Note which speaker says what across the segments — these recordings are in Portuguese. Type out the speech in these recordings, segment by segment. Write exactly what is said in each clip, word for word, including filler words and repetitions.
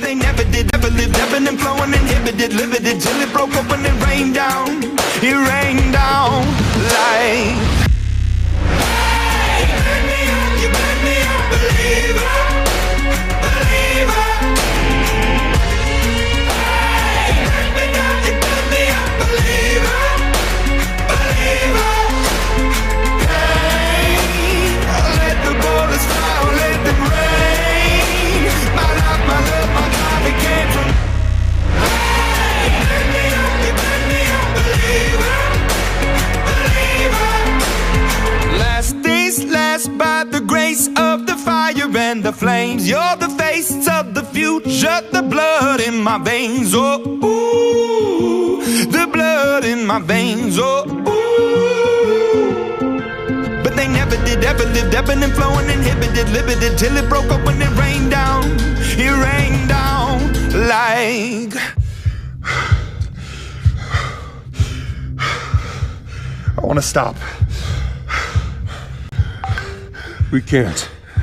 Speaker 1: they never did, ever lived, ebbing and flowing, inhibited, limited, till it broke open and rained down. It rained down like, hey, you burn me up, you burn me up, believer, believer. Hey, you burn me up, you burn me up, believer, believer. Hey, let the bullets fly, let them rain. My life, my love, my life, it came from. Hey, you burn me up, you burn me up, believer, believer. Last days last by the grace of the fire and the flames. You're the face of the future, the blood in my veins. Oh, ooh, the blood in my veins. Oh, ooh. But they never did, ever lived, ebbing and flowing, inhibited, limited, till it broke up when it rained down. It rained down like.
Speaker 2: I want to stop. We can't.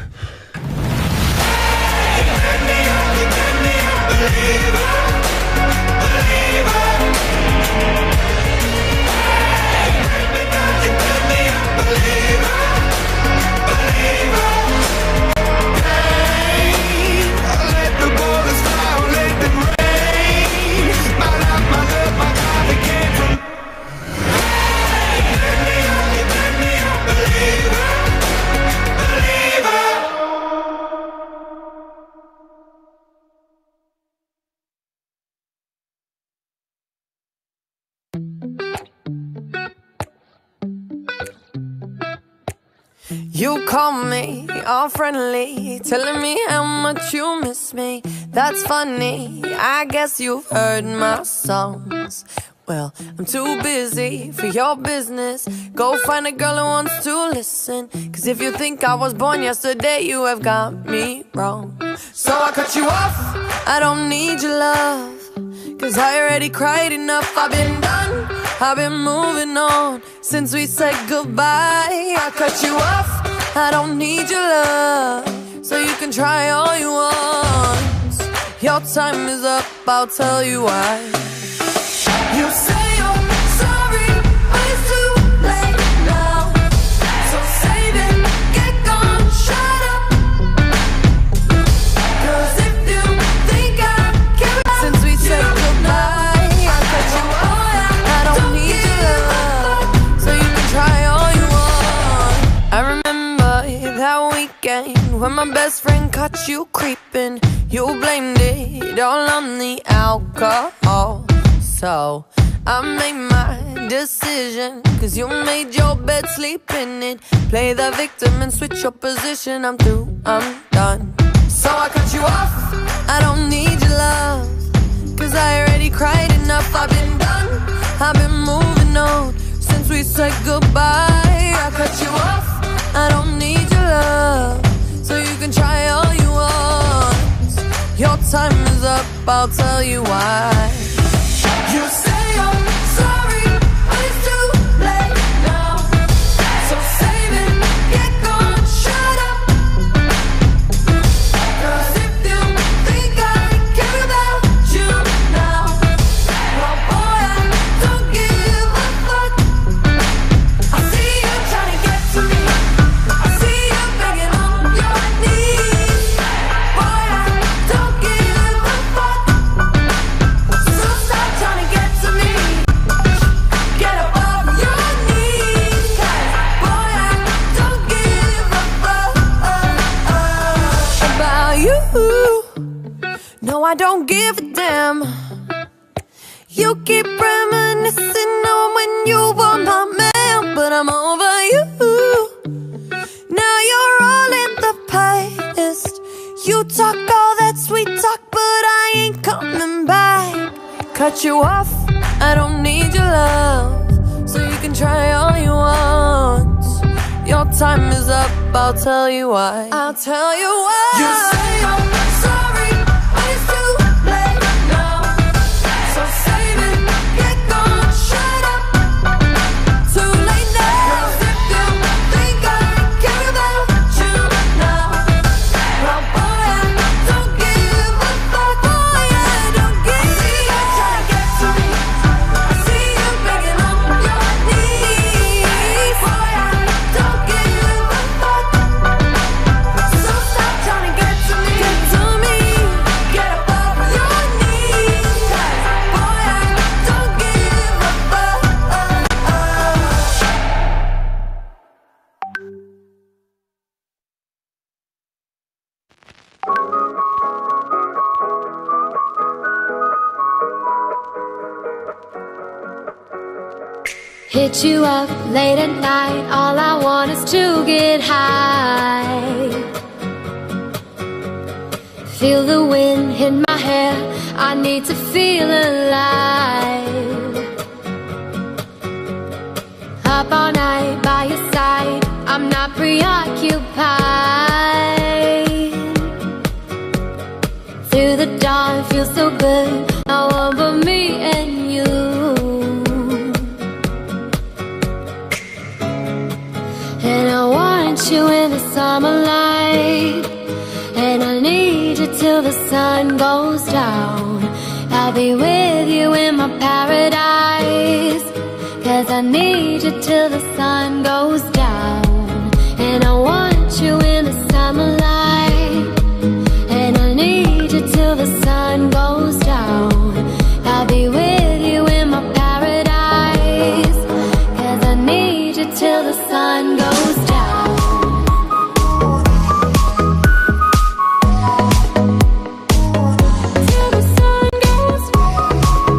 Speaker 3: You call me all friendly, telling me how much you miss me. That's funny, I guess you've heard my songs. Well, I'm too busy for your business. Go find a girl who wants to listen. Cause if you think I was born yesterday, you have got me wrong. So I cut you off, I don't need your love. Cause I already cried enough, I've been done, I've been moving on since we said goodbye. I cut you off, I don't need your love. So you can try all you want. Your time is up, I'll tell you why. You say you're sorry, but it's too late now. So save it, get gone, shut up. Cause if you think I care about since we said goodbye, I cut you off, I don't need your love. So you can try all you want. I remember that weekend when my best friend caught you creeping. You blamed it all on the alcohol. So I made my decision, cause you made your bed, sleep in it. Play the victim and switch your position. I'm through, I'm done. So I cut you off, I don't need your love. Cause I already cried enough, I've been done, I've been moving on since we said goodbye. I cut you off, I don't need your love. So you can try all you want. Your time is up, I'll tell you why. You say you're sorry, but it's too late now. So save it, get gone, shut up. Cause if you think I care about you now, well boy, I don't give a fuck. I see you trying to get to me, I see you begging on your knees. Boy, I don't give a fuck. So stop trying to get to me. Get up off your knees. Cause boy, I don't give a fuck about you. No, I don't give a damn. You keep reminiscing on when you were my man, but I'm over you. Now you're all in the past. You talk all that sweet talk, but I ain't coming back. Cut you off, I don't need your love. So you can try all you want. Your time is up, I'll tell you why. I'll tell you why. You say you're sorry, but it's too late now. So save it, get gone, shut up. Too late now. Cause if you think I care about you now, well boy, I don't give a fuck.
Speaker 4: Hit you up late at night, all I want is to get high. Feel the wind hit my hair, I need to feel alive. Up all night by your side, I'm not preoccupied. Through the dawn, feels so good, no one but me and you. And I want you in the summer light, and I need you till the sun goes down. I'll be with you in my paradise, 'cause I need you till the sun goes down. And I want you in the summer light, and I need you till the sun goes down. I'll be with you in my paradise, 'cause I need you till the sun goes down. Till the sun goes down.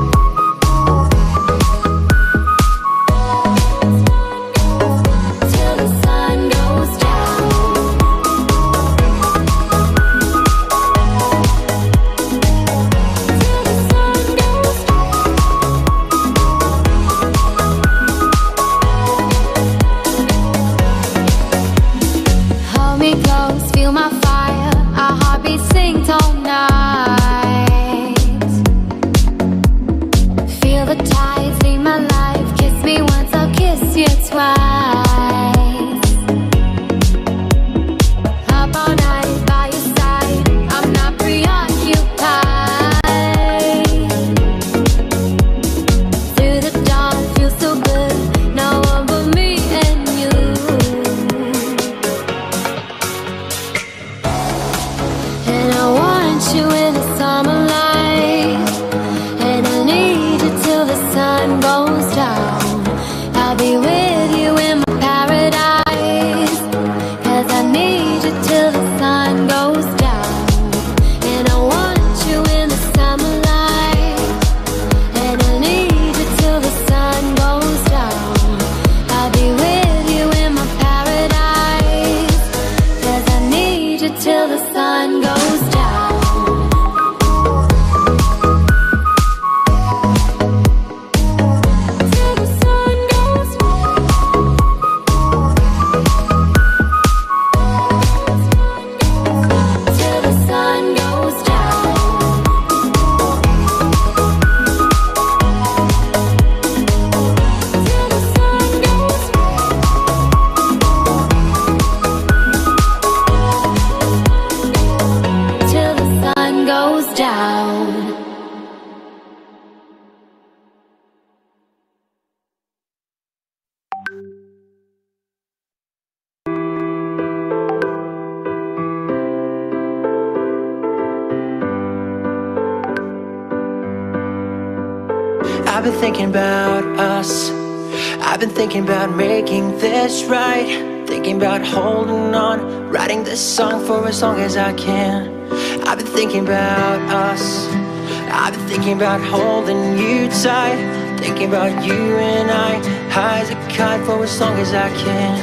Speaker 4: Till the sun goes down. Till the sun goes down. Hold me close, feel my fire, our heartbeats synced all night. Feel the tides lead my life, kiss me once, I'll kiss you twice. Up all night by your side, I'm not preoccupied. Through the dawn, feels so good, no one but me and you. And I want you in the summer light, and I need you till the sun goes down. I'll be with you in my paradise, 'cause I need you till the sun goes down. And I want you in the summer light, and I need you till the sun goes down. I'll be with you in my paradise, 'cause I need you till the sun goes down. Till the sun goes down. Till the sun goes down. Till the sun goes down. Till the sun goes down.
Speaker 5: I've been thinking about us. I've been thinking about making this right. Thinking about holding on, writing this song for as long as I can. I've been thinking about us. I've been thinking about holding you tight. Thinking about you and I, high as a kite for as long as I can.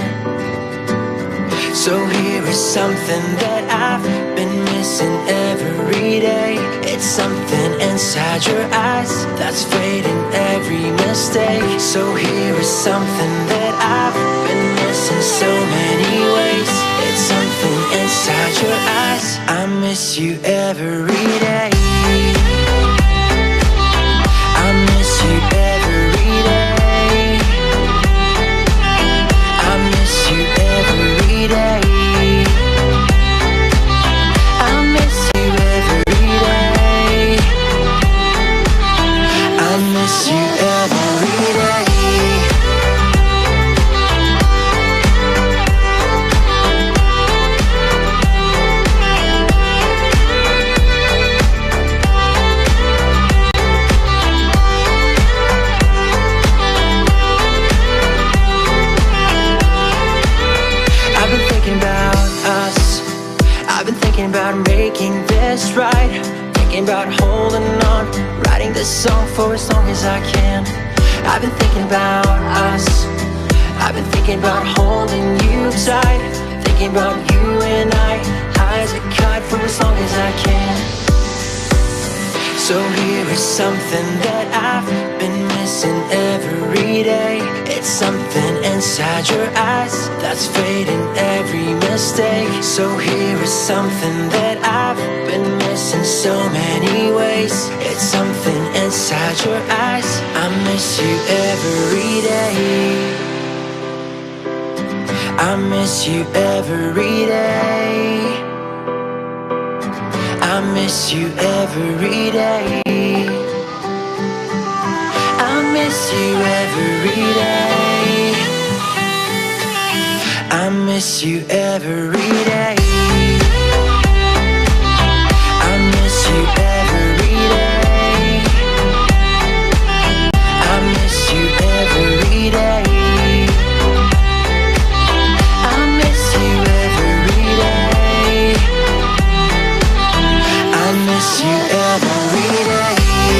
Speaker 5: So here is something that I've been missing every day. It's something inside your eyes that's fading every mistake. So here is something that I've been missing so many ways. It's something inside your eyes, I miss you every day. I miss you every day. I miss you every day. I miss you every day. I miss you every day. I've been thinking about us. I've been thinking about making this right. Thinking about holding on, writing this song for as long as I can. I've been thinking about us. I've been thinking about holding you tight, thinking about you and I, high as a kite for as long as I can. So here is something that I've been missing every day. It's something inside your eyes that's fading every mistake. So here is something that I've been missing so many ways. It's something inside your eyes. I miss you every day. I miss you every day. I miss you every day. I miss you every day. I miss you every day. I miss you every day. I miss you every day. I miss you every day. I miss you every day.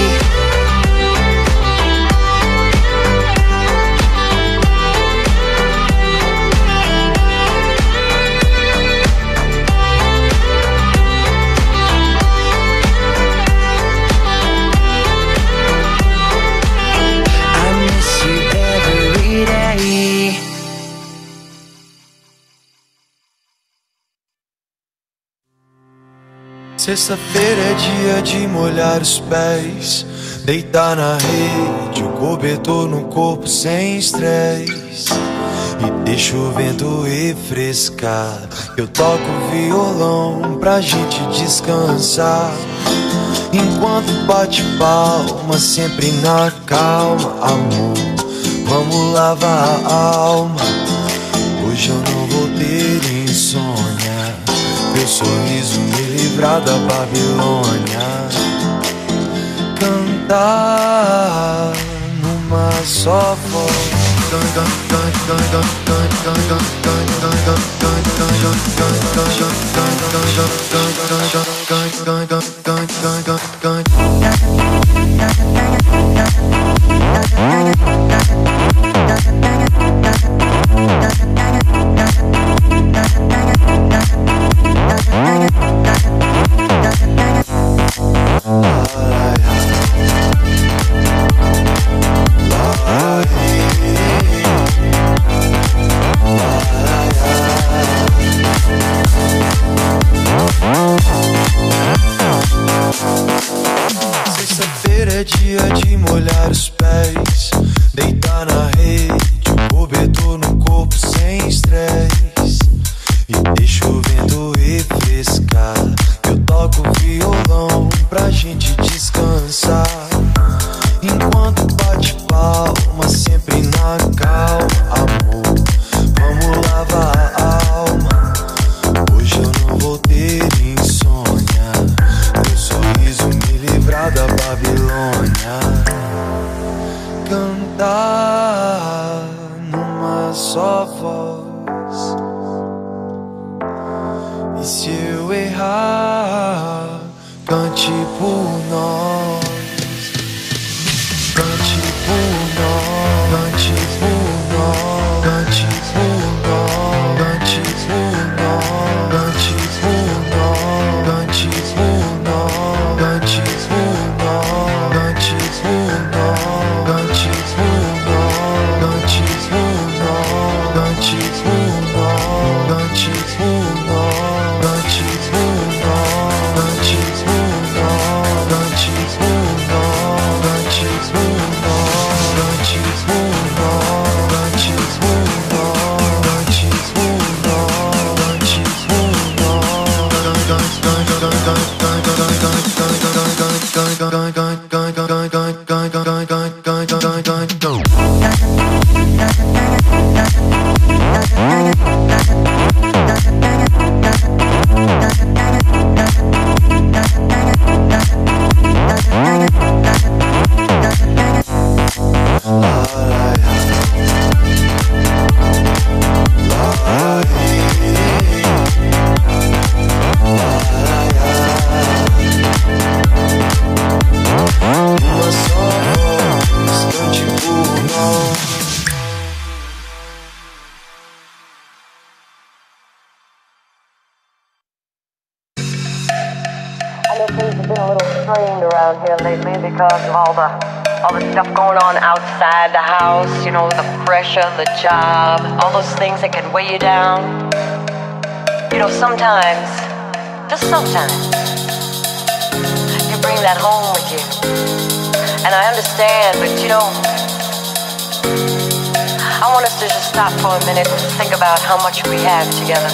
Speaker 6: Sexta-feira é dia de molhar os pés, deitar na rede, o cobertor no corpo sem estresse, e deixa o vento refrescar. Eu toco violão pra gente descansar, enquanto bate palma, sempre na calma. Amor, vamos lavar a alma. Hoje eu não vou ter insônia, meu sorriso me livrar da Babilônia. Cantar numa só voz. Sexta-feira é dia de molhar os pés, deitar na rede, o cobertor no corpo sem estresse, e deixa o vento refrescar. Eu toco violão pra gente descansar, enquanto bate palma, sempre na calma. Amor, vamos lavar a alma. Hoje eu não vou ter insônia, meu sorriso me livrar da Babilônia. Cantar numa só voz, e se eu errar, cante por nós. Cante por nós, cante por nós, cante por nós, cante por nós, cante por nós, cante por nós, cante por nós, cante por nós, cante por nós, cante por nós, cante por nós, cante por nós, cante por nós, cante por nós, cante por
Speaker 7: drained around here lately because of all the all the stuff going on outside the house, you know, the pressure, the job, all those things that can weigh you down. You know, sometimes, just sometimes, you bring that home with you. And I understand, but you know, I want us to just stop for a minute and think about how much we have together.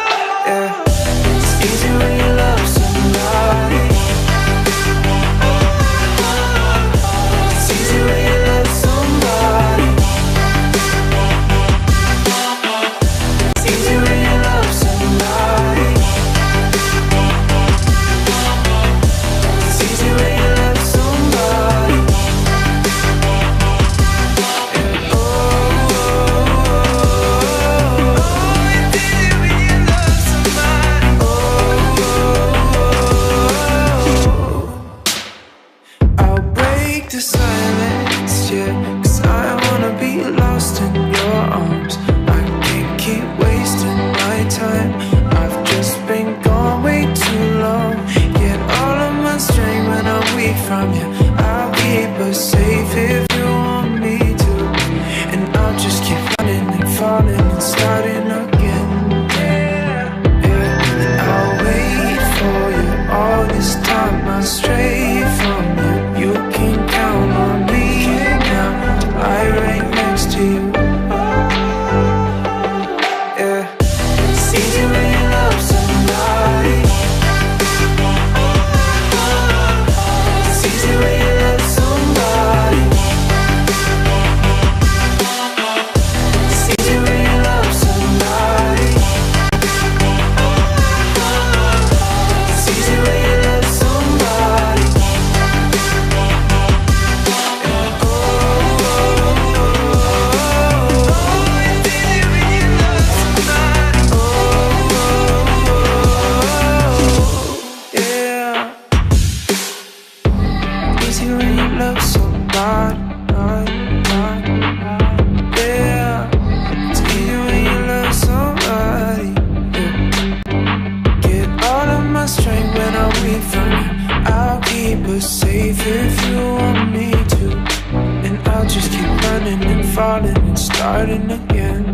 Speaker 6: Easy when you love somebody. the silence, yeah. Cause I wanna be lost in your arms. I can't keep wasting my time. I've just been gone way too long. Get all of my strength when I'm weak from you. I'll keep us safe if you want me to. And I'll just keep running and falling and starting again. Yeah, yeah. And I'll wait for you all this time. I'll stray from you. You can count on me now. I right next to you. Yeah. It's easy when you love somebody. It's easy when you love somebody. It's easy when you love somebody. It's easy when you love somebody. Yeah. Oh, oh, oh, oh. It's easy when you love somebody. Oh, oh, oh, yeah. Easy when you love somebody. Yeah. It's easy when you love somebody. Yeah. Get all of my strength when I'm weak from you. I'll keep us safe if you want me to. And I'll just keep running and falling and starting again.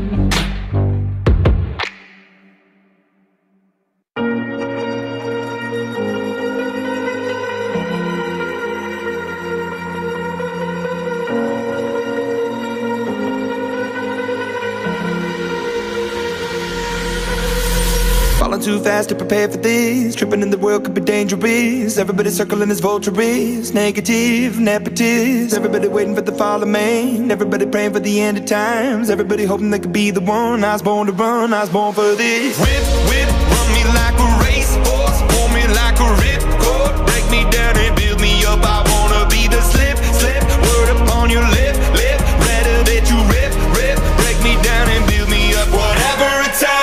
Speaker 8: Falling too fast to prepare for this. Tripping in the world could be dangerous. Everybody circling as vultures. Negative, nepotist. Everybody waiting for the fall of man. Everybody praying for the end of times. Everybody hoping they could be the one. I was born to run, I was born for this. Whip, whip, run me like a racehorse. Pull me like a ripcord. Break me down and build me up. I wanna be the slip, slip. Word upon your lip, lip. Rather that you rip, rip. Break me down and build me up. Whatever it takes.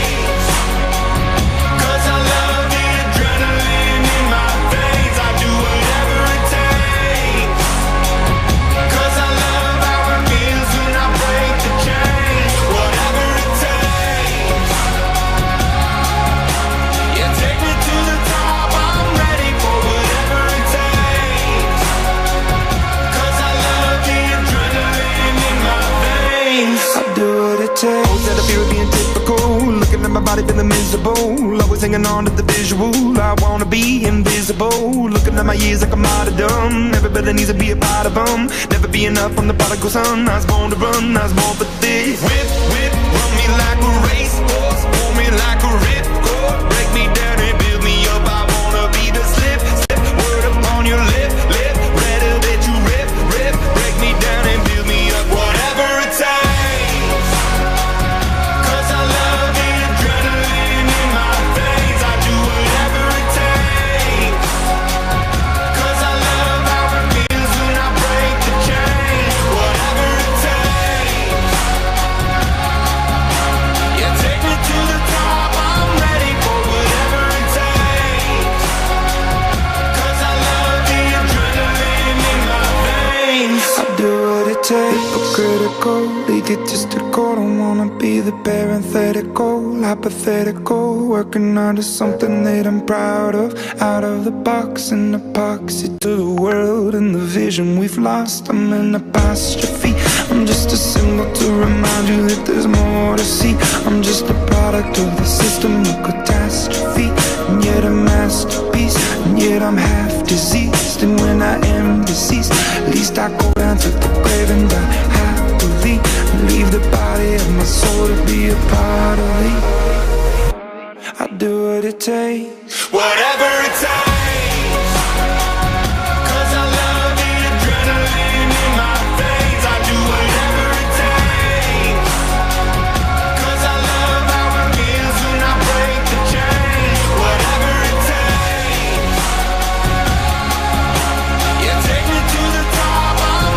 Speaker 8: Always had a fear of being typical. Looking at my body feeling miserable. Always hanging on to the visual. I wanna be invisible. Looking at my years like I'm martyrdom. Everybody needs to be a part of them. Never be enough from the prodigal son. I was born to run, I was born for this. Whip, whip, run me like a racehorse. Pull me like a ripcord. Break me down and build me up. I wanna be the slip, slip. Word upon your lip, lip. Rather that you rip, rip. Break me down and build me up. Whatever it takes. Hypocritical, egotistical. Don't wanna be the parenthetical, hypothetical. Working onto something that I'm proud of. Out of the box, an epoxy to the world and the vision we've lost. I'm an apostrophe. I'm just a symbol to remind you that there's more to see. I'm just a product of the system of catastrophe. And yet a masterpiece, and yet I'm half diseased. And when I am deceased, at least I go down to the grave and die happily. Leave the body of my soul to be a part of me. I do what it takes, whatever it takes.
Speaker 1: Take me to the top, I'm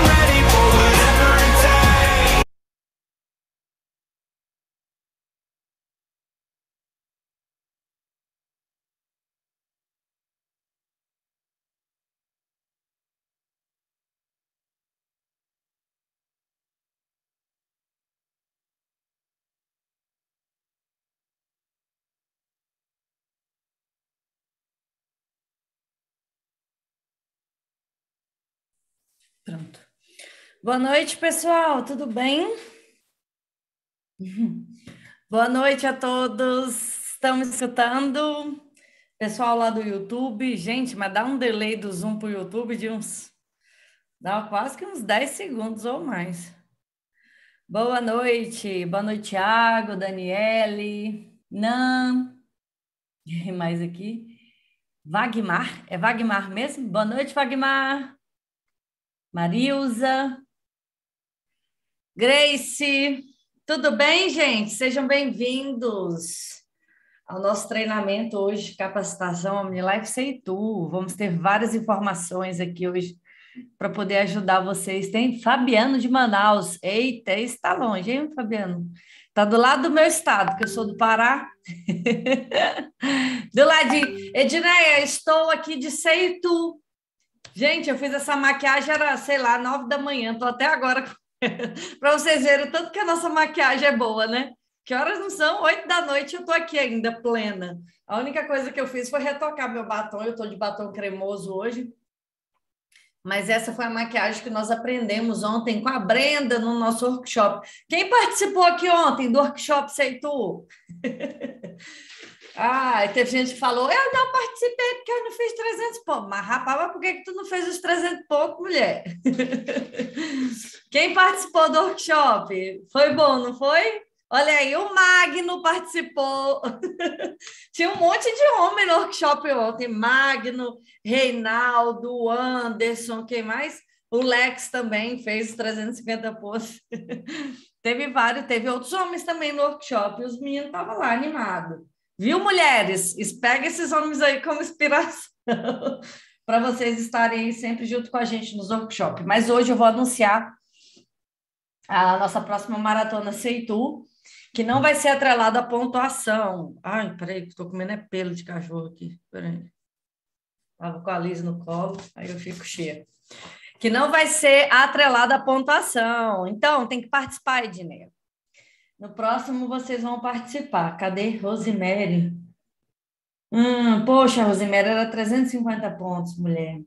Speaker 9: Pronto. Boa noite, pessoal, tudo bem? Boa noite a todos. Estão me escutando? Pessoal lá do YouTube, gente, mas dá um delay do Zoom para o YouTube de uns... Dá quase que uns dez segundos ou mais. Boa noite. Boa noite, Thiago, Daniele, Nan. E mais aqui? Wagmar. É Wagmar mesmo? Boa noite, Wagmar. Marilza. Grace. Tudo bem, gente? Sejam bem-vindos ao nosso treinamento hoje de capacitação OmniLife Seitu. Vamos ter várias informações aqui hoje para poder ajudar vocês. Tem Fabiano de Manaus. Eita, esse está longe, hein, Fabiano? Está do lado do meu estado, que eu sou do Pará. Do ladinho. Edneia, estou aqui de Seitu. Gente, eu fiz essa maquiagem, era, sei lá, nove da manhã. Estou até agora... Para vocês verem o tanto que a nossa maquiagem é boa, né? Que horas não são? Oito da noite, eu estou aqui ainda plena. A única coisa que eu fiz foi retocar meu batom. Eu estou de batom cremoso hoje. Mas essa foi a maquiagem que nós aprendemos ontem com a Brenda no nosso workshop. Quem participou aqui ontem do workshop Seitu? Ah, teve gente que falou, eu não participei porque eu não fiz trezentos e pouco. Mas, rapaz, mas por que, que tu não fez os trezentos e pouco, mulher? Quem participou do workshop? Foi bom, não foi? Olha aí, o Magno participou. Tinha um monte de homem no workshop ontem. Magno, Reinaldo, Anderson, quem mais? O Lex também fez os trezentos e cinquenta posts. Teve vários, teve outros homens também no workshop. E os meninos estavam lá animados. Viu, mulheres? Pega esses homens aí como inspiração para vocês estarem aí sempre junto com a gente nos workshops. Mas hoje eu vou anunciar a nossa próxima maratona Seitu, que não vai ser atrelada à pontuação. Ai, peraí, que estou comendo é pelo de cachorro aqui. Peraí. Estava com a Liz no colo, aí eu fico cheia. Que não vai ser atrelada à pontuação. Então, tem que participar, Edneia. No próximo, vocês vão participar. Cadê Rosemary? Hum, poxa, Rosemary era trezentos e cinquenta pontos, mulher.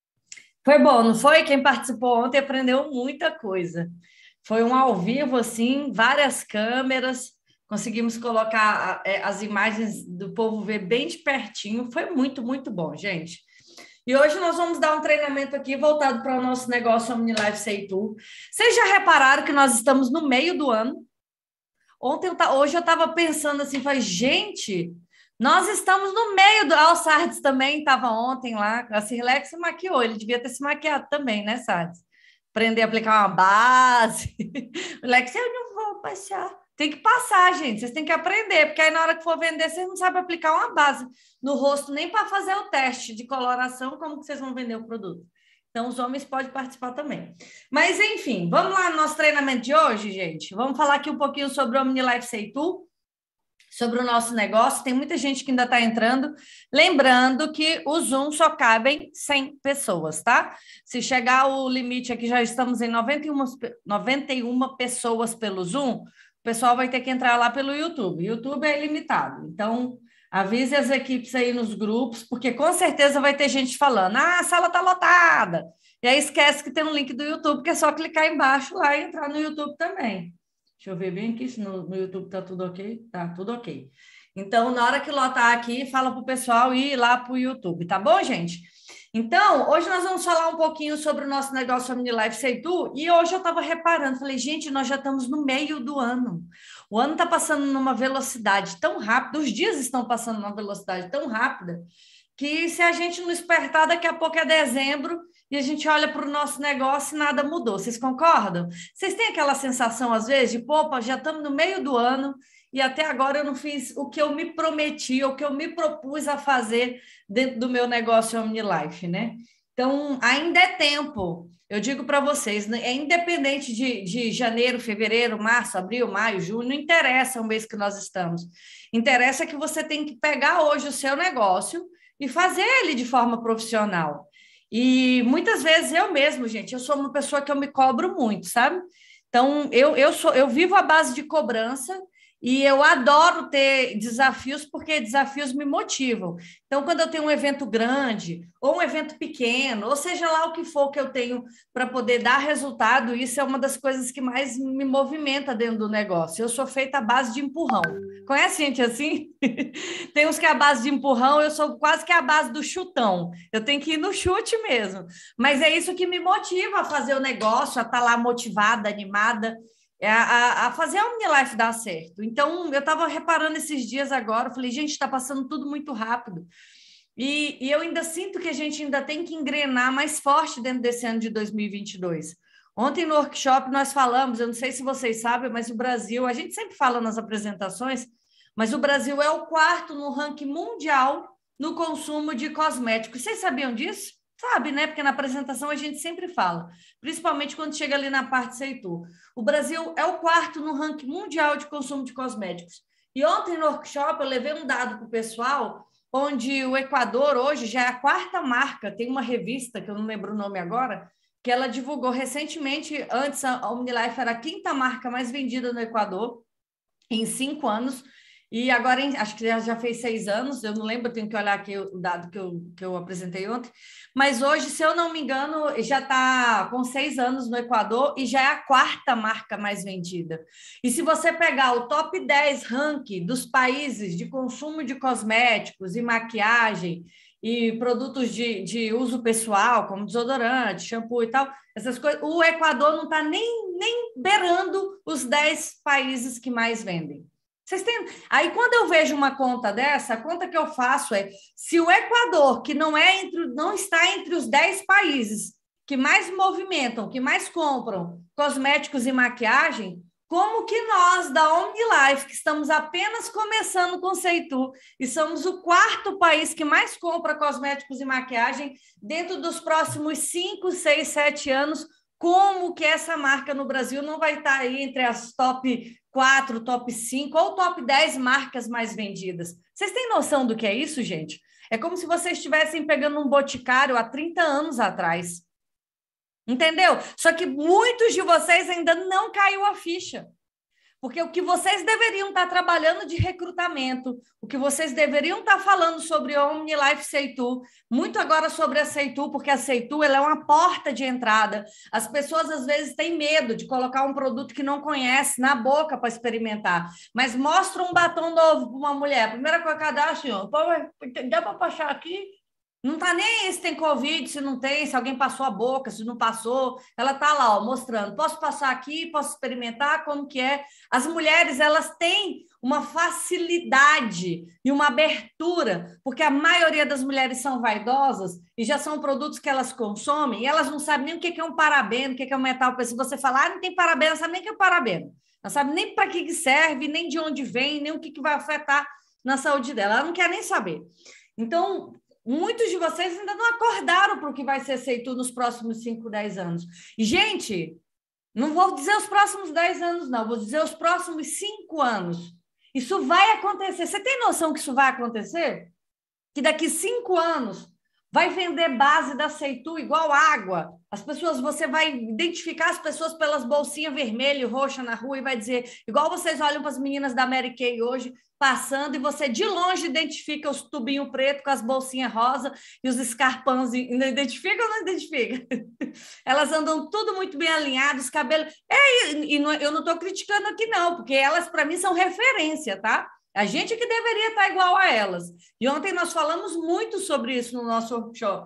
Speaker 9: Foi bom, não foi? Quem participou ontem aprendeu muita coisa. Foi um ao vivo, assim, várias câmeras. Conseguimos colocar as imagens do povo ver bem de pertinho. Foi muito, muito bom, gente. E hoje nós vamos dar um treinamento aqui voltado para o nosso negócio OmniLife Seitu. Vocês já repararam que nós estamos no meio do ano? Ontem, eu, hoje eu estava pensando assim, falei, gente, nós estamos no meio do... Ah, o Sardes também estava ontem lá, a Cirlex se maquiou, ele devia ter se maquiado também, né, Sardes? Aprender a aplicar uma base. O Lex, eu não vou passar. Tem que passar, gente, vocês têm que aprender, porque aí na hora que for vender, vocês não sabem aplicar uma base no rosto, nem para fazer o teste de coloração, como que vocês vão vender o produto. Então, os homens podem participar também. Mas, enfim, vamos lá no nosso treinamento de hoje, gente. Vamos falar aqui um pouquinho sobre o OmniLife Seitu, sobre o nosso negócio. Tem muita gente que ainda está entrando. Lembrando que o Zoom só cabem cem pessoas, tá? Se chegar o limite aqui, já estamos em noventa e uma, noventa e uma pessoas pelo Zoom, o pessoal vai ter que entrar lá pelo YouTube. O YouTube é ilimitado. Então, avise as equipes aí nos grupos, porque com certeza vai ter gente falando, ah, a sala está lotada. E aí esquece que tem um link do YouTube, que é só clicar embaixo lá e entrar no YouTube também. Deixa eu ver bem aqui se no, no YouTube está tudo ok. Tá tudo ok. Então, na hora que lotar aqui, fala para o pessoal ir lá para o YouTube, tá bom, gente? Então, hoje nós vamos falar um pouquinho sobre o nosso negócio OmniLife Seitu, e hoje eu estava reparando, falei, gente, nós já estamos no meio do ano. O ano está passando numa velocidade tão rápida, os dias estão passando numa velocidade tão rápida, que se a gente não espertar, daqui a pouco é dezembro, e a gente olha para o nosso negócio e nada mudou. Vocês concordam? Vocês têm aquela sensação, às vezes, de, pô, já estamos no meio do ano, e até agora eu não fiz o que eu me prometi, o que eu me propus a fazer dentro do meu negócio OmniLife, né? Então, ainda é tempo. Eu digo para vocês, né? É independente de, de janeiro, fevereiro, março, abril, maio, junho, não interessa o mês que nós estamos. Interessa que você tem que pegar hoje o seu negócio e fazer ele de forma profissional. E muitas vezes eu mesmo, gente, eu sou uma pessoa que eu me cobro muito, sabe? Então, eu, eu, sou, eu vivo à base de cobrança. E eu adoro ter desafios, porque desafios me motivam. Então, quando eu tenho um evento grande, ou um evento pequeno, ou seja lá o que for que eu tenho para poder dar resultado, isso é uma das coisas que mais me movimenta dentro do negócio. Eu sou feita à base de empurrão. Conhece gente assim? Tem uns que é a base de empurrão, eu sou quase que a base do chutão. Eu tenho que ir no chute mesmo. Mas é isso que me motiva a fazer o negócio, a estar lá motivada, animada, A, a fazer a OmniLife dar certo. Então, eu estava reparando esses dias agora, eu falei, gente, está passando tudo muito rápido. E, e eu ainda sinto que a gente ainda tem que engrenar mais forte dentro desse ano de dois mil e vinte e dois. Ontem no workshop nós falamos, eu não sei se vocês sabem, mas o Brasil, a gente sempre fala nas apresentações, mas o Brasil é o quarto no ranking mundial no consumo de cosméticos. Vocês sabiam disso? Sabe, né? Porque na apresentação a gente sempre fala, principalmente quando chega ali na parte Seitu. O Brasil é o quarto no ranking mundial de consumo de cosméticos. E ontem no workshop eu levei um dado para o pessoal, onde o Equador hoje já é a quarta marca, tem uma revista, que eu não lembro o nome agora, que ela divulgou recentemente, antes a OmniLife era a quinta marca mais vendida no Equador, em cinco anos, e agora, acho que já fez seis anos, eu não lembro, eu tenho que olhar aqui o dado que eu, que eu apresentei ontem, mas hoje, se eu não me engano, já está com seis anos no Equador e já é a quarta marca mais vendida. E se você pegar o top dez ranking dos países de consumo de cosméticos e maquiagem e produtos de, de uso pessoal, como desodorante, shampoo e tal, essas coisas, o Equador não está nem, nem beirando os dez países que mais vendem. Vocês têm... Aí, quando eu vejo uma conta dessa, a conta que eu faço é, se o Equador, que não, é entre, não está entre os dez países que mais movimentam, que mais compram cosméticos e maquiagem, como que nós, da OmniLife, que estamos apenas começando com Seitu, e somos o quarto país que mais compra cosméticos e maquiagem, dentro dos próximos cinco, seis, sete anos, como que essa marca no Brasil não vai estar aí entre as top quatro, top cinco ou top dez marcas mais vendidas? Vocês têm noção do que é isso, gente? É como se vocês estivessem pegando um boticário há trinta anos atrás. Entendeu? Só que muitos de vocês ainda não caiu a ficha. Porque o que vocês deveriam estar trabalhando de recrutamento, o que vocês deveriam estar falando sobre a OmniLife Seitu, muito agora sobre a Seitu, porque a Seitu ela é uma porta de entrada. As pessoas, às vezes, têm medo de colocar um produto que não conhece na boca para experimentar. Mas mostra um batom novo para uma mulher. A primeira coisa que ela dá, assim, ó, dá para passar aqui? Não está nem aí se tem Covid, se não tem, se alguém passou a boca, se não passou. Ela está lá, ó, mostrando. Posso passar aqui, posso experimentar como que é. As mulheres, elas têm uma facilidade e uma abertura, porque a maioria das mulheres são vaidosas e já são produtos que elas consomem e elas não sabem nem o que é um parabeno, o que é um metal. Se você falar, ah, não tem parabeno, não sabe nem o que é parabeno. Não sabe nem para que serve, nem de onde vem, nem o que vai afetar na saúde dela. Ela não quer nem saber. Então... muitos de vocês ainda não acordaram para o que vai ser Seitu nos próximos cinco, dez anos. E, gente, não vou dizer os próximos dez anos, não. Vou dizer os próximos cinco anos. Isso vai acontecer. Você tem noção que isso vai acontecer? Que daqui cinco anos vai vender base da Seitu igual água. As pessoas, você vai identificar as pessoas pelas bolsinhas vermelha e roxa na rua e vai dizer, igual vocês olham para as meninas da Mary Kay hoje, passando, e você de longe identifica os tubinhos pretos com as bolsinhas rosa e os escarpãos. Não identifica ou não identifica? Elas andam tudo muito bem alinhadas, cabelos... É, e não, eu não estou criticando aqui, não, porque elas, para mim, são referência, tá? A gente que deveria estar igual a elas. E ontem nós falamos muito sobre isso no nosso workshop.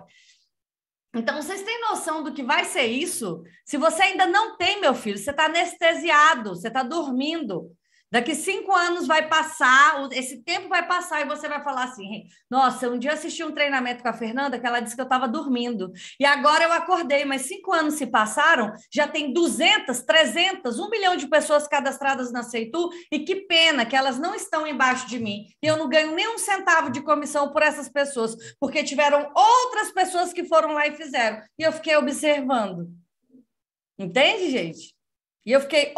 Speaker 9: Então, vocês têm noção do que vai ser isso? Se você ainda não tem, meu filho, você está anestesiado, você está dormindo. Daqui cinco anos vai passar, esse tempo vai passar e você vai falar assim, nossa, um dia eu assisti um treinamento com a Fernanda que ela disse que eu estava dormindo e agora eu acordei, mas cinco anos se passaram, já tem duzentas, trezentas, um milhão de pessoas cadastradas na Seitu e que pena que elas não estão embaixo de mim e eu não ganho nem um centavo de comissão por essas pessoas, porque tiveram outras pessoas que foram lá e fizeram e eu fiquei observando. Entende, gente? E eu fiquei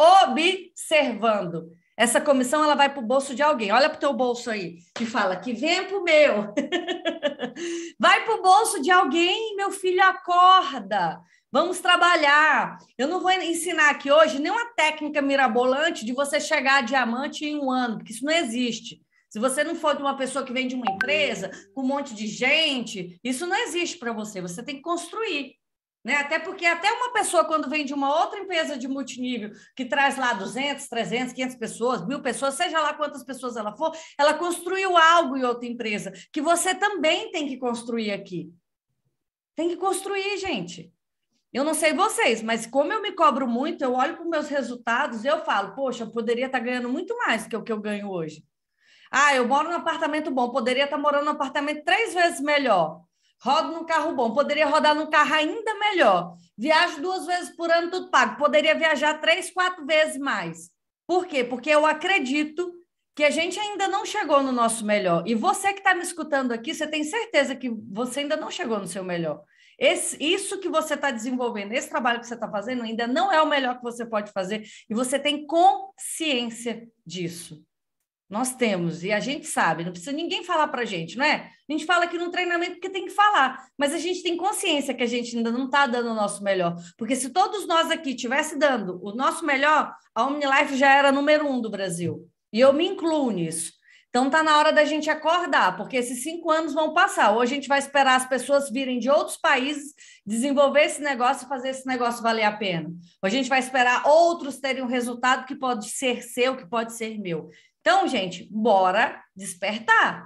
Speaker 9: observando. Essa comissão ela vai para o bolso de alguém. Olha para o teu bolso aí e fala que vem para o meu. Vai para o bolso de alguém, meu filho, acorda. Vamos trabalhar. Eu não vou ensinar aqui hoje nenhuma técnica mirabolante de você chegar a diamante em um ano, porque isso não existe. Se você não for de uma pessoa que vem de uma empresa, com um monte de gente, isso não existe para você. Você tem que construir. Né? Até porque até uma pessoa, quando vem de uma outra empresa de multinível, que traz lá duzentas, trezentas, quinhentas pessoas, mil pessoas, seja lá quantas pessoas ela for, ela construiu algo em outra empresa, que você também tem que construir aqui. Tem que construir, gente. Eu não sei vocês, mas como eu me cobro muito, eu olho para os meus resultados e eu falo, poxa, eu poderia estar ganhando muito mais do que o que eu ganho hoje. Ah, eu moro num apartamento bom, poderia estar morando num apartamento três vezes melhor. Rodo num carro bom, poderia rodar num carro ainda melhor. Viajo duas vezes por ano, tudo pago. Poderia viajar três, quatro vezes mais. Por quê? Porque eu acredito que a gente ainda não chegou no nosso melhor. E você que está me escutando aqui, você tem certeza que você ainda não chegou no seu melhor. Esse, isso que você está desenvolvendo, esse trabalho que você está fazendo, ainda não é o melhor que você pode fazer. E você tem consciência disso. Nós temos, e a gente sabe, não precisa ninguém falar para a gente, não é? A gente fala aqui no treinamento porque tem que falar, mas a gente tem consciência que a gente ainda não está dando o nosso melhor, porque se todos nós aqui tivessem dando o nosso melhor, a OmniLife já era número um do Brasil, e eu me incluo nisso. Então está na hora da gente acordar, porque esses cinco anos vão passar, ou a gente vai esperar as pessoas virem de outros países, desenvolver esse negócio e fazer esse negócio valer a pena, ou a gente vai esperar outros terem um resultado que pode ser seu, que pode ser meu. Então, gente, bora despertar.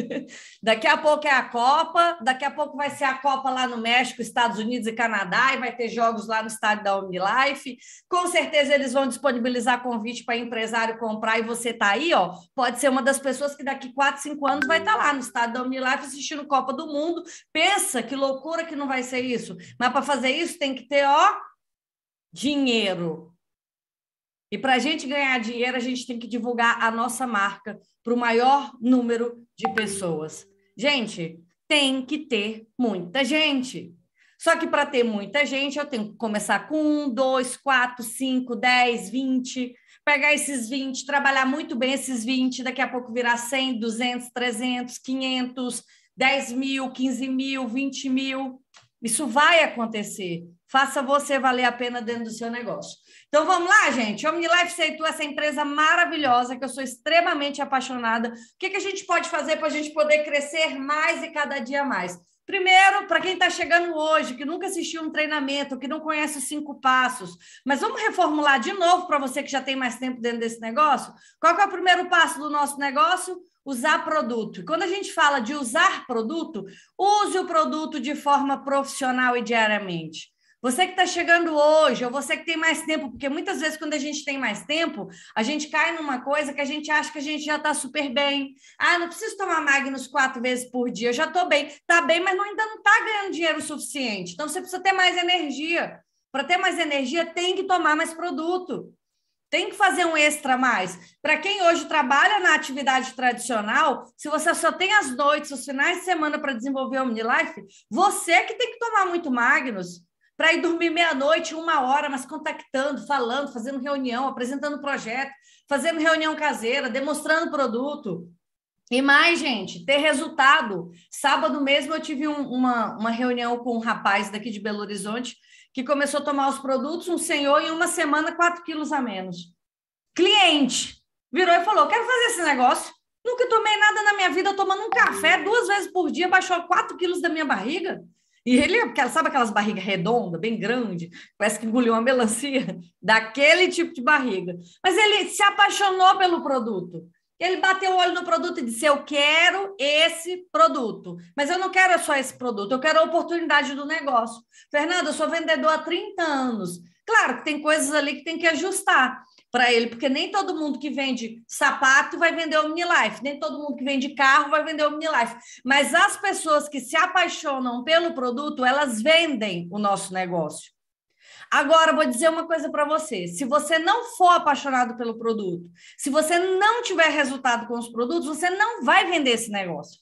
Speaker 9: Daqui a pouco é a Copa, daqui a pouco vai ser a Copa lá no México, Estados Unidos e Canadá, e vai ter jogos lá no estádio da OmniLife. Com certeza eles vão disponibilizar convite para empresário comprar e você tá aí, ó. Pode ser uma das pessoas que daqui quatro, cinco anos vai estar lá no estádio da OmniLife assistindo Copa do Mundo. Pensa que loucura que não vai ser isso. Mas para fazer isso tem que ter, ó, dinheiro. E para a gente ganhar dinheiro, a gente tem que divulgar a nossa marca para o maior número de pessoas. Gente, tem que ter muita gente. Só que para ter muita gente, eu tenho que começar com um, dois, quatro, cinco, dez, vinte, pegar esses vinte, trabalhar muito bem esses vinte, daqui a pouco virar cem, duzentos, trezentos, quinhentos, dez mil, quinze mil, vinte mil. Isso vai acontecer. Faça você valer a pena dentro do seu negócio. Então, vamos lá, gente. OmniLife Seitu, essa empresa maravilhosa, que eu sou extremamente apaixonada. O que, que a gente pode fazer para a gente poder crescer mais e cada dia mais? Primeiro, para quem está chegando hoje, que nunca assistiu um treinamento, que não conhece os cinco passos, mas vamos reformular de novo para você que já tem mais tempo dentro desse negócio. Qual que é o primeiro passo do nosso negócio? Usar produto. E quando a gente fala de usar produto, use o produto de forma profissional e diariamente. Você que está chegando hoje, ou você que tem mais tempo, porque muitas vezes quando a gente tem mais tempo, a gente cai numa coisa que a gente acha que a gente já está super bem. Ah, não preciso tomar Magnus quatro vezes por dia, eu já estou bem. Está bem, mas não, ainda não está ganhando dinheiro o suficiente. Então, você precisa ter mais energia. Para ter mais energia, tem que tomar mais produto. Tem que fazer um extra a mais. Para quem hoje trabalha na atividade tradicional, se você só tem as noites, os finais de semana para desenvolver o OmniLife, você que tem que tomar muito Magnus, para ir dormir meia-noite, uma hora, mas contactando, falando, fazendo reunião, apresentando projeto, fazendo reunião caseira, demonstrando produto. E mais, gente, ter resultado. Sábado mesmo eu tive um, uma, uma reunião com um rapaz daqui de Belo Horizonte que começou a tomar os produtos, um senhor, em uma semana, quatro quilos a menos. Cliente virou e falou, quero fazer esse negócio. Nunca tomei nada na minha vida, tomando um café duas vezes por dia, baixou quatro quilos da minha barriga. E ele, sabe aquelas barrigas redondas, bem grande, parece que engoliu uma melancia, daquele tipo de barriga. Mas ele se apaixonou pelo produto. Ele bateu o olho no produto e disse, eu quero esse produto. Mas eu não quero só esse produto, eu quero a oportunidade do negócio. Fernanda, eu sou vendedor há trinta anos. Claro que tem coisas ali que tem que ajustar para ele, porque nem todo mundo que vende sapato vai vender o OmniLife, nem todo mundo que vende carro vai vender o OmniLife, mas as pessoas que se apaixonam pelo produto, elas vendem o nosso negócio. Agora, vou dizer uma coisa para você, se você não for apaixonado pelo produto, se você não tiver resultado com os produtos, você não vai vender esse negócio.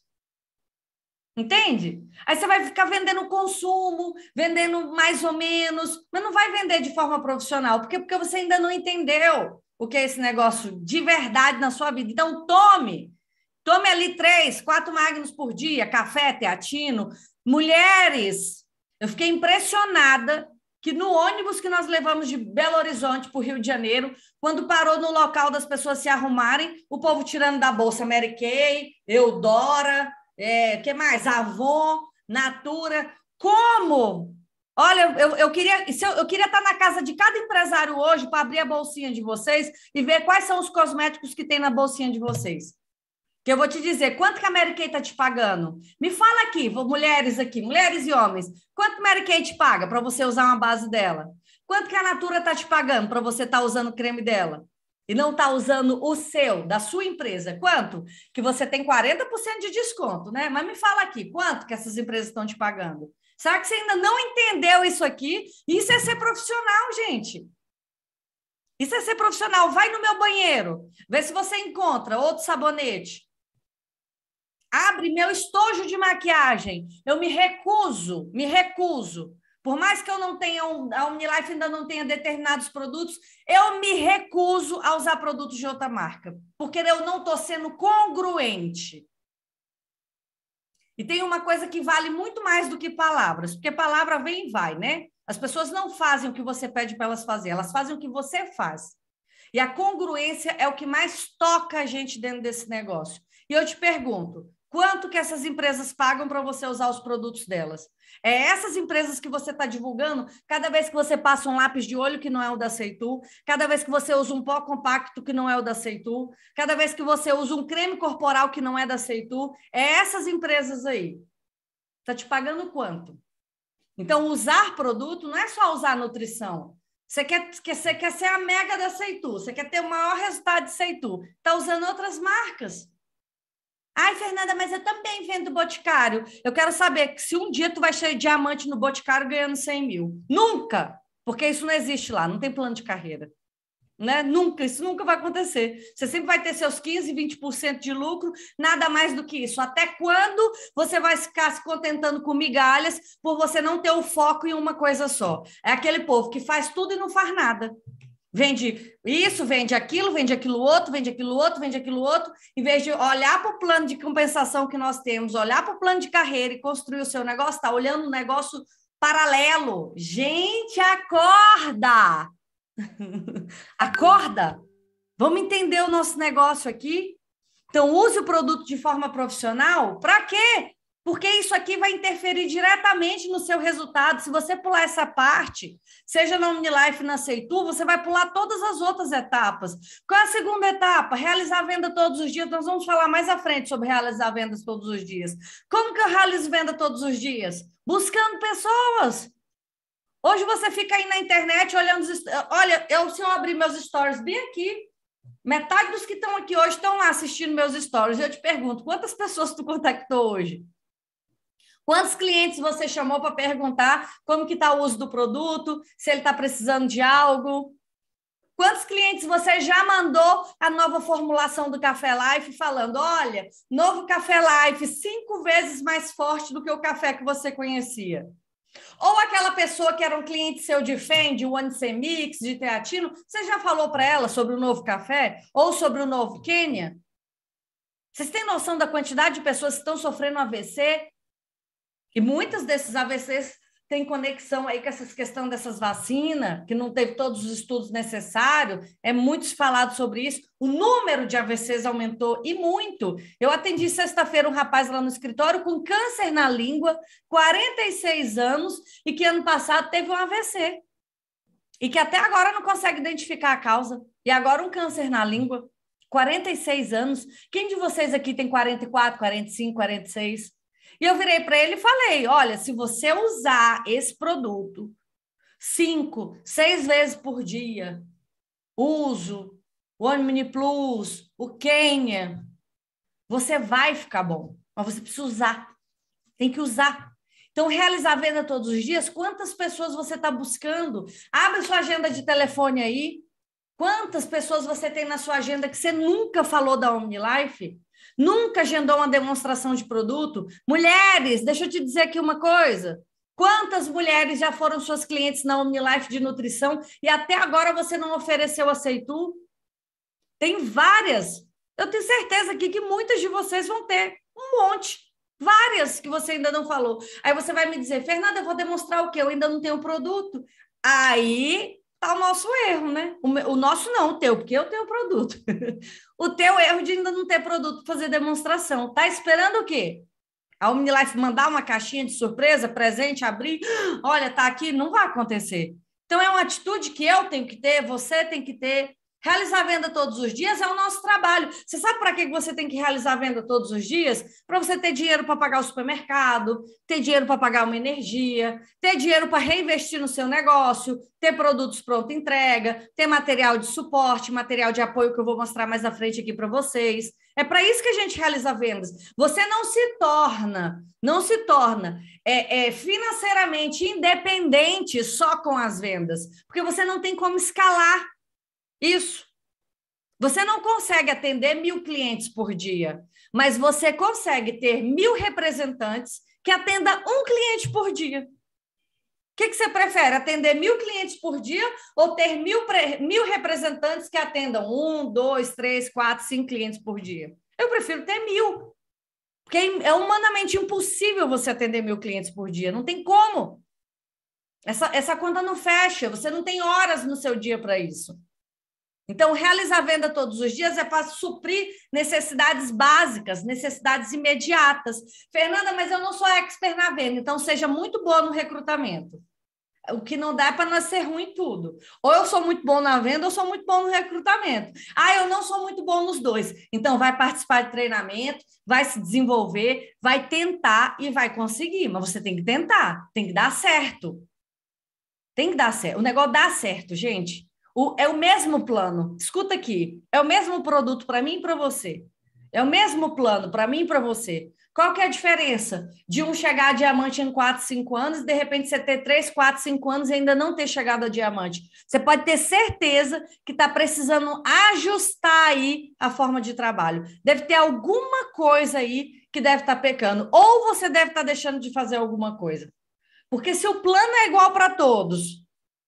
Speaker 9: Entende? Aí você vai ficar vendendo consumo, vendendo mais ou menos, mas não vai vender de forma profissional. Por quê? Porque você ainda não entendeu o que é esse negócio de verdade na sua vida. Então, tome. Tome ali três, quatro Magnus por dia, café, teatino. Mulheres, eu fiquei impressionada que no ônibus que nós levamos de Belo Horizonte para o Rio de Janeiro, quando parou no local das pessoas se arrumarem, o povo tirando da bolsa Mary Kay, Eudora, é, que mais? Avon, Natura. Como? Olha, eu, eu, queria, se eu, eu queria estar na casa de cada empresário hoje para abrir a bolsinha de vocês e ver quais são os cosméticos que tem na bolsinha de vocês. Que eu vou te dizer, quanto que a Mary Kay está te pagando? Me fala aqui, mulheres aqui, mulheres e homens, quanto a Mary Kay te paga para você usar uma base dela? Quanto que a Natura está te pagando para você estar tá usando o creme dela? E não está usando o seu, da sua empresa. Quanto? Que você tem quarenta por cento de desconto, né? Mas me fala aqui, quanto que essas empresas estão te pagando? Será que você ainda não entendeu isso aqui? Isso é ser profissional, gente. Isso é ser profissional. Vai no meu banheiro, vê se você encontra outro sabonete. Abre meu estojo de maquiagem. Eu me recuso, me recuso. Por mais que eu não tenha, a Omnilife ainda não tenha determinados produtos, eu me recuso a usar produtos de outra marca, porque eu não estou sendo congruente. E tem uma coisa que vale muito mais do que palavras, porque palavra vem e vai, né? As pessoas não fazem o que você pede para elas fazerem, elas fazem o que você faz. E a congruência é o que mais toca a gente dentro desse negócio. E eu te pergunto, quanto que essas empresas pagam para você usar os produtos delas? É essas empresas que você está divulgando cada vez que você passa um lápis de olho que não é o da Seitu, cada vez que você usa um pó compacto que não é o da Seitu, cada vez que você usa um creme corporal que não é da Seitu, é essas empresas aí. Está te pagando quanto? Então, usar produto não é só usar nutrição. Você quer, você quer ser a mega da Seitu, você quer ter o maior resultado de Seitu, está usando outras marcas. Ai, Fernanda, mas eu também vendo Boticário. Eu quero saber se um dia tu vai ser diamante no Boticário ganhando cem mil. Nunca! Porque isso não existe lá, não tem plano de carreira. Né? Nunca, isso nunca vai acontecer. Você sempre vai ter seus quinze, vinte por cento de lucro, nada mais do que isso. Até quando você vai ficar se contentando com migalhas por você não ter o foco em uma coisa só? É aquele povo que faz tudo e não faz nada. Vende isso, vende aquilo, vende aquilo outro, vende aquilo outro, vende aquilo outro, em vez de olhar para o plano de compensação que nós temos, olhar para o plano de carreira e construir o seu negócio, está olhando um negócio paralelo. Gente, acorda! Acorda! Vamos entender o nosso negócio aqui? Então, use o produto de forma profissional. Para quê? Porque isso aqui vai interferir diretamente no seu resultado. Se você pular essa parte, seja na Omnilife, na Seitu, você vai pular todas as outras etapas. Qual é a segunda etapa? Realizar venda todos os dias. Nós vamos falar mais à frente sobre realizar vendas todos os dias. Como que eu realizo venda todos os dias? Buscando pessoas. Hoje você fica aí na internet olhando... Os... Olha, eu, se eu abrir meus stories bem aqui, metade dos que estão aqui hoje estão lá assistindo meus stories. Eu te pergunto, quantas pessoas tu contactou hoje? Quantos clientes você chamou para perguntar como que está o uso do produto, se ele está precisando de algo? Quantos clientes você já mandou a nova formulação do Café Life falando, olha, novo Café Life, cinco vezes mais forte do que o café que você conhecia? Ou aquela pessoa que era um cliente seu de F E M, de One C Mix, de Teatino, você já falou para ela sobre o novo café? Ou sobre o novo Quênia? Vocês têm noção da quantidade de pessoas que estão sofrendo A V C? E muitos desses A V Cs têm conexão aí com essa questão dessas vacinas, que não teve todos os estudos necessários, é muito falado sobre isso. O número de A V Cs aumentou, e muito. Eu atendi sexta-feira um rapaz lá no escritório com câncer na língua, quarenta e seis anos, e que ano passado teve um A V C. E que até agora não consegue identificar a causa. E agora um câncer na língua, quarenta e seis anos. Quem de vocês aqui tem quarenta e quatro, quarenta e cinco, quarenta e seis? E eu virei para ele e falei, olha, se você usar esse produto cinco, seis vezes por dia, uso o Omni Plus, o Quênia, você vai ficar bom, mas você precisa usar, tem que usar. Então, realizar a venda todos os dias, quantas pessoas você está buscando? Abre sua agenda de telefone aí. Quantas pessoas você tem na sua agenda que você nunca falou da Omnilife? Nunca agendou uma demonstração de produto? Mulheres, deixa eu te dizer aqui uma coisa. Quantas mulheres já foram suas clientes na Omnilife de nutrição e até agora você não ofereceu a Seitu? Tem várias. Eu tenho certeza aqui que muitas de vocês vão ter. Um monte. Várias que você ainda não falou. Aí você vai me dizer, Fernanda, eu vou demonstrar o quê? Eu ainda não tenho produto. Aí tá o nosso erro, né? O, o nosso não, o teu, porque eu tenho produto. O teu erro de ainda não ter produto para fazer demonstração. Tá esperando o quê? A OmniLife mandar uma caixinha de surpresa, presente, abrir, olha, tá aqui, não vai acontecer. Então, é uma atitude que eu tenho que ter, você tem que ter. Realizar venda todos os dias é o nosso trabalho. Você sabe para que você tem que realizar venda todos os dias? Para você ter dinheiro para pagar o supermercado, ter dinheiro para pagar uma energia, ter dinheiro para reinvestir no seu negócio, ter produtos pronto entrega, ter material de suporte, material de apoio que eu vou mostrar mais à frente aqui para vocês. É para isso que a gente realiza vendas. Você não se torna, não se torna é, é, financeiramente independente só com as vendas, porque você não tem como escalar isso. Você não consegue atender mil clientes por dia, mas você consegue ter mil representantes que atenda um cliente por dia. O que, que você prefere? Atender mil clientes por dia ou ter mil, mil representantes que atendam um, dois, três, quatro, cinco clientes por dia? Eu prefiro ter mil, porque é humanamente impossível você atender mil clientes por dia. Não tem como. Essa, essa conta não fecha. Você não tem horas no seu dia para isso. Então, realizar venda todos os dias é para suprir necessidades básicas, necessidades imediatas. Fernanda, mas eu não sou expert na venda, então seja muito boa no recrutamento. O que não dá é para nós ser ruim em tudo. Ou eu sou muito bom na venda, ou eu sou muito bom no recrutamento. Ah, eu não sou muito bom nos dois. Então, vai participar de treinamento, vai se desenvolver, vai tentar e vai conseguir. Mas você tem que tentar, tem que dar certo. Tem que dar certo. O negócio dá certo, gente. O, é o mesmo plano. Escuta aqui. É o mesmo produto para mim e para você. É o mesmo plano para mim e para você. Qual que é a diferença de um chegar a diamante em quatro, cinco anos e, de repente, você ter três, quatro, cinco anos e ainda não ter chegado a diamante? Você pode ter certeza que está precisando ajustar aí a forma de trabalho. Deve ter alguma coisa aí que deve estar pecando. Ou você deve estar deixando de fazer alguma coisa. Porque se o plano é igual para todos,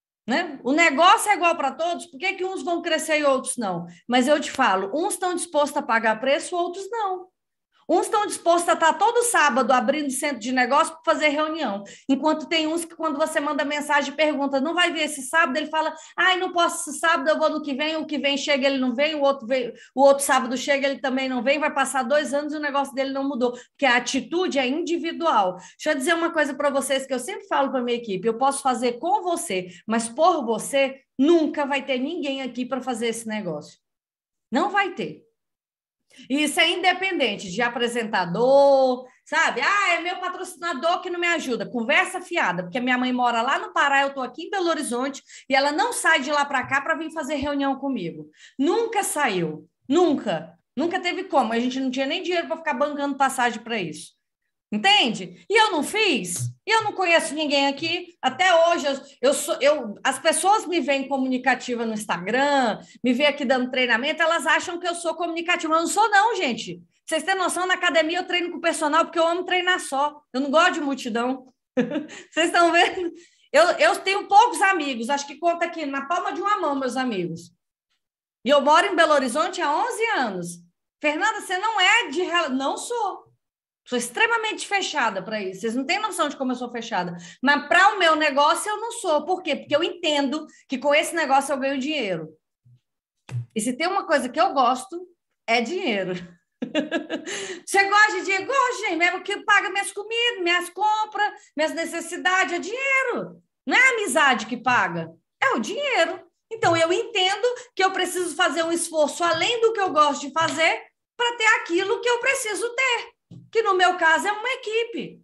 Speaker 9: né? O negócio é igual para todos, por que que uns vão crescer e outros não? Mas eu te falo, uns estão dispostos a pagar preço, outros não. Uns estão dispostos a estar todo sábado abrindo centro de negócio para fazer reunião. Enquanto tem uns que, quando você manda mensagem e pergunta, não vai vir esse sábado? Ele fala, ai, não posso esse sábado, eu vou no que vem, o que vem chega, ele não vem, o outro, vem, o outro sábado chega, ele também não vem, vai passar dois anos e o negócio dele não mudou. Porque a atitude é individual. Deixa eu dizer uma coisa para vocês que eu sempre falo para a minha equipe, eu posso fazer com você, mas por você, nunca vai ter ninguém aqui para fazer esse negócio. Não vai ter. E isso é independente de apresentador, sabe? Ah, é meu patrocinador que não me ajuda. Conversa fiada, porque a minha mãe mora lá no Pará, eu estou aqui em Belo Horizonte e ela não sai de lá para cá para vir fazer reunião comigo. Nunca saiu, nunca. Nunca teve como. A gente não tinha nem dinheiro para ficar bancando passagem para isso. Entende? E eu não fiz, e eu não conheço ninguém aqui, até hoje, eu, eu sou, eu, as pessoas me veem comunicativa no Instagram, me veem aqui dando treinamento, elas acham que eu sou comunicativa, eu não sou não, gente. Vocês têm noção, na academia eu treino com o personal, porque eu amo treinar só, eu não gosto de multidão. Vocês estão vendo? Eu, eu tenho poucos amigos, acho que conta aqui na palma de uma mão, meus amigos. E eu moro em Belo Horizonte há onze anos. Fernanda, você não é de... Não sou. Sou extremamente fechada para isso. Vocês não têm noção de como eu sou fechada. Mas para o meu negócio eu não sou. Por quê? Porque eu entendo que com esse negócio eu ganho dinheiro. E se tem uma coisa que eu gosto, é dinheiro. Você gosta de dinheiro? Gosto, gente. Mesmo que paga minhas comidas, minhas compras, minhas necessidades, é dinheiro. Não é a amizade que paga, é o dinheiro. Então eu entendo que eu preciso fazer um esforço além do que eu gosto de fazer para ter aquilo que eu preciso ter. Que no meu caso é uma equipe.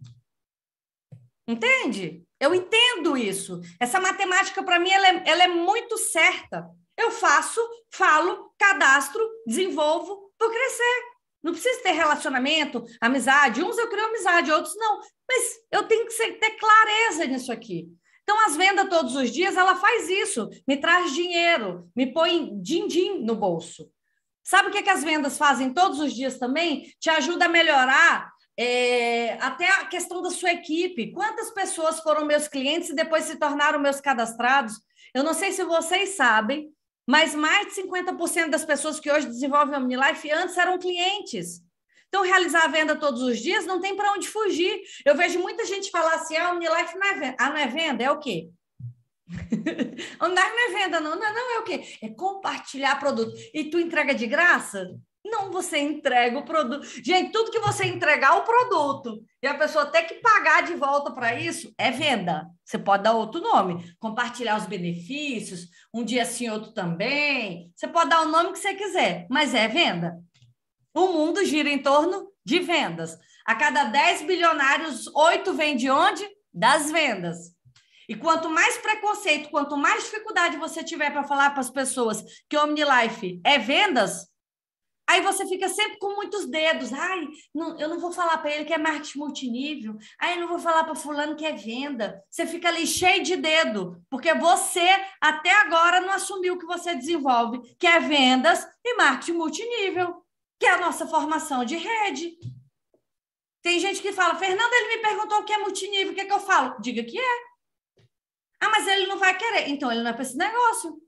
Speaker 9: Entende? Eu entendo isso. Essa matemática, para mim, ela é, ela é muito certa. Eu faço, falo, cadastro, desenvolvo por crescer. Não precisa ter relacionamento, amizade. Uns eu crio amizade, outros não. Mas eu tenho que ser, ter clareza nisso aqui. Então, as vendas todos os dias, ela faz isso. Me traz dinheiro, me põe din-din no bolso. Sabe o que, que as vendas fazem todos os dias também? Te ajuda a melhorar é, até a questão da sua equipe. Quantas pessoas foram meus clientes e depois se tornaram meus cadastrados? Eu não sei se vocês sabem, mas mais de cinquenta por cento das pessoas que hoje desenvolvem a OmniLife antes eram clientes. Então, realizar a venda todos os dias não tem para onde fugir. Eu vejo muita gente falar assim, ah, a OmniLife não é venda. Ah, não é venda? É o quê? Andar não é venda, não. Não, não é o quê? É compartilhar produto. E tu entrega de graça? Não, você entrega o produto. Gente, tudo que você entregar o produto e a pessoa ter que pagar de volta para isso é venda. Você pode dar outro nome, compartilhar os benefícios, um dia sim, outro também. Você pode dar o nome que você quiser, mas é venda. O mundo gira em torno de vendas. A cada dez bilionários, oito vêm de onde? Das vendas. E quanto mais preconceito, quanto mais dificuldade você tiver para falar para as pessoas que OmniLife é vendas, aí você fica sempre com muitos dedos. Ai, não, eu não vou falar para ele que é marketing multinível. Ai, eu não vou falar para fulano que é venda. Você fica ali cheio de dedo, porque você até agora não assumiu o que você desenvolve, que é vendas e marketing multinível, que é a nossa formação de rede. Tem gente que fala, Fernanda, ele me perguntou o que é multinível, o que é que eu falo? Diga que é. Ah, mas ele não vai querer. Então, ele não é para esse negócio.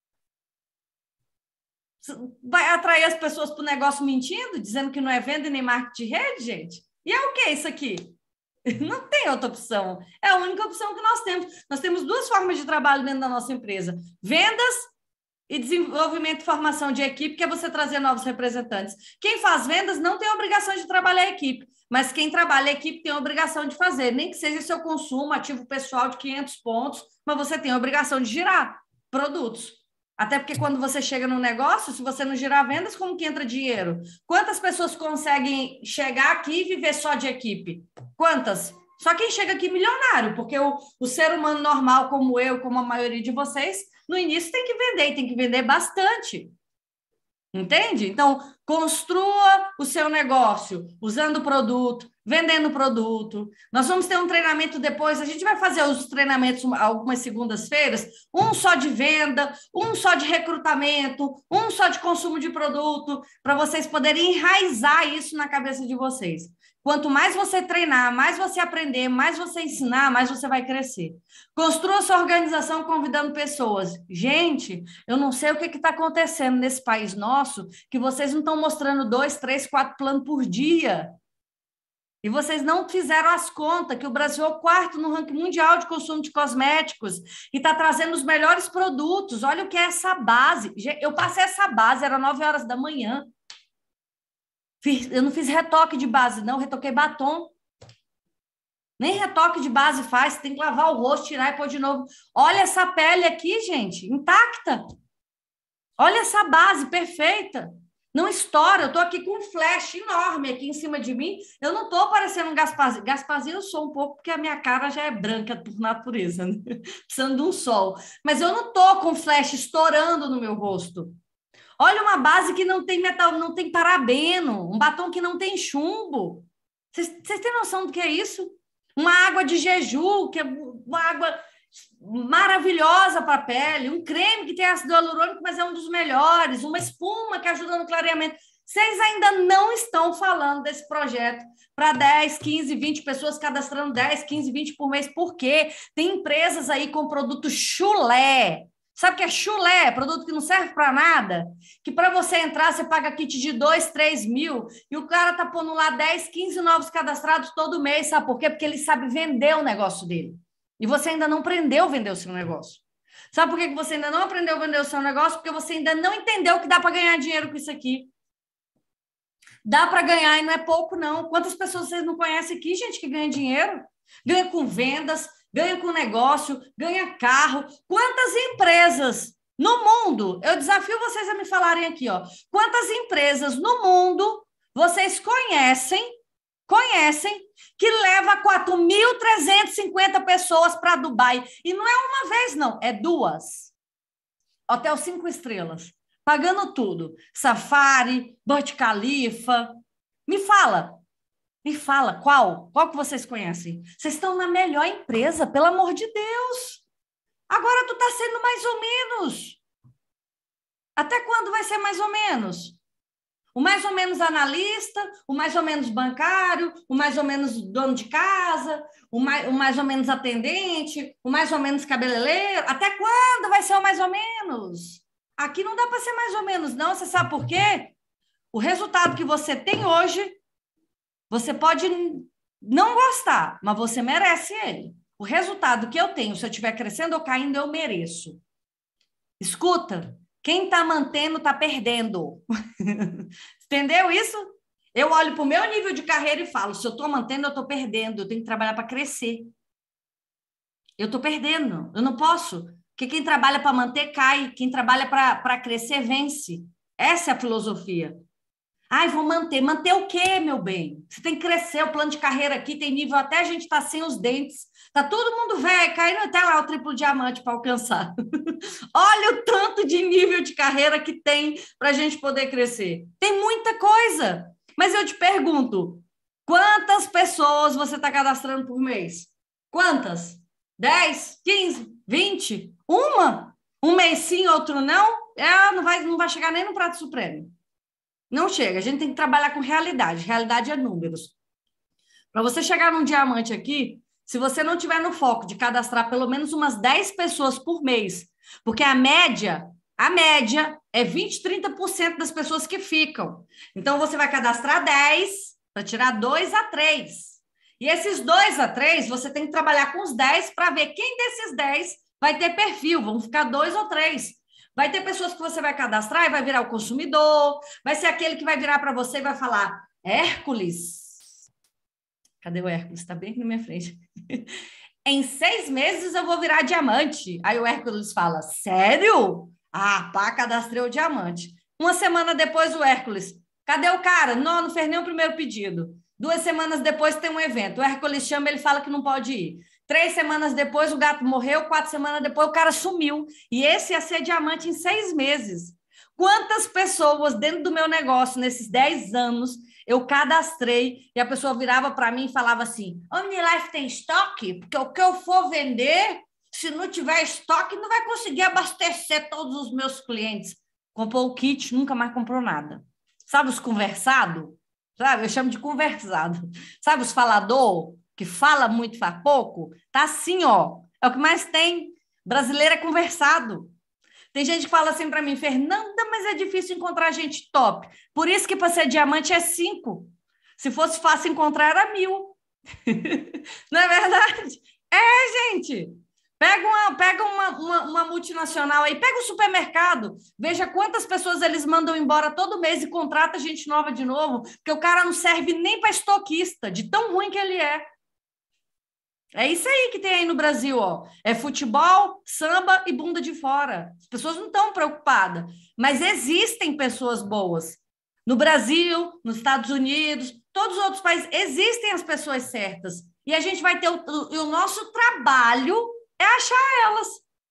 Speaker 9: Vai atrair as pessoas para o negócio mentindo, dizendo que não é venda e nem marketing de rede, gente? E é o que isso aqui? Não tem outra opção. É a única opção que nós temos. Nós temos duas formas de trabalho dentro da nossa empresa. Vendas e desenvolvimento e formação de equipe, que é você trazer novos representantes. Quem faz vendas não tem a obrigação de trabalhar a equipe, mas quem trabalha a equipe tem a obrigação de fazer, nem que seja seu consumo ativo pessoal de quinhentos pontos, mas você tem a obrigação de girar produtos. Até porque quando você chega no negócio, se você não girar vendas, como que entra dinheiro? Quantas pessoas conseguem chegar aqui e viver só de equipe? Quantas? Só quem chega aqui milionário, porque o, o ser humano normal, como eu, como a maioria de vocês, no início tem que vender, e tem que vender bastante. Entende? Então, construa o seu negócio usando produto, vendendo produto. Nós vamos ter um treinamento depois, a gente vai fazer os treinamentos algumas segundas-feiras, um só de venda, um só de recrutamento, um só de consumo de produto, para vocês poderem enraizar isso na cabeça de vocês. Quanto mais você treinar, mais você aprender, mais você ensinar, mais você vai crescer. Construa sua organização convidando pessoas. Gente, eu não sei o que está acontecendo nesse país nosso, que vocês não estão mostrando dois, três, quatro planos por dia. E vocês não fizeram as contas, que o Brasil é o quarto no ranking mundial de consumo de cosméticos e está trazendo os melhores produtos. Olha o que é essa base. Eu passei essa base, era nove horas da manhã. Eu não fiz retoque de base, não, retoquei batom. Nem retoque de base faz, tem que lavar o rosto, tirar e pôr de novo. Olha essa pele aqui, gente, intacta. Olha essa base perfeita. Não estoura, eu estou aqui com um flash enorme aqui em cima de mim. Eu não estou parecendo um Gasparzinho. Gasparzinho eu sou um pouco, porque a minha cara já é branca por natureza, né? Precisando de um sol. Mas eu não estou com flash estourando no meu rosto. Olha uma base que não tem metal, não tem parabeno, um batom que não tem chumbo. Vocês têm noção do que é isso? Uma água de jeju, que é uma água maravilhosa para a pele, um creme que tem ácido hialurônico, mas é um dos melhores, uma espuma que ajuda no clareamento. Vocês ainda não estão falando desse projeto para dez, quinze, vinte pessoas cadastrando dez, quinze, vinte por mês. Por quê? Tem empresas aí com produto chulé. Sabe o que é chulé? Produto que não serve para nada? Que para você entrar, você paga kit de dois, três mil e o cara tá pondo lá dez, quinze novos cadastrados todo mês. Sabe por quê? Porque ele sabe vender o negócio dele. E você ainda não aprendeu a vender o seu negócio. Sabe por que você ainda não aprendeu a vender o seu negócio? Porque você ainda não entendeu que dá para ganhar dinheiro com isso aqui. Dá para ganhar e não é pouco, não. Quantas pessoas vocês não conhecem aqui, gente, que ganha dinheiro? Ganha com vendas, ganha com negócio, ganha carro. Quantas empresas no mundo, eu desafio vocês a me falarem aqui, ó, quantas empresas no mundo vocês conhecem, conhecem, que leva quatro mil trezentas e cinquenta pessoas para Dubai? E não é uma vez, não, é duas. Hotel cinco estrelas, pagando tudo. Safari, Burj Khalifa. Me fala. Me fala, qual? Qual que vocês conhecem? Vocês estão na melhor empresa, pelo amor de Deus. Agora tu tá sendo mais ou menos. Até quando vai ser mais ou menos? O mais ou menos analista, o mais ou menos bancário, o mais ou menos dono de casa, o mais, o mais ou menos atendente, o mais ou menos cabeleireiro. Até quando vai ser o mais ou menos? Aqui não dá para ser mais ou menos, não. Você sabe por quê? O resultado que você tem hoje, você pode não gostar, mas você merece ele. O resultado que eu tenho, se eu estiver crescendo ou caindo, eu mereço. Escuta, quem está mantendo está perdendo. Entendeu isso? Eu olho para o meu nível de carreira e falo, se eu estou mantendo, eu estou perdendo. Eu tenho que trabalhar para crescer. Eu estou perdendo. Eu não posso. Porque quem trabalha para manter, cai. Quem trabalha para crescer, vence. Essa é a filosofia. Ai, vou manter. Manter o quê, meu bem? Você tem que crescer. O plano de carreira aqui tem nível, até a gente tá sem os dentes. Tá todo mundo velho, caindo até lá o triplo diamante para alcançar. Olha o tanto de nível de carreira que tem para a gente poder crescer. Tem muita coisa. Mas eu te pergunto, quantas pessoas você está cadastrando por mês? Quantas? dez, quinze, vinte? Uma? Um mês sim, outro não? É, não vai, não vai chegar nem no prato supremo. Não chega. A gente tem que trabalhar com realidade. Realidade é números. Para você chegar num diamante aqui, se você não tiver no foco de cadastrar pelo menos umas dez pessoas por mês, porque a média, a média é vinte, trinta por cento das pessoas que ficam. Então, você vai cadastrar dez para tirar dois a três. E esses dois a três, você tem que trabalhar com os dez para ver quem desses dez vai ter perfil. Vão ficar dois ou três. Vai ter pessoas que você vai cadastrar e vai virar o consumidor, vai ser aquele que vai virar para você e vai falar, Hércules, cadê o Hércules? Está bem aqui na minha frente. Em seis meses eu vou virar diamante. Aí o Hércules fala, sério? Ah, pá, cadastrei o diamante. Uma semana depois o Hércules, cadê o cara? Não, não fez nem o primeiro pedido. Duas semanas depois tem um evento. O Hércules chama, ele fala que não pode ir. Três semanas depois o gato morreu, quatro semanas depois o cara sumiu. E esse ia ser diamante em seis meses. Quantas pessoas dentro do meu negócio, nesses dez anos, eu cadastrei e a pessoa virava para mim e falava assim, OmniLife tem estoque? Porque o que eu for vender, se não tiver estoque, não vai conseguir abastecer todos os meus clientes. Comprou o kit, nunca mais comprou nada. Sabe os conversados? Sabe? Eu chamo de conversado. Sabe os falador? Que fala muito, faz pouco, tá assim, ó. É o que mais tem. Brasileiro é conversado. Tem gente que fala assim para mim, Fernanda, mas é difícil encontrar gente top. Por isso que para ser diamante é cinco. Se fosse fácil encontrar, era mil. Não é verdade? É, gente. Pega uma, pega uma, uma, uma multinacional aí, pega o supermercado, veja quantas pessoas eles mandam embora todo mês e contrata gente nova de novo, porque o cara não serve nem para estoquista, de tão ruim que ele é. É isso aí que tem aí no Brasil, ó. É futebol, samba e bunda de fora. As pessoas não estão preocupadas, mas existem pessoas boas. No Brasil, nos Estados Unidos, todos os outros países, existem as pessoas certas. E a gente vai ter o, o, o nosso trabalho é achar elas.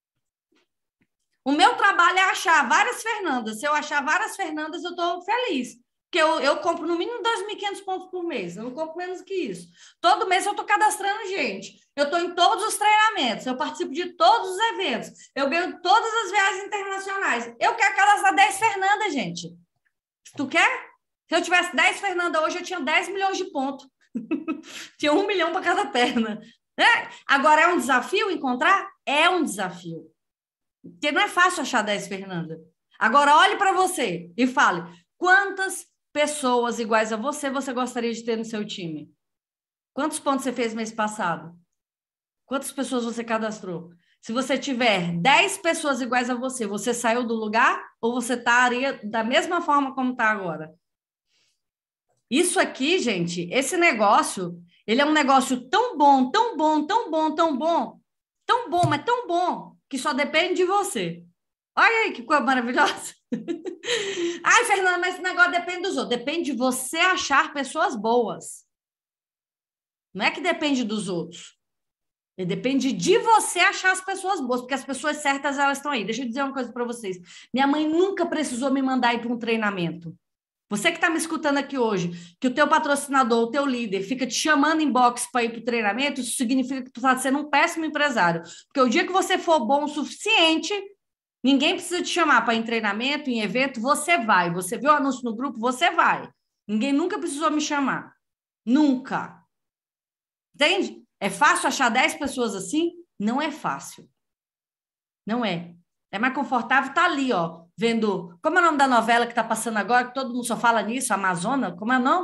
Speaker 9: O meu trabalho é achar várias Fernandas. Se eu achar várias Fernandas, eu estou feliz. Porque eu, eu compro no mínimo dois mil e quinhentos pontos por mês. Eu não compro menos que isso. Todo mês eu estou cadastrando gente. Eu estou em todos os treinamentos. Eu participo de todos os eventos. Eu ganho todas as viagens internacionais. Eu quero cadastrar dez Fernandas, gente. Tu quer? Se eu tivesse dez Fernandas hoje, eu tinha dez milhões de pontos. Tinha um milhão para cada perna. É? Agora, é um desafio encontrar? É um desafio. Porque não é fácil achar dez Fernanda. Agora, olhe para você e fale, quantas pessoas iguais a você você gostaria de ter no seu time? Quantos pontos você fez mês passado? Quantas pessoas você cadastrou? Se você tiver dez pessoas iguais a você, você saiu do lugar ou você estaria da mesma forma como está agora? Isso aqui, gente, esse negócio, ele é um negócio tão bom, tão bom, tão bom, tão bom, tão bom, mas tão bom, que só depende de você. Olha aí que coisa maravilhosa. Ai, Fernanda, mas esse negócio depende dos outros. Depende de você achar pessoas boas. Não é que depende dos outros. Depende de você achar as pessoas boas, porque as pessoas certas, elas estão aí. Deixa eu dizer uma coisa para vocês. Minha mãe nunca precisou me mandar ir para um treinamento. Você que está me escutando aqui hoje, que o teu patrocinador, o teu líder, fica te chamando em box para ir para o treinamento, isso significa que tu está sendo um péssimo empresário. Porque o dia que você for bom o suficiente, ninguém precisa te chamar para ir em treinamento, em evento, você vai. Você viu o anúncio no grupo, você vai. Ninguém nunca precisou me chamar. Nunca. Entende? É fácil achar dez pessoas assim? Não é fácil. Não é. É mais confortável estar ali, ó, vendo... Como é o nome da novela que está passando agora, que todo mundo só fala nisso, Amazônia? Como é o nome?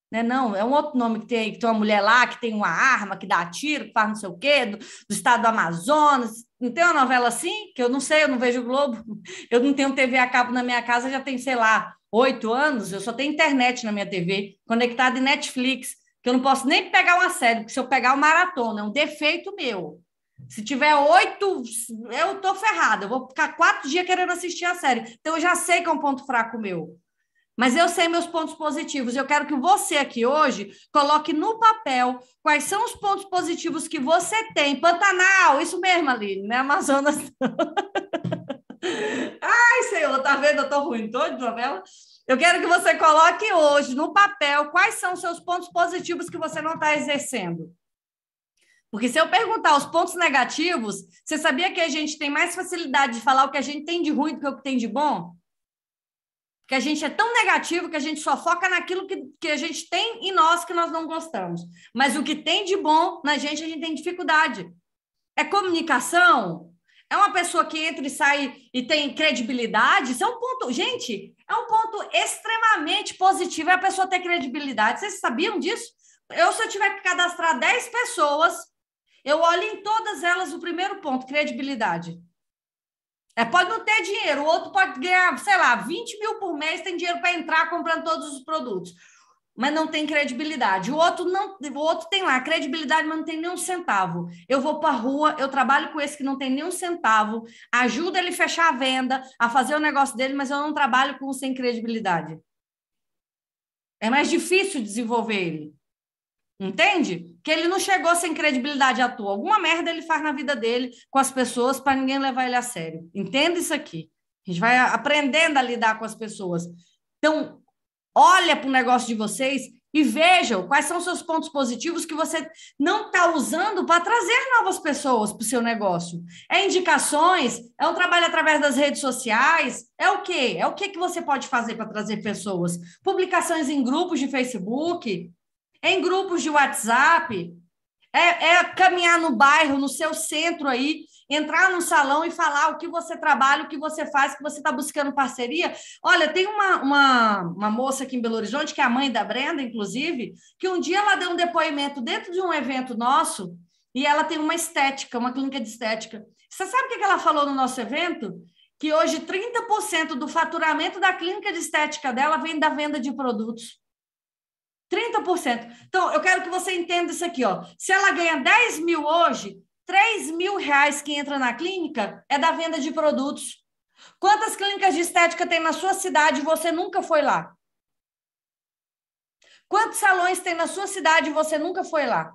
Speaker 9: Né? Não, é um outro nome que tem, que tem uma mulher lá que tem uma arma, que dá tiro, que faz não sei o quê, do, do estado do Amazonas. Não tem uma novela assim? Que eu não sei, eu não vejo o Globo. Eu não tenho T V a cabo na minha casa, já tem, sei lá, oito anos. Eu só tenho internet na minha T V, conectada em Netflix, que eu não posso nem pegar uma série, porque se eu pegar uma maratona, é um defeito meu. Se tiver oito, eu tô ferrada. Eu vou ficar quatro dias querendo assistir a série. Então, eu já sei que é um ponto fraco meu. Mas eu sei meus pontos positivos. Eu quero que você aqui hoje coloque no papel quais são os pontos positivos que você tem. Pantanal, isso mesmo, Aline, né? Amazonas. Ai, Senhor, tá vendo? Eu tô ruim, tô de novela. Eu quero que você coloque hoje no papel quais são os seus pontos positivos que você não está exercendo. Porque se eu perguntar os pontos negativos, você sabia que a gente tem mais facilidade de falar o que a gente tem de ruim do que o que tem de bom? Que a gente é tão negativo que a gente só foca naquilo que, que a gente tem em nós que nós não gostamos. Mas o que tem de bom na gente, a gente tem dificuldade. É comunicação? É uma pessoa que entra e sai e tem credibilidade? Isso é um ponto... Gente, é um ponto extremamente positivo, é a pessoa ter credibilidade. Vocês sabiam disso? Eu, se eu tiver que cadastrar dez pessoas, eu olho em todas elas o primeiro ponto, credibilidade. É, pode não ter dinheiro, o outro pode ganhar, sei lá, vinte mil por mês, tem dinheiro para entrar comprando todos os produtos, mas não tem credibilidade. O outro, não, o outro tem lá credibilidade, mas não tem nenhum centavo. Eu vou para a rua, eu trabalho com esse que não tem nenhum centavo, ajudo ele a fechar a venda, a fazer o negócio dele, mas eu não trabalho com sem credibilidade. É mais difícil desenvolver ele. Entende? Que ele não chegou sem credibilidade à toa. Alguma merda ele faz na vida dele com as pessoas para ninguém levar ele a sério. Entenda isso aqui. A gente vai aprendendo a lidar com as pessoas. Então, olha para o negócio de vocês e vejam quais são os seus pontos positivos que você não está usando para trazer novas pessoas para o seu negócio. É indicações? É um trabalho através das redes sociais? É o quê? É o que, que você pode fazer para trazer pessoas? Publicações em grupos de Facebook? Em grupos de WhatsApp, é, é caminhar no bairro, no seu centro aí, entrar no salão e falar o que você trabalha, o que você faz, que você está buscando parceria. Olha, tem uma, uma, uma moça aqui em Belo Horizonte, que é a mãe da Brenda, inclusive, que um dia ela deu um depoimento dentro de um evento nosso e ela tem uma estética, uma clínica de estética. Você sabe o que ela falou no nosso evento? Que hoje trinta por cento do faturamento da clínica de estética dela vem da venda de produtos. trinta por cento. Então, eu quero que você entenda isso aqui, ó. Se ela ganha dez mil hoje, três mil reais que entra na clínica é da venda de produtos. Quantas clínicas de estética tem na sua cidade e você nunca foi lá? Quantos salões tem na sua cidade e você nunca foi lá?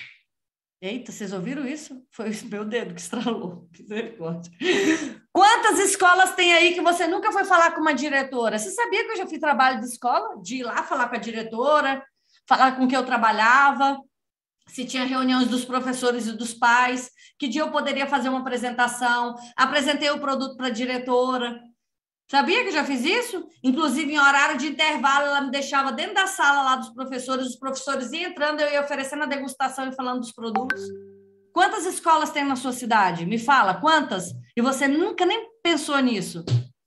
Speaker 9: Eita, vocês ouviram isso? Foi o meu dedo que estralou. Misericórdia. Quantas escolas tem aí que você nunca foi falar com uma diretora? Você sabia que eu já fiz trabalho de escola? De ir lá falar com a diretora, falar com quem eu trabalhava, se tinha reuniões dos professores e dos pais, que dia eu poderia fazer uma apresentação, apresentei o produto para a diretora. Sabia que eu já fiz isso? Inclusive, em horário de intervalo, ela me deixava dentro da sala lá dos professores, os professores iam entrando, eu ia oferecendo a degustação e falando dos produtos. Quantas escolas tem na sua cidade? Me fala, quantas? E você nunca nem pensou nisso.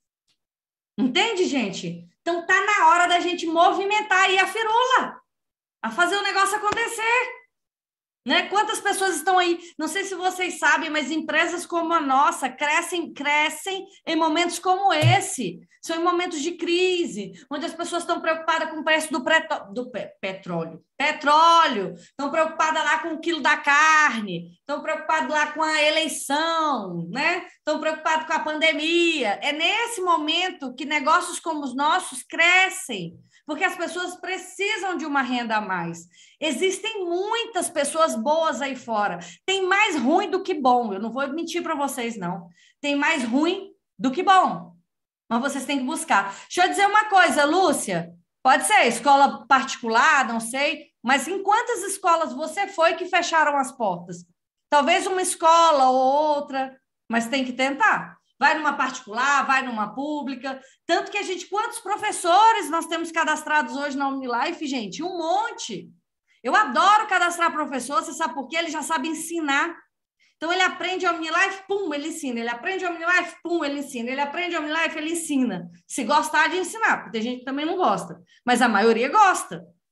Speaker 9: Entende, gente? Então, tá na hora da gente movimentar aí a firula, a fazer o negócio acontecer. Né? Quantas pessoas estão aí? Não sei se vocês sabem, mas empresas como a nossa crescem, crescem em momentos como esse. São em momentos de crise, onde as pessoas estão preocupadas com o preço do, preto, do pe, petróleo. Petróleo. Estão preocupadas lá com o quilo da carne. Estão preocupadas lá com a eleição. Né? Estão preocupados com a pandemia. É nesse momento que negócios como os nossos crescem. Porque as pessoas precisam de uma renda a mais. Existem muitas pessoas boas aí fora. Tem mais ruim do que bom. Eu não vou mentir para vocês, não. Tem mais ruim do que bom. Mas vocês têm que buscar. Deixa eu dizer uma coisa, Lúcia. Pode ser escola particular, não sei. Mas em quantas escolas você foi que fecharam as portas? Talvez uma escola ou outra, mas tem que tentar. Vai numa particular, vai numa pública. Tanto que a gente... Quantos professores nós temos cadastrados hoje na OmniLife, gente? Um monte. Eu adoro cadastrar professor, você sabe por quê? Ele já sabe ensinar. Então, ele aprende a OmniLife, pum, ele ensina. Ele aprende a OmniLife, pum, ele ensina. Ele aprende a OmniLife, ele ensina. Se gostar de ensinar, porque tem gente que também não gosta. Mas a maioria gosta.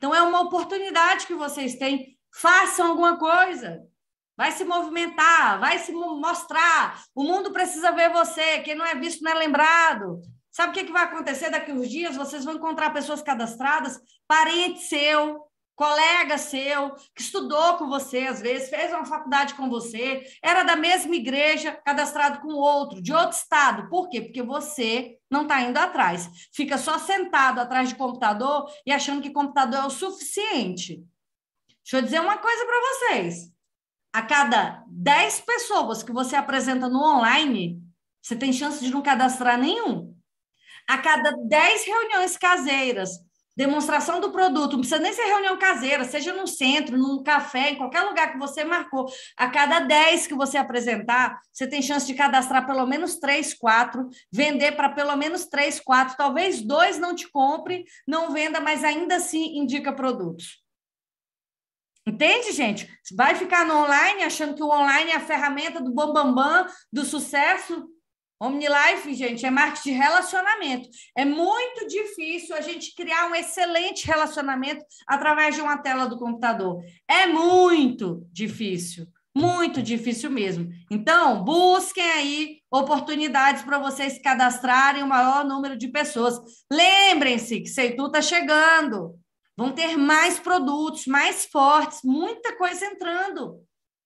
Speaker 9: Então, é uma oportunidade que vocês têm. Façam alguma coisa. Vai se movimentar, vai se mostrar. O mundo precisa ver você. Quem não é visto não é lembrado. Sabe o que, que vai acontecer daqui a uns dias? Vocês vão encontrar pessoas cadastradas, parente seu, colega seu, que estudou com você, às vezes, fez uma faculdade com você, era da mesma igreja, cadastrado com outro, de outro estado. Por quê? Porque você não está indo atrás. Fica só sentado atrás de computador e achando que computador é o suficiente. Deixa eu dizer uma coisa para vocês. A cada dez pessoas que você apresenta no online, você tem chance de não cadastrar nenhum. A cada dez reuniões caseiras, demonstração do produto, não precisa nem ser reunião caseira, seja no centro, num café, em qualquer lugar que você marcou, a cada dez que você apresentar, você tem chance de cadastrar pelo menos três, quatro, vender para pelo menos três, quatro, talvez dois não te compre, não venda, mas ainda assim indica produtos. Entende, gente? Vai ficar no online achando que o online é a ferramenta do bambambam, bam, bam, do sucesso? OmniLife, gente, é marketing de relacionamento. É muito difícil a gente criar um excelente relacionamento através de uma tela do computador. É muito difícil, muito difícil mesmo. Então, busquem aí oportunidades para vocês se cadastrarem o maior número de pessoas. Lembrem-se que Seitu está chegando. Vão ter mais produtos, mais fortes, muita coisa entrando.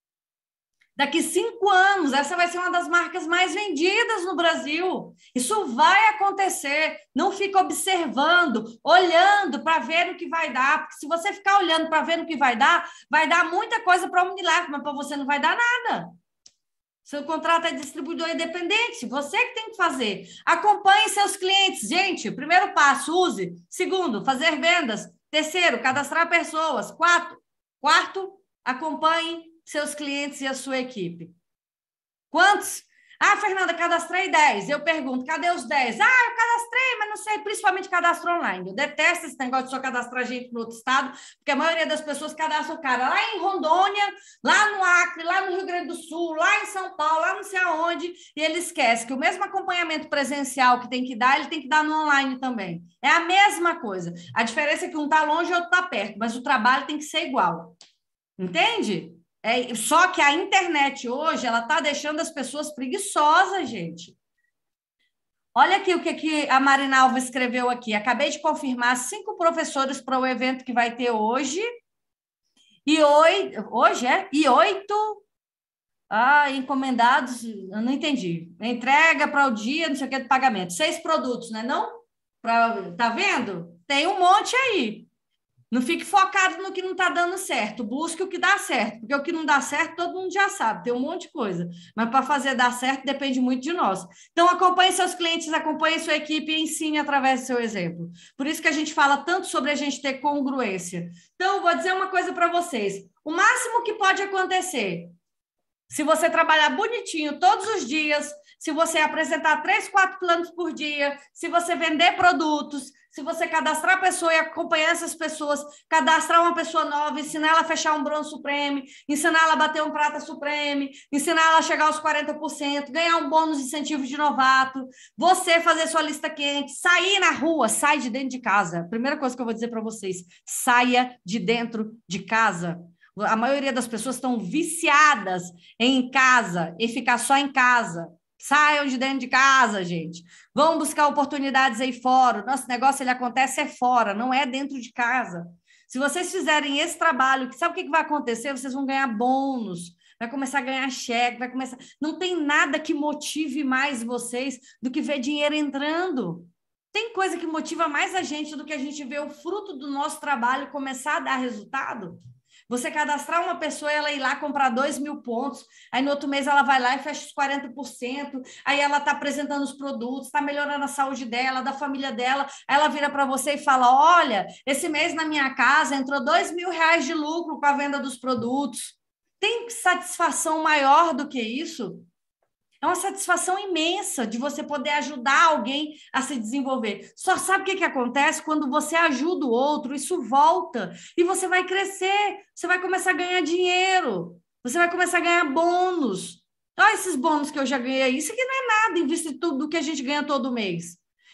Speaker 9: Daqui cinco anos, essa vai ser uma das marcas mais vendidas no Brasil. Isso vai acontecer. Não fica observando, olhando para ver o que vai dar. Porque se você ficar olhando para ver o que vai dar, vai dar muita coisa para o OmniLife, mas para você não vai dar nada. Seu contrato é distribuidor independente, você que tem que fazer. Acompanhe seus clientes. Gente, primeiro passo, use. Segundo, fazer vendas. Terceiro, cadastrar pessoas. Quarto, quarto acompanhe seus clientes e a sua equipe. Quantos? Ah, Fernanda, cadastrei dez. Eu pergunto, cadê os dez? Ah, eu cadastrei, mas não sei, principalmente cadastro online. Eu detesto esse negócio de só cadastrar gente no outro estado, porque a maioria das pessoas cadastra o cara lá em Rondônia, lá no Acre, lá no Rio Grande do Sul, lá em São Paulo, lá não sei aonde, e ele esquece que o mesmo acompanhamento presencial que tem que dar, ele tem que dar no online também. É a mesma coisa. A diferença é que um está longe e o outro está perto, mas o trabalho tem que ser igual. Entende? É, só que a internet hoje, ela está deixando as pessoas preguiçosas, gente. Olha aqui o que, que a Marinalva escreveu aqui. Acabei de confirmar cinco professores para o evento que vai ter hoje. E oito... Hoje, é? E oito... Ah, encomendados... Eu não entendi. Entrega para o dia, não sei o que, de pagamento. Seis produtos, né? Não? Pra, tá vendo? Tem um monte aí. Não fique focado no que não está dando certo. Busque o que dá certo. Porque o que não dá certo, todo mundo já sabe. Tem um monte de coisa. Mas para fazer dar certo, depende muito de nós. Então, acompanhe seus clientes, acompanhe sua equipe e ensine através do seu exemplo. Por isso que a gente fala tanto sobre a gente ter congruência. Então, vou dizer uma coisa para vocês. O máximo que pode acontecer, se você trabalhar bonitinho todos os dias, se você apresentar três, quatro planos por dia, se você vender produtos, se você cadastrar a pessoa e acompanhar essas pessoas, cadastrar uma pessoa nova, ensinar ela a fechar um bronze supreme, ensinar ela a bater um prata supreme, ensinar ela a chegar aos quarenta por cento, ganhar um bônus de incentivo de novato, você fazer sua lista quente, sair na rua, sai de dentro de casa. Primeira coisa que eu vou dizer para vocês, saia de dentro de casa. A maioria das pessoas estão viciadas em casa, em ficar só em casa. Saiam de dentro de casa, gente. Vão buscar oportunidades aí fora. O nosso negócio, ele acontece é fora, não é dentro de casa. Se vocês fizerem esse trabalho, sabe o que vai acontecer? Vocês vão ganhar bônus, vai começar a ganhar cheque, vai começar... Não tem nada que motive mais vocês do que ver dinheiro entrando. Tem coisa que motiva mais a gente do que a gente ver o fruto do nosso trabalho começar a dar resultado? Você cadastrar uma pessoa, ela ir lá comprar dois mil pontos, aí no outro mês ela vai lá e fecha os quarenta por cento, aí ela está apresentando os produtos, está melhorando a saúde dela, da família dela, aí ela vira para você e fala, olha, esse mês na minha casa entrou dois mil reais de lucro com a venda dos produtos. Tem satisfação maior do que isso? É uma satisfação imensa de você poder ajudar alguém a se desenvolver. Só sabe o que, que acontece? Quando você ajuda o outro, isso volta e você vai crescer, você vai começar a ganhar dinheiro, você vai começar a ganhar bônus. Olha esses bônus que eu já ganhei, isso aqui não é nada em vista de tudo que a gente ganha todo mês.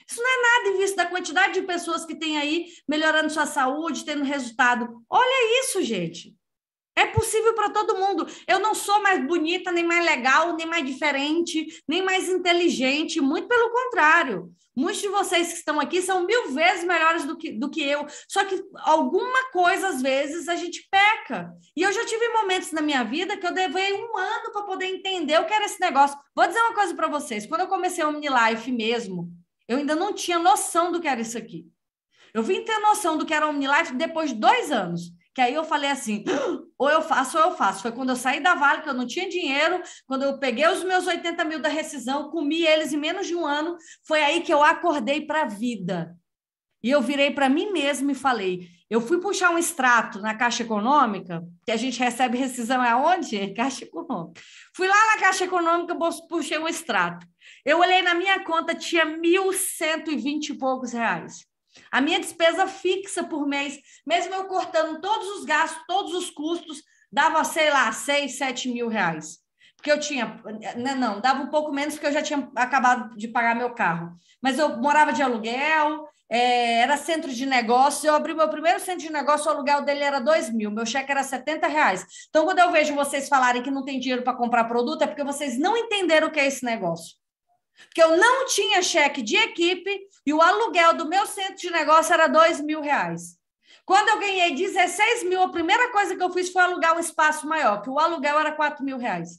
Speaker 9: Isso não é nada em vista da quantidade de pessoas que tem aí melhorando sua saúde, tendo resultado. Olha isso, gente. É possível para todo mundo. Eu não sou mais bonita, nem mais legal, nem mais diferente, nem mais inteligente. Muito pelo contrário. Muitos de vocês que estão aqui são mil vezes melhores do que, do que eu. Só que alguma coisa, às vezes, a gente peca. E eu já tive momentos na minha vida que eu levei um ano para poder entender o que era esse negócio. Vou dizer uma coisa para vocês. Quando eu comecei o OmniLife mesmo, eu ainda não tinha noção do que era isso aqui. Eu vim ter noção do que era o OmniLife depois de dois anos. Que aí eu falei assim, ou eu faço ou eu faço. Foi quando eu saí da Vale, que eu não tinha dinheiro, quando eu peguei os meus oitenta mil da rescisão, comi eles em menos de um ano, foi aí que eu acordei para a vida. E eu virei para mim mesma e falei, eu fui puxar um extrato na Caixa Econômica, que a gente recebe rescisão aonde? Caixa Econômica. Fui lá na Caixa Econômica, puxei um extrato. Eu olhei na minha conta, tinha mil cento e vinte e poucos reais. A minha despesa fixa por mês, mesmo eu cortando todos os gastos, todos os custos, dava, sei lá, seis, sete mil reais. Porque eu tinha... Não, dava um pouco menos porque eu já tinha acabado de pagar meu carro. Mas eu morava de aluguel, é, era centro de negócio. Eu abri meu primeiro centro de negócio, o aluguel dele era dois mil, meu cheque era setenta reais. Então, quando eu vejo vocês falarem que não tem dinheiro para comprar produto, é porque vocês não entenderam o que é esse negócio. Porque eu não tinha cheque de equipe e o aluguel do meu centro de negócio era dois mil reais. Quando eu ganhei dezesseis mil, a primeira coisa que eu fiz foi alugar um espaço maior, que o aluguel era quatro mil reais.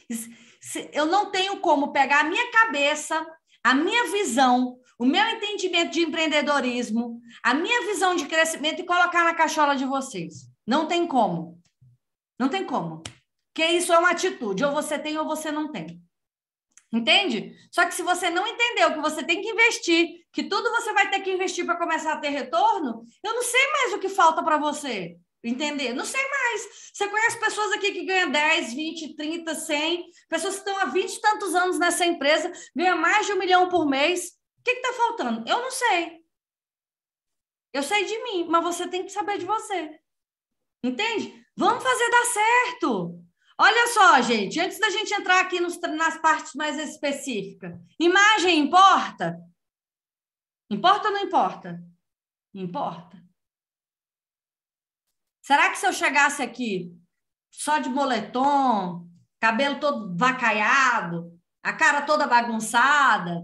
Speaker 9: Eu não tenho como pegar a minha cabeça, a minha visão, o meu entendimento de empreendedorismo, a minha visão de crescimento e colocar na cachola de vocês. Não tem como. Não tem como. Porque isso é uma atitude, ou você tem ou você não tem. Entende? Só que se você não entendeu que você tem que investir, que tudo você vai ter que investir para começar a ter retorno, eu não sei mais o que falta para você, entender? Não sei mais. Você conhece pessoas aqui que ganham dez, vinte, trinta, cem, pessoas que estão há vinte e tantos anos nessa empresa, ganham mais de um milhão por mês. O que está faltando? Eu não sei. Eu sei de mim, mas você tem que saber de você. Entende? Vamos fazer dar certo. Olha só, gente, antes da gente entrar aqui nos, nas partes mais específicas, imagem importa? Importa ou não importa? Importa. Será que se eu chegasse aqui só de moletom, cabelo todo vacaiado, a cara toda bagunçada,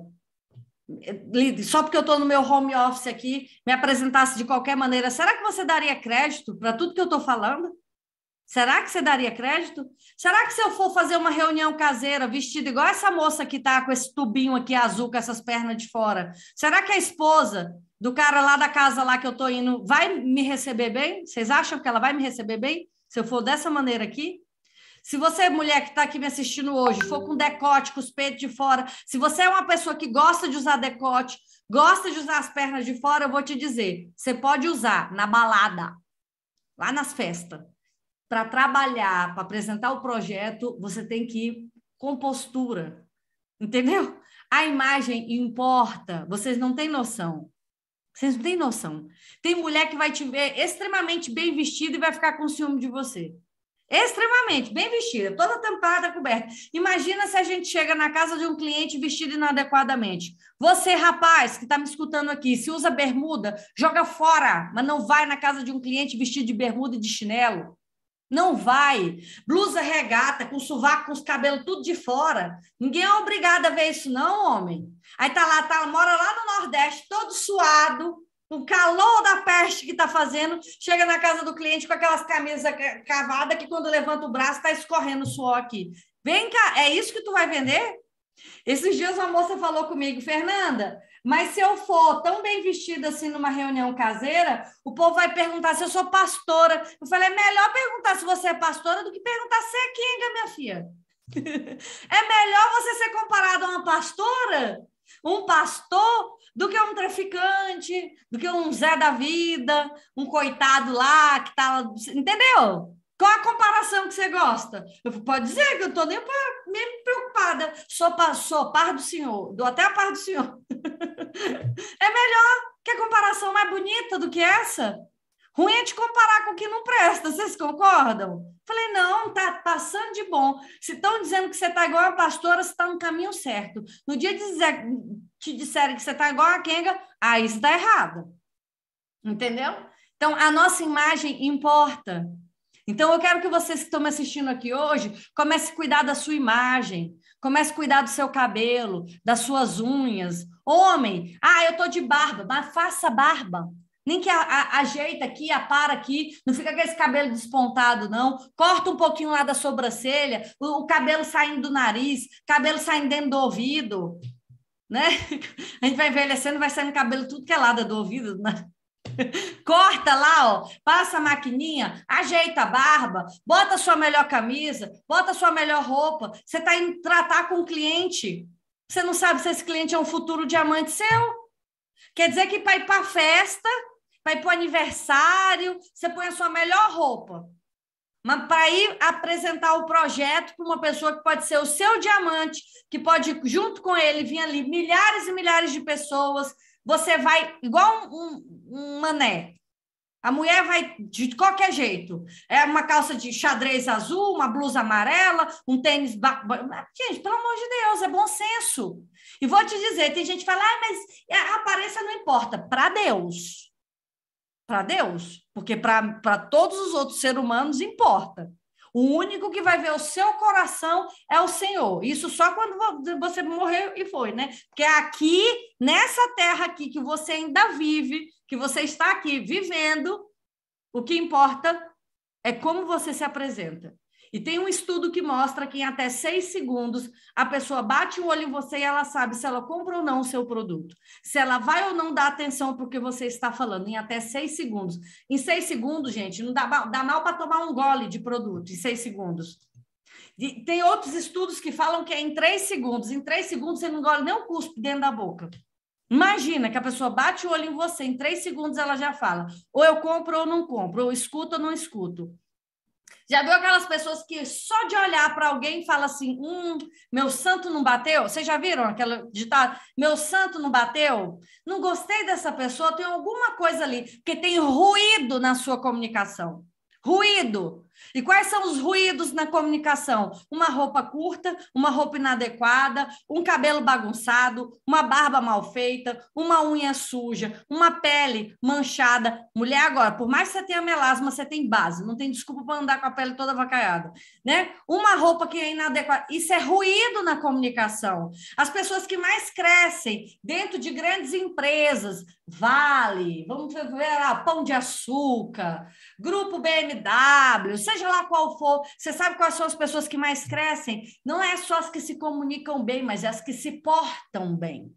Speaker 9: só porque eu estou no meu home office aqui, me apresentasse de qualquer maneira, será que você daria crédito para tudo que eu estou falando? Será que você daria crédito? Será que se eu for fazer uma reunião caseira, vestida igual essa moça que está com esse tubinho aqui azul, com essas pernas de fora, será que a esposa do cara lá da casa lá que eu estou indo vai me receber bem? Vocês acham que ela vai me receber bem? Se eu for dessa maneira aqui? Se você, mulher que está aqui me assistindo hoje, for com decote, com os peitos de fora, se você é uma pessoa que gosta de usar decote, gosta de usar as pernas de fora, eu vou te dizer, você pode usar na balada, lá nas festas. Para trabalhar, para apresentar o projeto, você tem que ir com postura, entendeu? A imagem importa, vocês não têm noção. Vocês não têm noção. Tem mulher que vai te ver extremamente bem vestida e vai ficar com ciúme de você. Extremamente bem vestida, toda tampada, coberta. Imagina se a gente chega na casa de um cliente vestido inadequadamente. Você, rapaz, que está me escutando aqui, se usa bermuda, joga fora, mas não vai na casa de um cliente vestido de bermuda e de chinelo. Não vai. Blusa regata, com sovaco, com os cabelos tudo de fora. Ninguém é obrigado a ver isso, não, homem. Aí tá lá, tá, mora lá no Nordeste, todo suado, o calor da peste que tá fazendo, chega na casa do cliente com aquelas camisas cavadas que quando levanta o braço tá escorrendo o suor aqui. Vem cá, é isso que tu vai vender? Esses dias uma moça falou comigo, Fernanda, mas se eu for tão bem vestida assim numa reunião caseira, o povo vai perguntar se eu sou pastora. Eu falei, é melhor perguntar se você é pastora do que perguntar se é quem, minha filha. É melhor você ser comparado a uma pastora, um pastor, do que um traficante, do que um Zé da vida, um coitado lá que tá... Entendeu? Qual a comparação que você gosta? Eu, pode dizer que eu estou nem, nem preocupada. Sou, sou par do senhor, dou até a par do senhor. É melhor que a comparação mais bonita do que essa. Ruim é te comparar com o que não presta, vocês concordam? Falei, não, tá passando de bom. Se estão dizendo que você está igual a pastora, você está no caminho certo. No dia de dizer, te disserem que você está igual a Kenga, aí você está errada. Entendeu? Então, a nossa imagem importa. Então, eu quero que vocês que estão me assistindo aqui hoje comecem a cuidar da sua imagem, comece a cuidar do seu cabelo, das suas unhas. Homem, ah, eu tô de barba, mas faça barba. Nem que a, a, ajeita aqui, apara aqui, não fica com esse cabelo despontado, não. Corta um pouquinho lá da sobrancelha, o, o cabelo saindo do nariz, cabelo saindo dentro do ouvido, né? A gente vai envelhecendo, vai saindo cabelo tudo que é lado do ouvido, né? Corta lá, ó, passa a maquininha, ajeita a barba, bota a sua melhor camisa, bota a sua melhor roupa. Você está indo tratar com o cliente. Você não sabe se esse cliente é um futuro diamante seu. Quer dizer que para ir para a festa, para ir para o aniversário, você põe a sua melhor roupa. Mas para ir apresentar o projeto para uma pessoa que pode ser o seu diamante, que pode, junto com ele, vir ali milhares e milhares de pessoas. Você vai igual um, um, um mané. A mulher vai de qualquer jeito. É uma calça de xadrez azul, uma blusa amarela, um tênis... Ba... Gente, pelo amor de Deus, é bom senso. E vou te dizer, tem gente que fala, ah, mas a aparência não importa. Para Deus. Para Deus. Porque para todos os outros seres humanos importa. O único que vai ver o seu coração é o Senhor. Isso só quando você morreu e foi, né? Porque aqui, nessa terra aqui que você ainda vive, que você está aqui vivendo, o que importa é como você se apresenta. E tem um estudo que mostra que em até seis segundos a pessoa bate o olho em você e ela sabe se ela compra ou não o seu produto. Se ela vai ou não dar atenção para o que você está falando, em até seis segundos. Em seis segundos, gente, não dá, dá mal para tomar um gole de produto, em seis segundos. E tem outros estudos que falam que é em três segundos. Em três segundos você não engole nem um cuspe dentro da boca. Imagina que a pessoa bate o olho em você, em três segundos ela já fala, ou eu compro ou não compro, ou escuto ou não escuto. Já viu aquelas pessoas que só de olhar para alguém fala assim, hum, meu santo não bateu? Vocês já viram aquela ditado, meu santo não bateu? Não gostei dessa pessoa, tem alguma coisa ali, porque tem ruído na sua comunicação. Ruído. E quais são os ruídos na comunicação? Uma roupa curta, uma roupa inadequada, um cabelo bagunçado, uma barba mal feita, uma unha suja, uma pele manchada. Mulher agora, por mais que você tenha melasma, você tem base, não tem desculpa para andar com a pele toda vacaiada, né? Uma roupa que é inadequada. Isso é ruído na comunicação. As pessoas que mais crescem dentro de grandes empresas, Vale, vamos ver lá, Pão de Açúcar, Grupo B M W, seja lá qual for, você sabe quais são as pessoas que mais crescem? Não é só as que se comunicam bem, mas é as que se portam bem.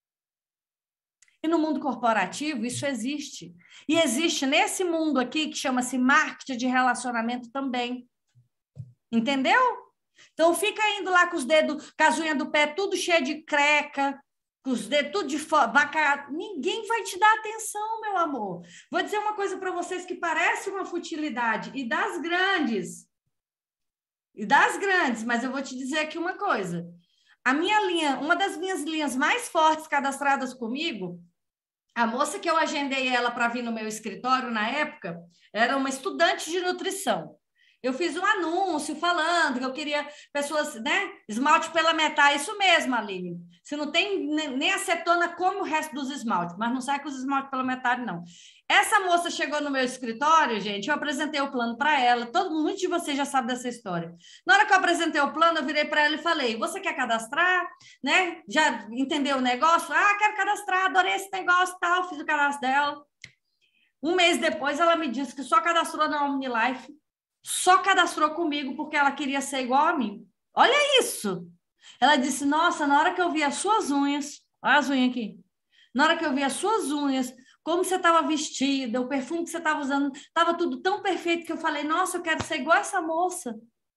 Speaker 9: E no mundo corporativo isso existe. E existe nesse mundo aqui que chama-se marketing de relacionamento também. Entendeu? Então fica indo lá com os dedos, com as unhas do pé tudo cheio de creca, com os dedos tudo de fora, ninguém vai te dar atenção, meu amor. Vou dizer uma coisa para vocês que parece uma futilidade, e das grandes, e das grandes, mas eu vou te dizer aqui uma coisa. A minha linha, uma das minhas linhas mais fortes cadastradas comigo, a moça que eu agendei ela para vir no meu escritório na época, era uma estudante de nutrição. Eu fiz um anúncio falando que eu queria pessoas, né? Esmalte pela metade, isso mesmo, Aline. Você não tem nem acetona como o resto dos esmaltes, mas não sai com os esmaltes pela metade, não. Essa moça chegou no meu escritório, gente, eu apresentei o plano para ela, todo mundo de vocês já sabe dessa história. Na hora que eu apresentei o plano, eu virei para ela e falei, você quer cadastrar? Né? Já entendeu o negócio? Ah, quero cadastrar, adorei esse negócio e tal, fiz o cadastro dela. Um mês depois, ela me disse que só cadastrou na OmniLife, só cadastrou comigo porque ela queria ser igual a mim. Olha isso! Ela disse, nossa, na hora que eu vi as suas unhas, olha as unhas aqui, na hora que eu vi as suas unhas, como você estava vestida, o perfume que você estava usando, estava tudo tão perfeito que eu falei, nossa, eu quero ser igual a essa moça.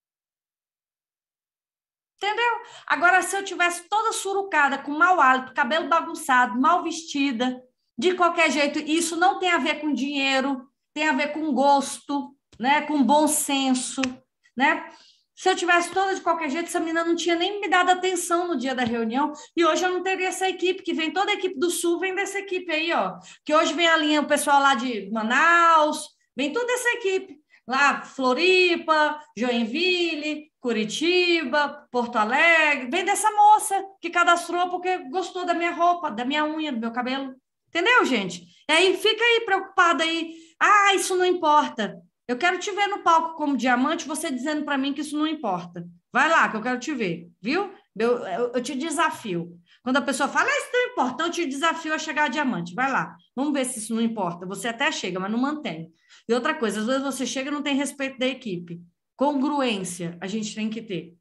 Speaker 9: Entendeu? Agora, se eu tivesse toda surucada, com mau hálito, cabelo bagunçado, mal vestida, de qualquer jeito, isso não tem a ver com dinheiro, tem a ver com gosto, né, com bom senso, né? Se eu tivesse toda de qualquer jeito, essa menina não tinha nem me dado atenção no dia da reunião, e hoje eu não teria essa equipe, que vem toda a equipe do Sul, vem dessa equipe aí, ó. Que hoje vem a linha, o pessoal lá de Manaus, vem toda essa equipe. Lá, Floripa, Joinville, Curitiba, Porto Alegre, vem dessa moça que cadastrou porque gostou da minha roupa, da minha unha, do meu cabelo. Entendeu, gente? E aí fica aí preocupada aí. Ah, isso não importa. Eu quero te ver no palco como diamante, você dizendo para mim que isso não importa. Vai lá, que eu quero te ver, viu? Eu, eu, eu te desafio. Quando a pessoa fala, ah, isso não importa, então eu te desafio a chegar a diamante. Vai lá, vamos ver se isso não importa. Você até chega, mas não mantém. E outra coisa, às vezes você chega e não tem respeito da equipe. Congruência a gente tem que ter.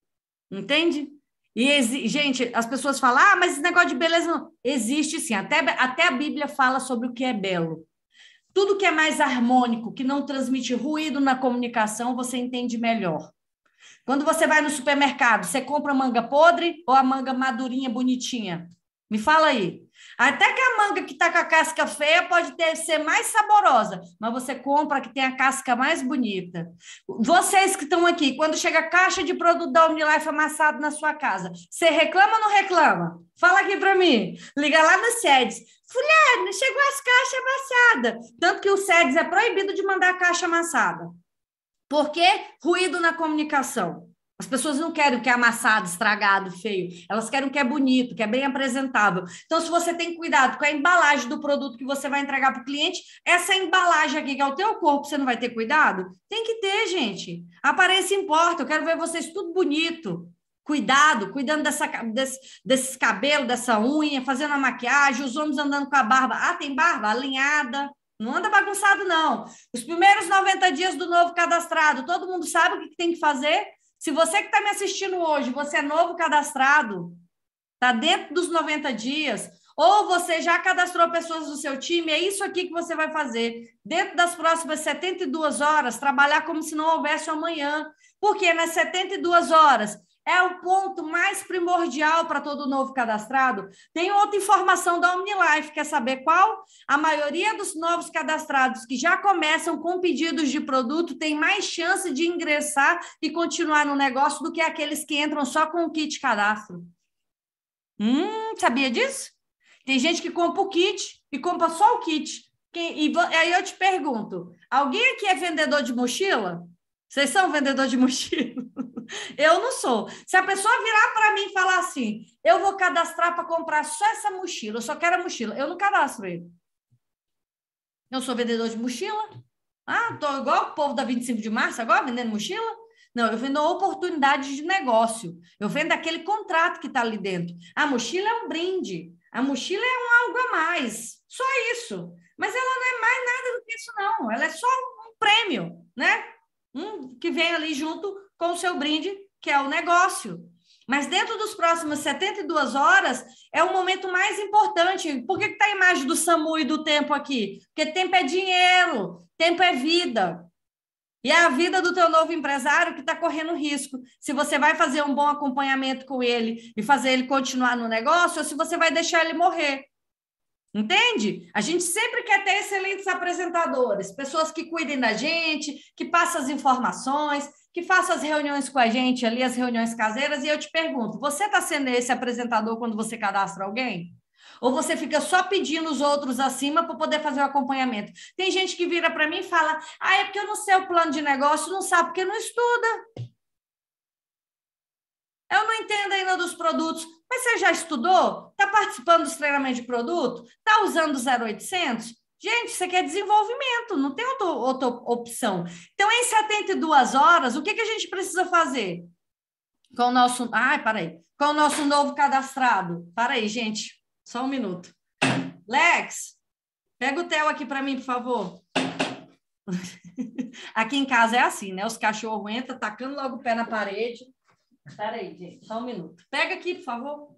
Speaker 9: Entende? E, gente, as pessoas falam, ah, mas esse negócio de beleza não... Existe sim, até, até a Bíblia fala sobre o que é belo. Tudo que é mais harmônico, que não transmite ruído na comunicação, você entende melhor. Quando você vai no supermercado, você compra manga podre ou a manga madurinha, bonitinha? Me fala aí. Até que a manga que está com a casca feia pode ter, ser mais saborosa, mas você compra a que tem a casca mais bonita. Vocês que estão aqui, quando chega a caixa de produto da Omnilife amassado na sua casa, você reclama ou não reclama? Fala aqui para mim. Liga lá no SEDES. Fulano, chegou as caixas amassadas. Tanto que o SEDES é proibido de mandar a caixa amassada. Por quê? Ruído na comunicação. As pessoas não querem o que é amassado, estragado, feio. Elas querem o que é bonito, que é bem apresentável. Então, se você tem cuidado com a embalagem do produto que você vai entregar para o cliente, essa embalagem aqui, que é o teu corpo, você não vai ter cuidado? Tem que ter, gente. A aparência importa. Eu quero ver vocês tudo bonito. Cuidado, cuidando dessa, desse, desses cabelos, dessa unha, fazendo a maquiagem, os homens andando com a barba. Ah, tem barba? Alinhada. Não anda bagunçado, não. Os primeiros noventa dias do novo cadastrado, todo mundo sabe o que tem que fazer? Se você que está me assistindo hoje, você é novo cadastrado, está dentro dos noventa dias, ou você já cadastrou pessoas do seu time, é isso aqui que você vai fazer. Dentro das próximas setenta e duas horas, trabalhar como se não houvesse amanhã. Porque nas setenta e duas horas é o ponto mais primordial para todo novo cadastrado. Tem outra informação da Omnilife, quer saber qual? A maioria dos novos cadastrados que já começam com pedidos de produto tem mais chance de ingressar e continuar no negócio do que aqueles que entram só com o kit cadastro. Hum, sabia disso? Tem gente que compra o kit e compra só o kit. Quem, e aí eu te pergunto, alguém aqui é vendedor de mochila? Vocês são vendedor de mochila? Eu não sou. Se a pessoa virar para mim e falar assim, eu vou cadastrar para comprar só essa mochila, eu só quero a mochila, eu não cadastro ele. Eu sou vendedor de mochila. Ah, estou igual o povo da vinte e cinco de março agora, vendendo mochila? Não, eu vendo oportunidade de negócio. Eu vendo aquele contrato que está ali dentro. A mochila é um brinde. A mochila é um algo a mais. Só isso. Mas ela não é mais nada do que isso, não. Ela é só um prêmio, né? Um que vem ali junto com o seu brinde, que é o negócio. Mas dentro dos próximos setenta e duas horas é o momento mais importante. Por que está a imagem do SAMU e do tempo aqui? Porque tempo é dinheiro, tempo é vida. E é a vida do teu novo empresário que está correndo risco. Se você vai fazer um bom acompanhamento com ele e fazer ele continuar no negócio, ou se você vai deixar ele morrer. Entende? A gente sempre quer ter excelentes apresentadores, pessoas que cuidem da gente, que passam as informações, que façam as reuniões com a gente ali, as reuniões caseiras, e eu te pergunto, você está sendo esse apresentador quando você cadastra alguém? Ou você fica só pedindo os outros acima para poder fazer o acompanhamento? Tem gente que vira para mim e fala, ah, é porque eu não sei o plano de negócio, não sabe porque não estuda. Eu não entendo ainda dos produtos. Mas você já estudou? Está participando dos treinamentos de produto? Está usando o zero oitocentos? Gente, isso aqui é desenvolvimento, não tem outra, outra opção. Então, em setenta e duas horas, o que, que a gente precisa fazer? Com o nosso... Ai, peraí. Com o nosso novo cadastrado. Para aí, gente. Só um minuto. Lex, pega o Theo aqui para mim, por favor. Aqui em casa é assim, né? Os cachorros entram, tacando logo o pé na parede. Espera aí, gente, só um minuto. Pega aqui, por favor.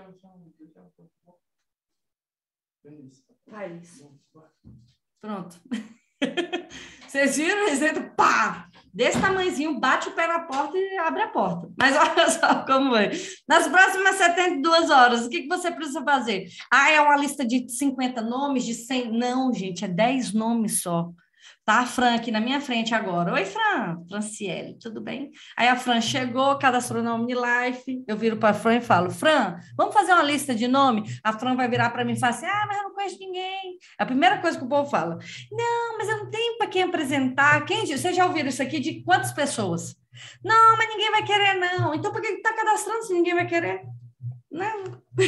Speaker 9: Vai, isso. Pronto. Vocês viram? Eles entram, pá! Desse tamanhozinho, bate o pé na porta e abre a porta. Mas olha só como é. Nas próximas setenta e duas horas, o que, que você precisa fazer? Ah, é uma lista de cinquenta nomes, de cem? Não, gente, é dez nomes só. Tá a Fran aqui na minha frente agora. Oi, Fran. Franciele, tudo bem? Aí a Fran chegou, cadastrou na OmniLife. Eu viro para a Fran e falo, Fran, vamos fazer uma lista de nome? A Fran vai virar para mim e falar assim, ah, mas eu não conheço ninguém. A primeira coisa que o povo fala, não, mas eu não tenho para quem apresentar. Quem, vocês já ouviram isso aqui de quantas pessoas? Não, mas ninguém vai querer, não. Então por que está cadastrando se ninguém vai querer? Não.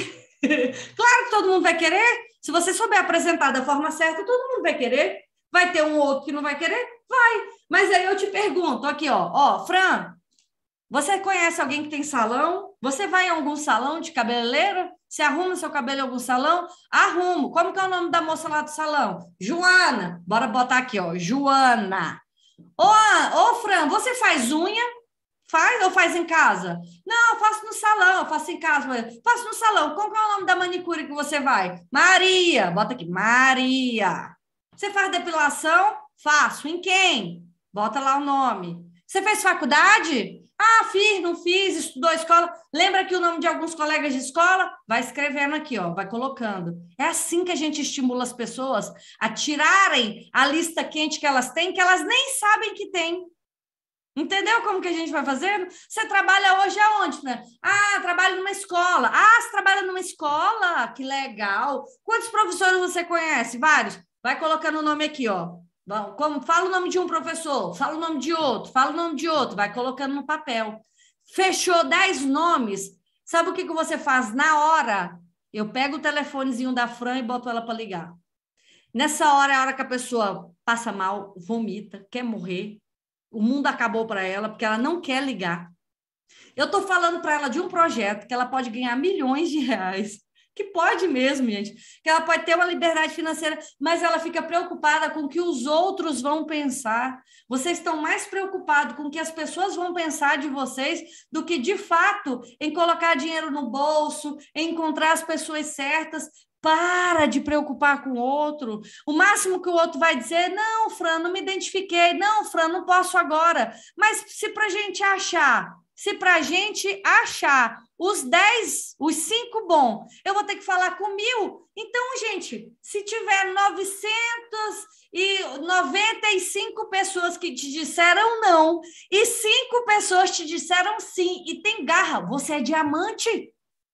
Speaker 9: Claro que todo mundo vai querer. Se você souber apresentar da forma certa, todo mundo vai querer. Vai ter um outro que não vai querer? Vai. Mas aí eu te pergunto, aqui, ó, ó, Fran, você conhece alguém que tem salão? Você vai em algum salão de cabeleireiro? Você arruma seu cabelo em algum salão? Arrumo. Como que é o nome da moça lá do salão? Joana. Bora botar aqui, ó, Joana. Ô, ô, Fran, você faz unha? Faz ou faz em casa? Não, eu faço no salão, eu faço em casa. Faço no salão. Qual que é o nome da manicure que você vai? Maria. Bota aqui, Maria. Você faz depilação? Faço. Em quem? Bota lá o nome. Você fez faculdade? Ah, fiz, não fiz, estudou escola. Lembra aqui o nome de alguns colegas de escola? Vai escrevendo aqui, ó, vai colocando. É assim que a gente estimula as pessoas a tirarem a lista quente que elas têm, que elas nem sabem que têm. Entendeu como que a gente vai fazendo? Você trabalha hoje aonde, né? Ah, trabalho numa escola. Ah, você trabalha numa escola? Que legal. Quantos professores você conhece? Vários. Vai colocando o nome aqui, ó. Como, fala o nome de um professor, fala o nome de outro, fala o nome de outro, vai colocando no papel. Fechou dez nomes. Sabe o que, que você faz na hora? Eu pego o telefonezinho da Fran e boto ela para ligar. Nessa hora é a hora que a pessoa passa mal, vomita, quer morrer. O mundo acabou para ela porque ela não quer ligar. Eu estou falando para ela de um projeto que ela pode ganhar milhões de reais. Que pode mesmo, gente, que ela pode ter uma liberdade financeira, mas ela fica preocupada com o que os outros vão pensar. Vocês estão mais preocupados com o que as pessoas vão pensar de vocês do que, de fato, em colocar dinheiro no bolso, em encontrar as pessoas certas. Para de preocupar com o outro. O máximo que o outro vai dizer, não, Fran, não me identifiquei. Não, Fran, não posso agora. Mas se para a gente achar... Se para a gente achar os dez, os cinco bom, eu vou ter que falar com mil. Então, gente, se tiver novecentas e noventa e cinco pessoas que te disseram não e cinco pessoas te disseram sim e tem garra, você é diamante.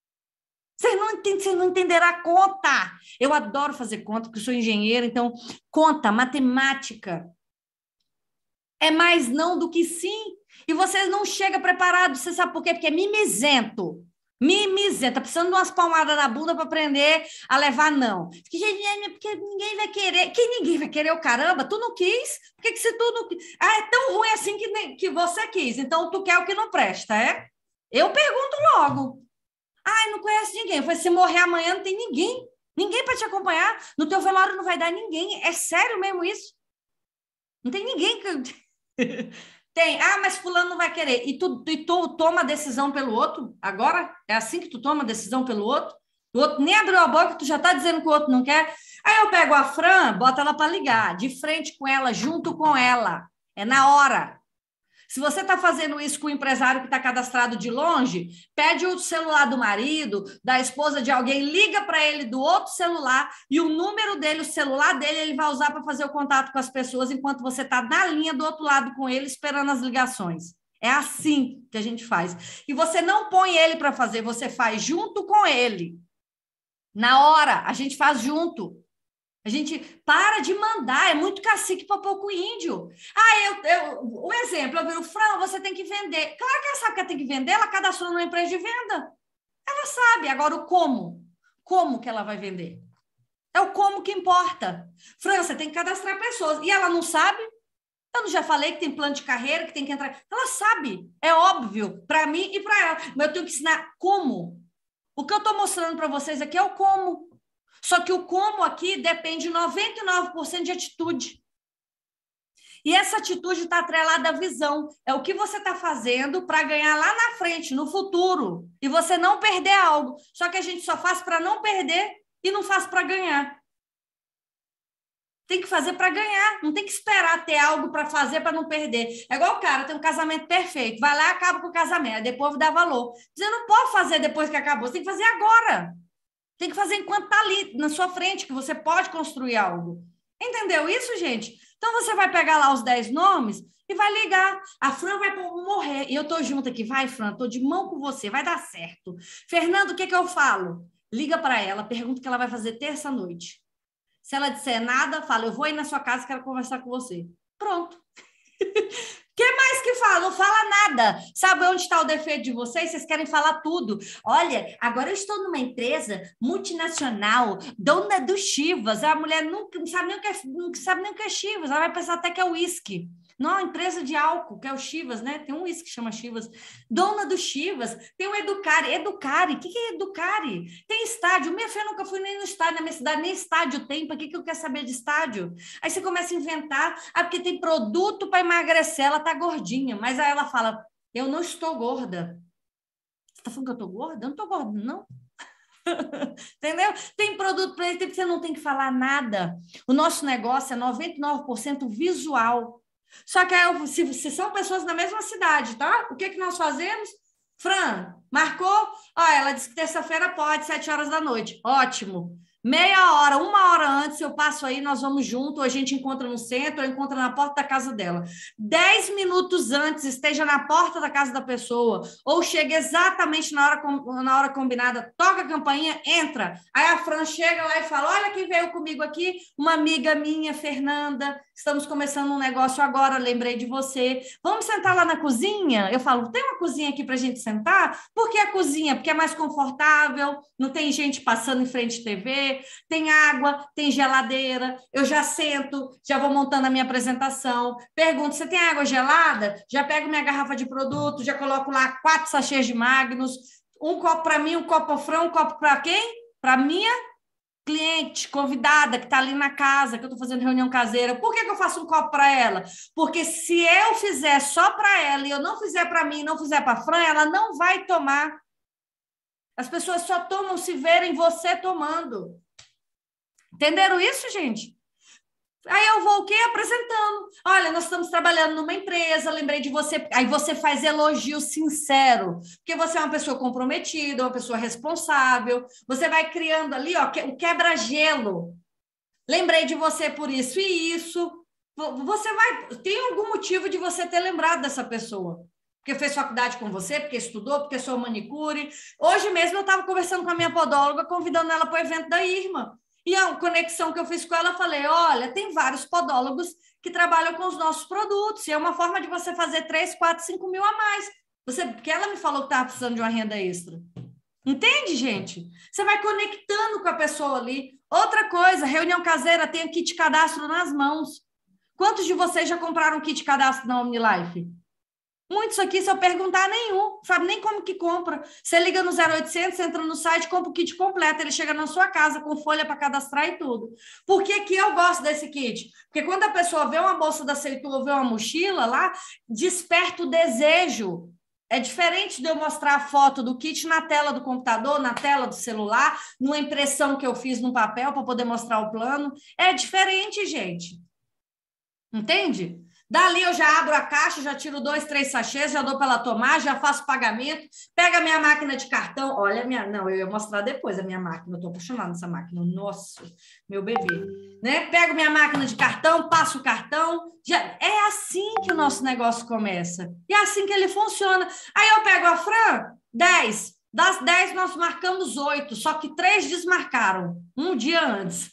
Speaker 9: Vocês não, entendem, vocês não entenderão a conta. Eu adoro fazer conta, porque eu sou engenheira, então conta, matemática. É mais não do que sim. E você não chega preparado, você sabe por quê? Porque é mimizento. Mimizento, tá precisando de umas palmadas na bunda para aprender a levar não. Porque, porque ninguém vai querer. Que ninguém vai querer o caramba? Tu não quis? Por que, que se tu não quis? Ah, é tão ruim assim que, que você quis. Então tu quer o que não presta, é? Eu pergunto logo. Ah, não conhece ninguém. Eu falei, se morrer amanhã não tem ninguém. Ninguém para te acompanhar. No teu velório não vai dar ninguém. É sério mesmo isso? Não tem ninguém que... Tem, ah, mas fulano não vai querer. E tu, e tu toma decisão pelo outro? Agora? É assim que tu toma decisão pelo outro? O outro nem abriu a boca, tu já tá dizendo que o outro não quer. Aí eu pego a Fran, boto ela para ligar, de frente com ela, junto com ela. É na hora. Se você está fazendo isso com o empresário que está cadastrado de longe, pede o celular do marido, da esposa de alguém, liga para ele do outro celular e o número dele, o celular dele, ele vai usar para fazer o contato com as pessoas enquanto você está na linha do outro lado com ele, esperando as ligações. É assim que a gente faz. E você não põe ele para fazer, você faz junto com ele. Na hora, a gente faz junto. A gente para de mandar, é muito cacique para pouco índio. Ah, eu, eu, o exemplo, eu viro, Fran, você tem que vender. Claro que ela sabe que ela tem que vender, ela cadastrou numa empresa de venda. Ela sabe, agora o como. Como que ela vai vender? É o como que importa. Fran, você tem que cadastrar pessoas. E ela não sabe? Eu não já falei que tem plano de carreira, que tem que entrar. Ela sabe, é óbvio, para mim e para ela. Mas eu tenho que ensinar como. O que eu estou mostrando para vocês aqui é o como. Só que o como aqui depende noventa e nove por cento de atitude. E essa atitude está atrelada à visão. É o que você está fazendo para ganhar lá na frente, no futuro. E você não perder algo. Só que a gente só faz para não perder e não faz para ganhar. Tem que fazer para ganhar. Não tem que esperar ter algo para fazer para não perder. É igual o cara, tem um casamento perfeito. Vai lá e acaba com o casamento. Depois dá valor. Você não pode fazer depois que acabou. Você tem que fazer agora. Tem que fazer enquanto está ali na sua frente, que você pode construir algo. Entendeu isso, gente? Então, você vai pegar lá os dez nomes e vai ligar. A Fran vai morrer. E eu tô junto aqui. Vai, Fran, tô de mão com você. Vai dar certo. Fernando, o que que eu falo? Liga para ela, pergunta o que ela vai fazer terça-noite. Se ela disser nada, fala, eu vou ir na sua casa e quero conversar com você. Pronto. O que mais que fala? Não fala nada. Sabe onde está o defeito de vocês? Vocês querem falar tudo. Olha, agora eu estou numa empresa multinacional, dona do Chivas. A mulher nunca não sabe nem o que é, não sabe nem o que é Chivas. Ela vai pensar até que é uísque. Não, empresa de álcool, que é o Chivas, né? Tem um uísque que chama Chivas. Dona do Chivas. Tem o Educare. Educare. O que, que é Educare? Tem estádio. Minha filha, eu nunca fui nem no estádio. Na minha cidade nem estádio tem. Para que, que eu quero saber de estádio? Aí você começa a inventar. Ah, porque tem produto para emagrecer. Ela tá gordinha. Mas aí ela fala, eu não estou gorda. Você tá falando que eu tô gorda? Eu não tô gorda, não. Entendeu? Tem produto para ele, você não tem que falar nada. O nosso negócio é noventa e nove por cento visual. Só que aí, se, se são pessoas na mesma cidade, tá? O que, que nós fazemos? Fran, marcou? Ah, ela disse que terça-feira pode, sete horas da noite. Ótimo. Meia hora, uma hora antes, eu passo aí, nós vamos junto, a gente encontra no centro, ou encontra na porta da casa dela. Dez minutos antes, esteja na porta da casa da pessoa, ou chega exatamente na hora, na hora combinada, toca a campainha, entra. Aí a Fran chega lá e fala, olha quem veio comigo aqui, uma amiga minha, Fernanda, estamos começando um negócio agora, lembrei de você. Vamos sentar lá na cozinha? Eu falo, tem uma cozinha aqui para a gente sentar? Por que a cozinha? Porque é mais confortável, não tem gente passando em frente de T V, tem água, tem geladeira, eu já sento, já vou montando a minha apresentação, pergunto, você tem água gelada? Já pego minha garrafa de produto, já coloco lá quatro sachês de Magnus, um copo para mim, um copo para Fran, um copo para quem? Para minha cliente, convidada, que está ali na casa, que eu estou fazendo reunião caseira. Por que que eu faço um copo para ela? Porque se eu fizer só para ela e eu não fizer para mim, não fizer para a Fran, ela não vai tomar. As pessoas só tomam se verem você tomando. Entenderam isso, gente? Aí eu vou o quê? Apresentando. Olha, nós estamos trabalhando numa empresa, lembrei de você. Aí você faz elogio sincero, porque você é uma pessoa comprometida, uma pessoa responsável. Você vai criando ali, ó, o quebra-gelo. Lembrei de você por isso e isso. Você vai... Tem algum motivo de você ter lembrado dessa pessoa. Porque fez faculdade com você, porque estudou, porque sou manicure. Hoje mesmo eu estava conversando com a minha podóloga, convidando ela para o evento da Irma. E a conexão que eu fiz com ela, eu falei, olha, tem vários podólogos que trabalham com os nossos produtos, e é uma forma de você fazer três, quatro, cinco mil a mais. Você, porque ela me falou que estava precisando de uma renda extra. Entende, gente? Você vai conectando com a pessoa ali. Outra coisa, reunião caseira, tem o kit cadastro nas mãos. Quantos de vocês já compraram kit cadastro na OmniLife? Muitos aqui, se eu perguntar, nenhum, sabe nem como que compra. Você liga no zero oitocentos, você entra no site, compra o kit completo, ele chega na sua casa com folha para cadastrar e tudo. Por que que eu gosto desse kit? Porque quando a pessoa vê uma bolsa da Seitu ou vê uma mochila lá, desperta o desejo. É diferente de eu mostrar a foto do kit na tela do computador, na tela do celular, numa impressão que eu fiz no papel para poder mostrar o plano. É diferente, gente. Entende? Dali eu já abro a caixa, já tiro dois, três sachês, já dou para ela tomar, já faço pagamento, pega a minha máquina de cartão, olha a minha, não, eu ia mostrar depois a minha máquina, eu estou apaixonada nessa máquina, nossa, meu bebê, né? Pego minha máquina de cartão, passo o cartão, já, é assim que o nosso negócio começa, e é assim que ele funciona. Aí eu pego a Fran, dez, das dez nós marcamos oito, só que três desmarcaram, um dia antes.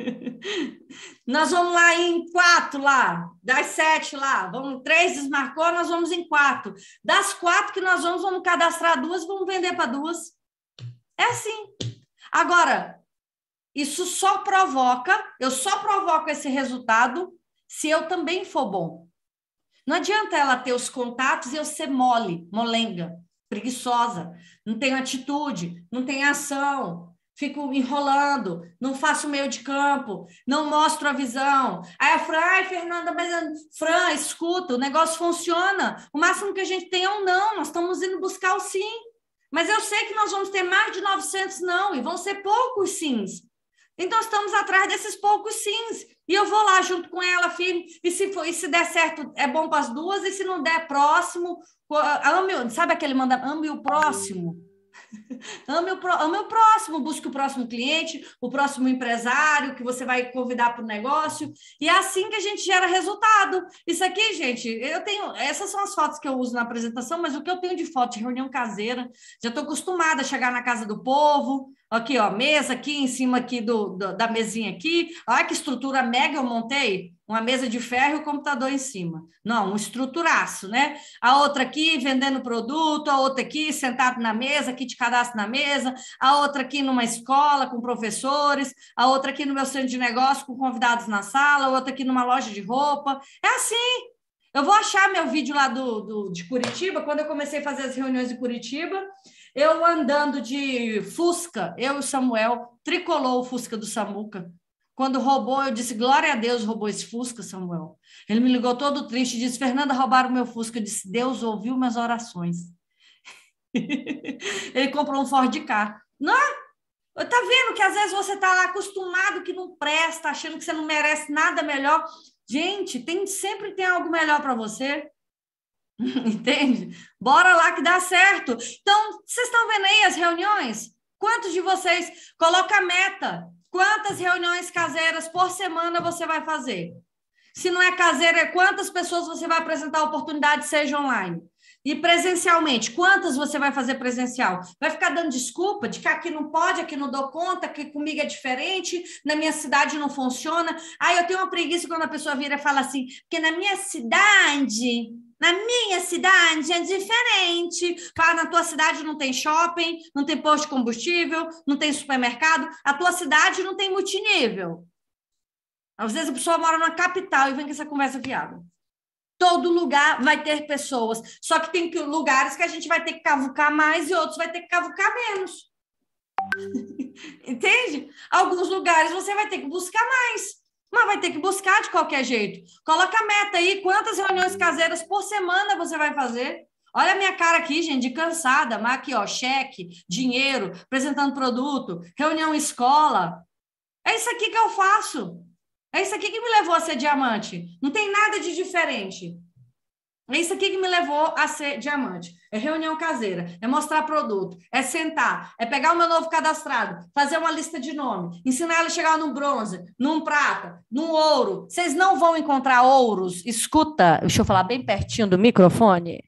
Speaker 9: Nós vamos lá em quatro lá, das sete lá, vamos, três desmarcou, nós vamos em quatro. Das quatro que nós vamos, vamos cadastrar duas, vamos vender para duas. É assim. Agora, isso só provoca, eu só provoco esse resultado se eu também for bom. Não adianta ela ter os contatos e eu ser mole, molenga, preguiçosa, não tenho atitude, não tenho ação. Fico enrolando, não faço meio de campo, não mostro a visão. Aí a Fran, ai, Fernanda, mas Fran, escuta, o negócio funciona. O máximo que a gente tem é um não, nós estamos indo buscar o sim. Mas eu sei que nós vamos ter mais de novecentos não, e vão ser poucos sims. Então, estamos atrás desses poucos sims. E eu vou lá junto com ela, firme, e se, for, e se der certo, é bom para as duas, e se não der, próximo. Ame, sabe aquele manda, ame o próximo? Ame o, ame o próximo, busque o próximo cliente, o próximo empresário que você vai convidar para o negócio. E é assim que a gente gera resultado. Isso aqui, gente, eu tenho... Essas são as fotos que eu uso na apresentação, mas o que eu tenho de foto de reunião caseira, já estou acostumada a chegar na casa do povo. Aqui, ó, mesa aqui, em cima aqui do, do, da mesinha aqui. Olha que estrutura mega eu montei. Uma mesa de ferro e o computador em cima. Não, um estruturaço, né? A outra aqui vendendo produto, a outra aqui sentado na mesa, aqui de cadastro na mesa, a outra aqui numa escola com professores, a outra aqui no meu centro de negócio com convidados na sala, a outra aqui numa loja de roupa. É assim. Eu vou achar meu vídeo lá do, do, de Curitiba, quando eu comecei a fazer as reuniões de Curitiba, eu andando de Fusca, eu e o Samuel, tricolou o Fusca do Samuca. Quando roubou, eu disse, glória a Deus, roubou esse Fusca, Samuel. Ele me ligou todo triste e disse, Fernanda, roubaram o meu Fusca. Eu disse, Deus ouviu minhas orações. Ele comprou um Ford Ka. Não, tá vendo que às vezes você tá lá acostumado que não presta, achando que você não merece nada melhor. Gente, tem, sempre tem algo melhor para você. Entende? Bora lá que dá certo. Então, vocês estão vendo aí as reuniões? Quantos de vocês colocam a meta? Quantas reuniões caseiras por semana você vai fazer? Se não é caseira, é quantas pessoas você vai apresentar a oportunidade, seja online? E presencialmente, quantas você vai fazer presencial? Vai ficar dando desculpa de que aqui não pode, aqui não dou conta, que comigo é diferente, na minha cidade não funciona. Ah, eu tenho uma preguiça quando a pessoa vira e fala assim, porque na minha cidade... Na minha cidade é diferente. Fala, na tua cidade não tem shopping, não tem posto de combustível, não tem supermercado. A tua cidade não tem multinível. Às vezes a pessoa mora na capital e vem com essa conversa fiada. Todo lugar vai ter pessoas. Só que tem lugares que a gente vai ter que cavucar mais e outros vai ter que cavucar menos. Entende? Alguns lugares você vai ter que buscar mais. Mas vai ter que buscar de qualquer jeito. Coloca a meta aí, quantas reuniões caseiras por semana você vai fazer? Olha a minha cara aqui, gente, de cansada, mas aqui, ó, cheque, dinheiro, apresentando produto, reunião escola. É isso aqui que eu faço. É isso aqui que me levou a ser diamante. Não tem nada de diferente. É isso aqui que me levou a ser diamante. É reunião caseira, é mostrar produto, é sentar, é pegar o meu novo cadastrado, fazer uma lista de nome, ensinar ele a chegar num bronze, num prata, num ouro. Vocês não vão encontrar ouros. Escuta, deixa eu falar bem pertinho do microfone.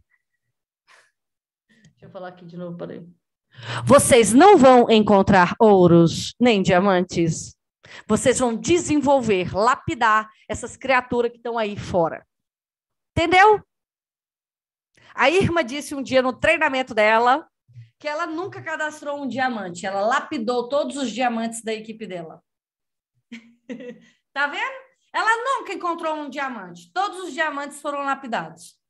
Speaker 9: Deixa eu falar aqui de novo, peraí. Vocês não vão encontrar ouros nem diamantes. Vocês vão desenvolver, lapidar essas criaturas que estão aí fora. Entendeu? A Irma disse um dia no treinamento dela que ela nunca cadastrou um diamante. Ela lapidou todos os diamantes da equipe dela. Tá vendo? Ela nunca encontrou um diamante. Todos os diamantes foram lapidados.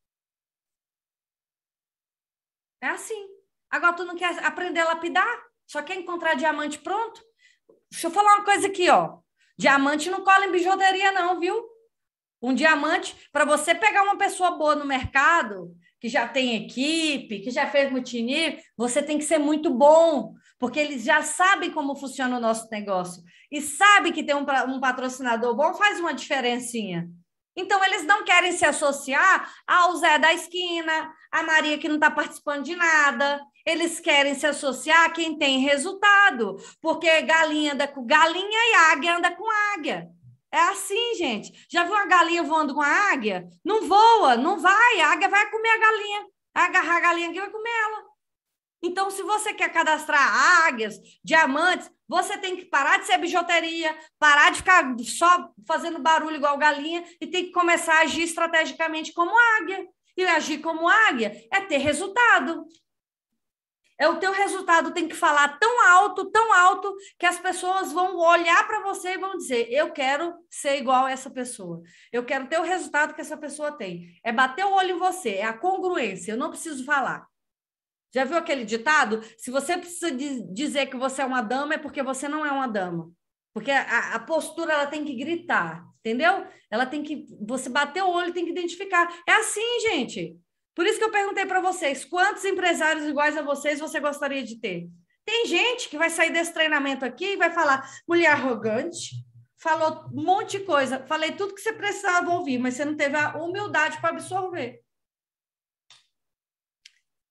Speaker 9: É assim. Agora tu não quer aprender a lapidar? Só quer encontrar diamante pronto? Deixa eu falar uma coisa aqui, ó. Diamante não cola em bijuteria não, viu? Um diamante, para você pegar uma pessoa boa no mercado, que já tem equipe, que já fez multinível, você tem que ser muito bom, porque eles já sabem como funciona o nosso negócio e sabem que ter um, um patrocinador bom faz uma diferencinha. Então, eles não querem se associar ao Zé da esquina, a Maria que não está participando de nada. Eles querem se associar a quem tem resultado, porque galinha anda com galinha e águia anda com águia. É assim, gente. Já viu uma galinha voando com a águia? Não voa, não vai. A águia vai comer a galinha. Vai agarrar a galinha aqui e vai comer ela. Então, se você quer cadastrar águias, diamantes, você tem que parar de ser bijuteria, parar de ficar só fazendo barulho igual galinha e tem que começar a agir estrategicamente como águia. E agir como águia é ter resultado. É o teu resultado tem que falar tão alto, tão alto, que as pessoas vão olhar para você e vão dizer, eu quero ser igual a essa pessoa. Eu quero ter o resultado que essa pessoa tem. É bater o olho em você, é a congruência, eu não preciso falar. Já viu aquele ditado? Se você precisa de dizer que você é uma dama, é porque você não é uma dama. Porque a, a postura ela tem que gritar, entendeu? Ela tem que, você bater o olho tem que identificar. É assim, gente. Por isso que eu perguntei para vocês, quantos empresários iguais a vocês você gostaria de ter? Tem gente que vai sair desse treinamento aqui e vai falar, mulher arrogante, falou um monte de coisa, falei tudo que você precisava ouvir, mas você não teve a humildade para absorver.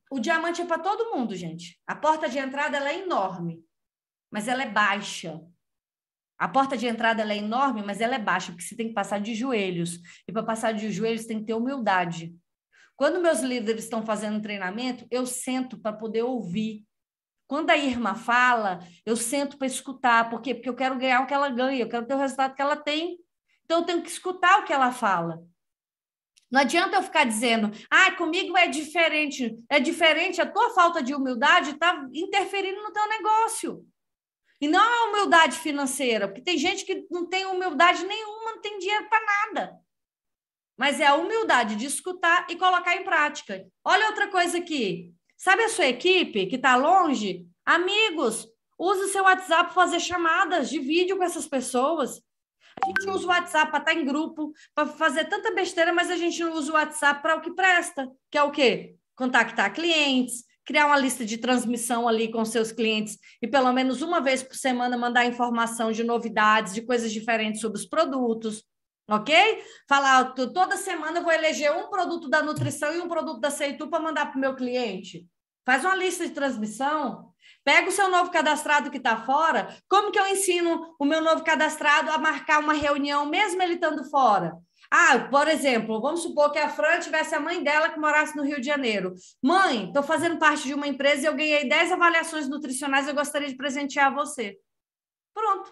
Speaker 9: o diamante é para todo mundo, gente. A porta de entrada ela é enorme, mas ela é baixa. A porta de entrada ela é enorme, mas ela é baixa, porque você tem que passar de joelhos. E para passar de joelhos tem que ter humildade. Quando meus líderes estão fazendo treinamento, eu sento para poder ouvir. Quando a Irma fala, eu sento para escutar. Por quê? Porque eu quero ganhar o que ela ganha, eu quero ter o resultado que ela tem. Então, eu tenho que escutar o que ela fala. Não adianta eu ficar dizendo, ah, comigo é diferente. É diferente, a tua falta de humildade está interferindo no teu negócio. E não é humildade financeira, porque tem gente que não tem humildade nenhuma, não tem dinheiro para nada. Mas é a humildade de escutar e colocar em prática. Olha outra coisa aqui. Sabe a sua equipe que está longe? Amigos, use o seu WhatsApp para fazer chamadas de vídeo com essas pessoas. A gente usa o WhatsApp para estar em grupo, para fazer tanta besteira, mas a gente não usa o WhatsApp para o que presta, que é o quê? Contactar clientes, criar uma lista de transmissão ali com seus clientes e pelo menos uma vez por semana mandar informação de novidades, de coisas diferentes sobre os produtos, ok? Falar, toda semana eu vou eleger um produto da nutrição e um produto da Seitu para mandar para o meu cliente. Faz uma lista de transmissão, pega o seu novo cadastrado que está fora, como que eu ensino o meu novo cadastrado a marcar uma reunião, mesmo ele estando fora? Ah, por exemplo, vamos supor que a Fran tivesse a mãe dela que morasse no Rio de Janeiro. Mãe, estou fazendo parte de uma empresa e eu ganhei dez avaliações nutricionais, eu gostaria de presentear você. Pronto.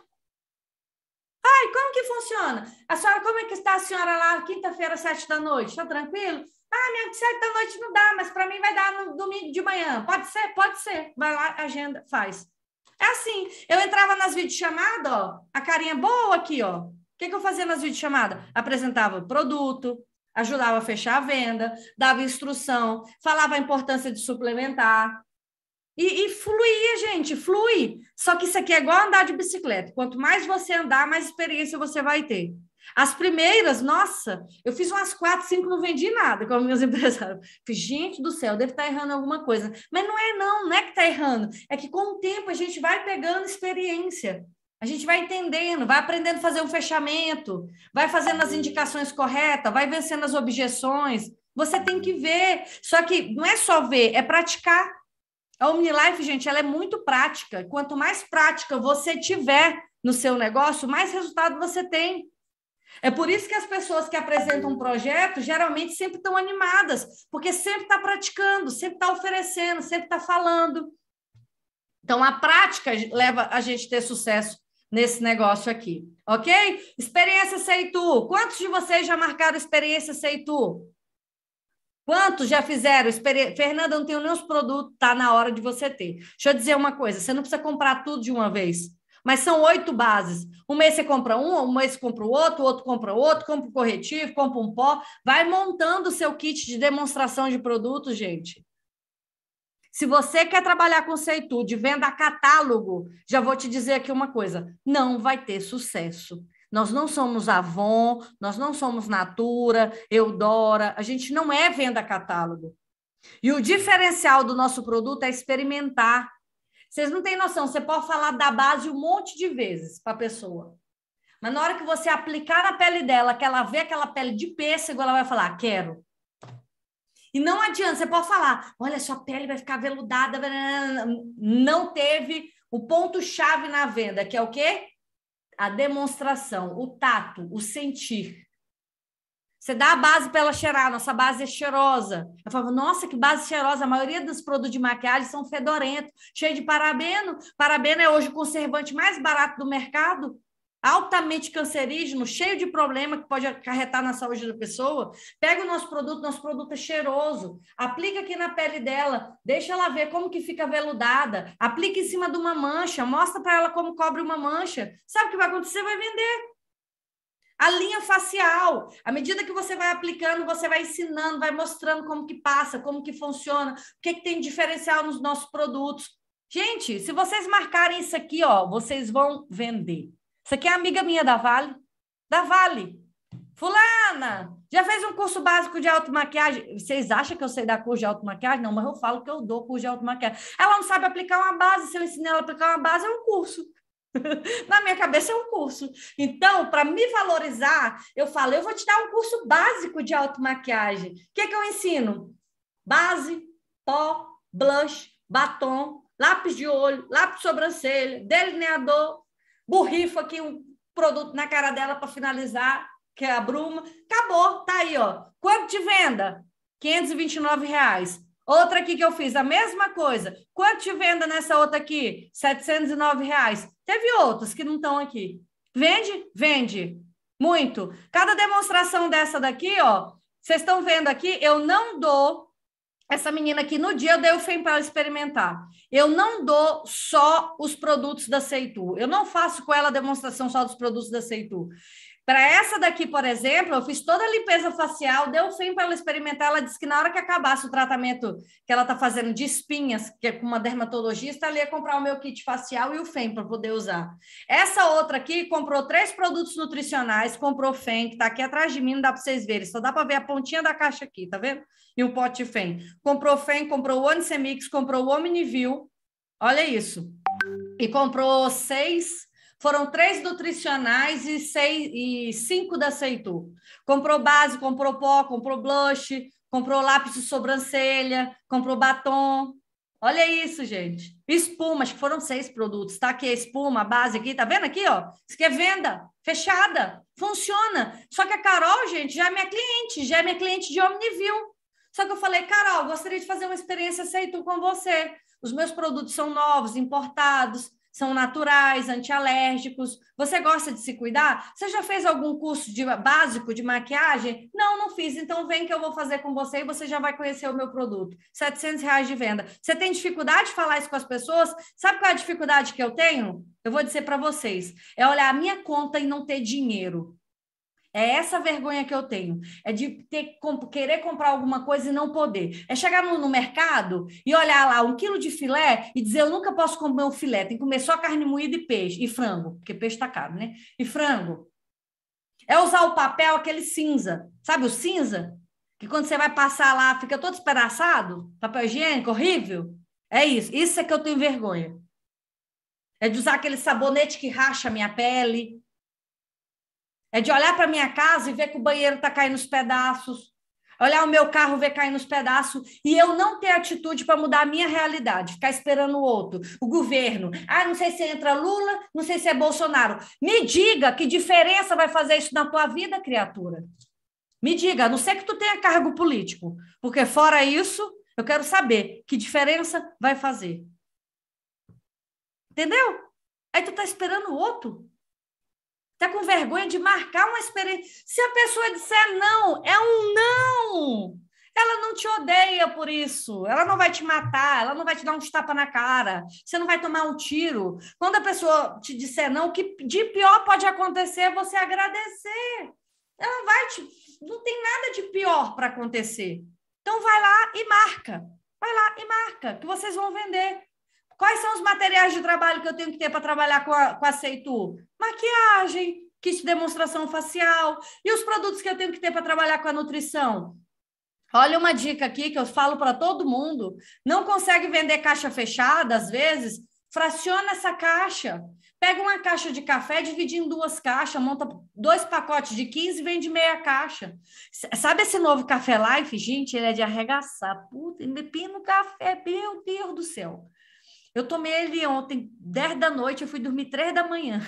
Speaker 9: Ai, como que funciona? A senhora, como é que está a senhora lá, quinta-feira, sete da noite? Está tranquilo? Ah, minha sete da noite não dá, mas para mim vai dar no domingo de manhã. Pode ser? Pode ser. Vai lá, agenda, faz. É assim, eu entrava nas videochamadas, ó, a carinha boa aqui, ó. O que, que eu fazia nas videochamadas? Apresentava o produto, ajudava a fechar a venda, dava instrução, falava a importância de suplementar. E, e fluía, gente, flui. Só que isso aqui é igual andar de bicicleta. Quanto mais você andar, mais experiência você vai ter. As primeiras, nossa, eu fiz umas quatro, cinco, não vendi nada com meus empresários. Fiz, gente do céu, deve estar errando alguma coisa. Mas não é não, não é que está errando. É que com o tempo a gente vai pegando experiência. A gente vai entendendo, vai aprendendo a fazer um fechamento, vai fazendo as indicações corretas, vai vencendo as objeções. Você tem que ver. Só que não é só ver, é praticar. A OmniLife, gente, ela é muito prática. Quanto mais prática você tiver no seu negócio, mais resultado você tem. É por isso que as pessoas que apresentam um projeto geralmente sempre estão animadas, porque sempre está praticando, sempre está oferecendo, sempre está falando. Então, a prática leva a gente a ter sucesso nesse negócio aqui, ok? Experiência Seitu. Quantos de vocês já marcaram experiência Seitu? Quantos já fizeram? Experi... Fernanda, não tenho nem os produtos, tá na hora de você ter. Deixa eu dizer uma coisa, você não precisa comprar tudo de uma vez, mas são oito bases. Um mês você compra um, um mês você compra o outro, o outro compra o outro, compra um corretivo, compra um pó, vai montando o seu kit de demonstração de produtos, gente. Se você quer trabalhar com Seitu, de venda a catálogo, já vou te dizer aqui uma coisa, não vai ter sucesso. Nós não somos Avon, nós não somos Natura, Eudora, a gente não é venda a catálogo. E o diferencial do nosso produto é experimentar. Vocês não têm noção, você pode falar da base um monte de vezes para a pessoa. Mas na hora que você aplicar na pele dela, que ela vê aquela pele de pêssego, ela vai falar, quero. E não adianta, você pode falar, olha, sua pele vai ficar veludada. Não teve o ponto-chave na venda, que é o quê? A demonstração, o tato, o sentir. Você dá a base para ela cheirar, nossa base é cheirosa. Eu falo, nossa, que base cheirosa. A maioria dos produtos de maquiagem são fedorentos, cheio de parabeno. Parabeno é hoje o conservante mais barato do mercado, altamente cancerígeno, cheio de problema que pode acarretar na saúde da pessoa. Pega o nosso produto, nosso produto é cheiroso, aplica aqui na pele dela, deixa ela ver como que fica veludada, aplica em cima de uma mancha, mostra para ela como cobre uma mancha. Sabe o que vai acontecer? Vai vender. A linha facial, à medida que você vai aplicando, você vai ensinando, vai mostrando como que passa, como que funciona, o que, que tem de diferencial nos nossos produtos. Gente, se vocês marcarem isso aqui, ó, vocês vão vender. Isso aqui é amiga minha da Vale. Da Vale. Fulana, já fez um curso básico de automaquiagem? Vocês acham que eu sei dar curso de automaquiagem? Não, mas eu falo que eu dou curso de automaquiagem. Ela não sabe aplicar uma base. Se eu ensinar ela a aplicar uma base, é um curso. Na minha cabeça é um curso. Então, para me valorizar, eu falo, eu vou te dar um curso básico de automaquiagem. O que é que eu ensino? Base, pó, blush, batom, lápis de olho, lápis de sobrancelha, delineador, borrifa aqui um produto na cara dela para finalizar, que é a bruma. Acabou, tá aí, ó. Quanto de venda? quinhentos e vinte e nove reais. Outra aqui que eu fiz, a mesma coisa. Quanto de venda nessa outra aqui? setecentos e nove reais. Teve outras que não estão aqui. Vende? Vende. Muito. Cada demonstração dessa daqui, ó, vocês estão vendo aqui, eu não dou... Essa menina aqui, no dia eu dei o F E M para ela experimentar. Eu não dou só os produtos da Seitu. Eu não faço com ela a demonstração só dos produtos da Seitu. Para essa daqui, por exemplo, eu fiz toda a limpeza facial, deu o F E M para ela experimentar. Ela disse que na hora que acabasse o tratamento que ela está fazendo de espinhas, que é com uma dermatologista, ela ia comprar o meu kit facial e o F E M para poder usar. Essa outra aqui comprou três produtos nutricionais, comprou F E M, que está aqui atrás de mim, não dá para vocês verem, só dá para ver a pontinha da caixa aqui, tá vendo? E um pote de F E M. Comprou F E M, comprou o Onicemix, comprou o Omnivil, olha isso. E comprou seis... Foram três nutricionais e, seis, e cinco da Seitu. Comprou base, comprou pó, comprou blush, comprou lápis de sobrancelha, comprou batom. Olha isso, gente. Espuma, acho que foram seis produtos. Tá aqui a espuma, a base aqui, tá vendo aqui, ó? Isso aqui é venda, fechada, funciona. Só que a Carol, gente, já é minha cliente, já é minha cliente de Omnivil. Só que eu falei, Carol, gostaria de fazer uma experiência Seitu com você. Os meus produtos são novos, importados, são naturais, antialérgicos. Você gosta de se cuidar? Você já fez algum curso de, básico de maquiagem? Não, não fiz. Então vem que eu vou fazer com você e você já vai conhecer o meu produto. setecentos reais de venda. Você tem dificuldade de falar isso com as pessoas? Sabe qual é a dificuldade que eu tenho? Eu vou dizer para vocês. É olhar a minha conta e não ter dinheiro. É essa vergonha que eu tenho. É de ter, querer comprar alguma coisa e não poder. É chegar no, no mercado e olhar lá um quilo de filé e dizer, eu nunca posso comer um filé, tem que comer só carne moída e peixe, e frango, porque peixe está caro, né? E frango. É usar o papel, aquele cinza. Sabe o cinza? Que quando você vai passar lá, fica todo espedaçado, papel higiênico, horrível. É isso. Isso é que eu tenho vergonha. É de usar aquele sabonete que racha a minha pele. É de olhar para minha casa e ver que o banheiro está caindo nos pedaços. Olhar o meu carro, ver cair nos pedaços. E eu não ter atitude para mudar a minha realidade. Ficar esperando o outro. O governo. Ah, não sei se entra Lula, não sei se é Bolsonaro. Me diga que diferença vai fazer isso na tua vida, criatura. Me diga, a não ser que tu tenha cargo político. Porque fora isso, eu quero saber que diferença vai fazer. Entendeu? Aí tu está esperando o outro. Está com vergonha de marcar uma experiência. Se a pessoa disser não, é um não. Ela não te odeia por isso. Ela não vai te matar, ela não vai te dar uns tapas na cara. Você não vai tomar um tiro. Quando a pessoa te disser não, o que de pior pode acontecer é você agradecer. Ela vai te... Não tem nada de pior para acontecer. Então vai lá e marca. Vai lá e marca, que vocês vão vender. Quais são os materiais de trabalho que eu tenho que ter para trabalhar com a, com a Seitu? Maquiagem, kit de demonstração facial. E os produtos que eu tenho que ter para trabalhar com a nutrição? Olha uma dica aqui que eu falo para todo mundo. Não consegue vender caixa fechada, às vezes? Fraciona essa caixa. Pega uma caixa de café, divide em duas caixas, monta dois pacotes de quinze e vende meia caixa. Sabe esse novo Café Life, gente? Ele é de arregaçar. Puta, me pino café, meu Deus do céu. Eu tomei ele ontem, dez da noite, eu fui dormir três da manhã.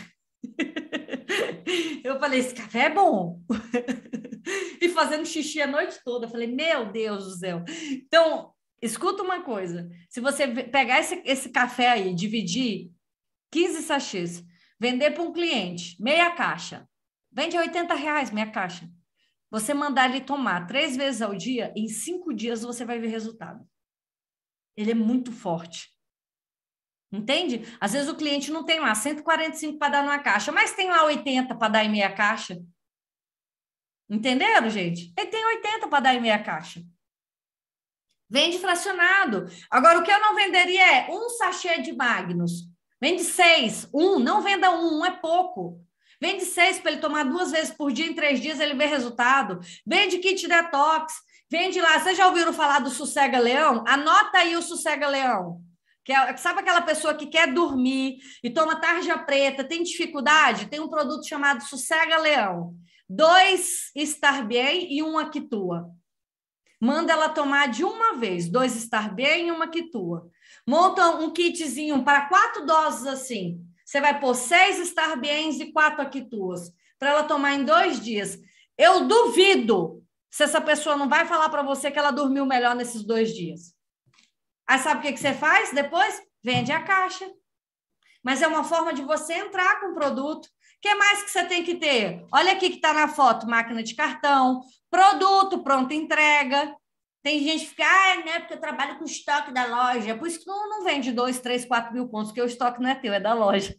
Speaker 9: Eu falei, esse café é bom. E fazendo xixi a noite toda. Eu falei, meu Deus do céu. Então, escuta uma coisa. Se você pegar esse, esse café aí, dividir quinze sachês, vender para um cliente, meia caixa, vende a oitenta reais meia caixa. Você mandar ele tomar três vezes ao dia, em cinco dias você vai ver resultado. Ele é muito forte. Entende? Às vezes o cliente não tem lá cento e quarenta e cinco para dar numa caixa, mas tem lá oitenta para dar em meia caixa. Entenderam, gente? Ele tem oitenta para dar em meia caixa. Vende fracionado. Agora, o que eu não venderia é um sachê de Magnus. Vende seis. Um, não venda um, um é pouco. Vende seis para ele tomar duas vezes por dia, em três dias ele vê resultado. Vende kit detox. Vende lá. Vocês já ouviram falar do Sossega Leão? Anota aí o Sossega Leão. Que é, sabe aquela pessoa que quer dormir e toma tarja preta, tem dificuldade? Tem um produto chamado Sossega Leão. Dois Starbien e um Actua. manda ela tomar de uma vez, dois Starbem e uma Quitua. Monta um kitzinho para quatro doses assim. Você vai pôr seis Starbens e quatro Quituas para ela tomar em dois dias. Eu duvido se essa pessoa não vai falar para você que ela dormiu melhor nesses dois dias. Aí sabe o que, que você faz depois? Vende a caixa. Mas é uma forma de você entrar com o produto. O que mais que você tem que ter? Olha aqui que está na foto, máquina de cartão, produto, pronta entrega. Tem gente que fica, ah, né, porque eu trabalho com o estoque da loja. Por isso que não, não vende dois, três, quatro mil pontos, porque o estoque não é teu, é da loja.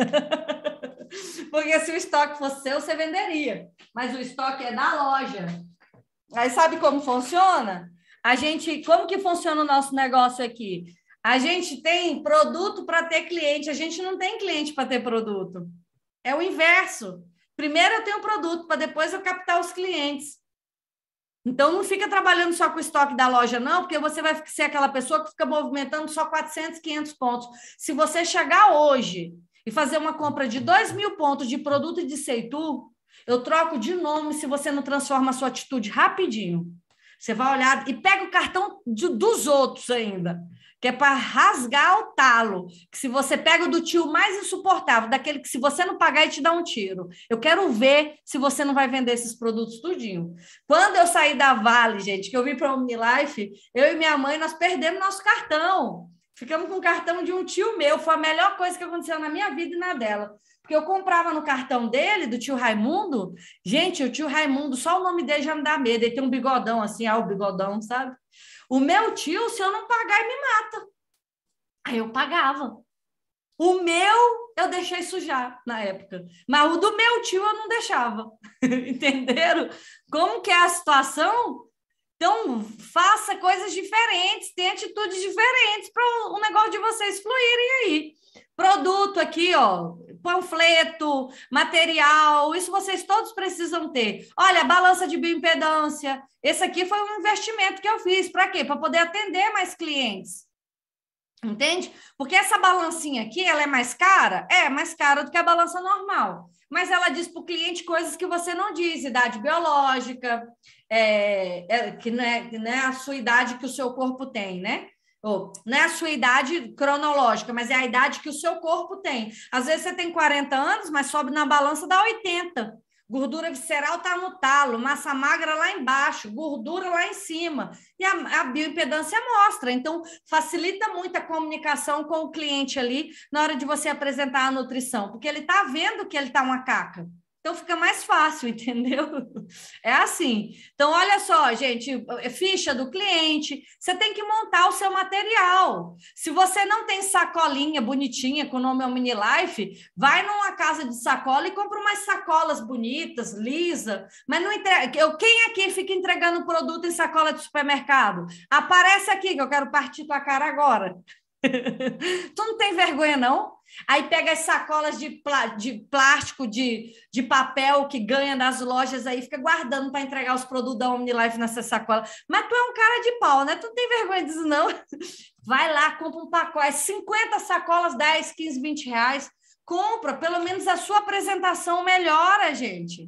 Speaker 9: Porque se o estoque fosse seu, você venderia. Mas o estoque é da loja. Aí sabe como funciona? A gente, como que funciona o nosso negócio aqui? A gente tem produto para ter cliente, a gente não tem cliente para ter produto. É o inverso. Primeiro eu tenho produto, para depois eu captar os clientes. Então, não fica trabalhando só com o estoque da loja, não, porque você vai ser aquela pessoa que fica movimentando só quatrocentos, quinhentos pontos. Se você chegar hoje e fazer uma compra de dois mil pontos de produto de Seitu, eu troco de nome se você não transforma a sua atitude rapidinho. Você vai olhar e pega o cartão de, dos outros ainda, que é para rasgar o talo. Que se você pega o do tio mais insuportável, daquele que se você não pagar, ele te dá um tiro. Eu quero ver se você não vai vender esses produtos tudinho. Quando eu saí da Vale, gente, que eu vim para a OmniLife, eu e minha mãe, nós perdemos nosso cartão. Ficamos com o cartão de um tio meu. Foi a melhor coisa que aconteceu na minha vida e na dela. Porque eu comprava no cartão dele, do tio Raimundo. Gente, o tio Raimundo, só o nome dele já me dá medo. Ele tem um bigodão assim, ah, o bigodão, sabe? O meu tio, se eu não pagar, ele me mata. Aí eu pagava. O meu, eu deixei sujar na época. Mas o do meu tio, eu não deixava. Entenderam? Como que é a situação? Então, faça coisas diferentes, tenha atitudes diferentes para o negócio de vocês fluírem aí. Produto aqui, ó, panfleto, material, isso vocês todos precisam ter. Olha, balança de bioimpedância. Esse aqui foi um investimento que eu fiz. Para quê? Para poder atender mais clientes. Entende? Porque essa balancinha aqui, ela é mais cara? É, mais cara do que a balança normal. Mas ela diz para o cliente coisas que você não diz, idade biológica, é, é, que, não é, que não é a sua idade que o seu corpo tem, né? Ou, não é a sua idade cronológica, mas é a idade que o seu corpo tem. Às vezes você tem quarenta anos, mas sobe na balança dá oitenta. Gordura visceral está no talo, massa magra lá embaixo, gordura lá em cima. E a, a bioimpedância mostra. Então, facilita muito a comunicação com o cliente ali na hora de você apresentar a nutrição, porque ele está vendo que ele está uma caca. Então, fica mais fácil, entendeu? É assim. Então, olha só, gente, ficha do cliente, você tem que montar o seu material. Se você não tem sacolinha bonitinha com o nome OmniLife, vai numa casa de sacola e compra umas sacolas bonitas, lisa, mas não entrega. Eu, quem aqui fica entregando produto em sacola de supermercado? Aparece aqui, que eu quero partir tua cara agora. Tu não tem vergonha, não? Aí pega as sacolas de, plá, de plástico, de, de papel que ganha das lojas aí, fica guardando para entregar os produtos da OmniLife nessa sacola. Mas tu é um cara de pau, né? Tu não tem vergonha disso, não? Vai lá, compra um pacote, cinquenta sacolas, dez, quinze, vinte reais. Compra, pelo menos a sua apresentação melhora, gente.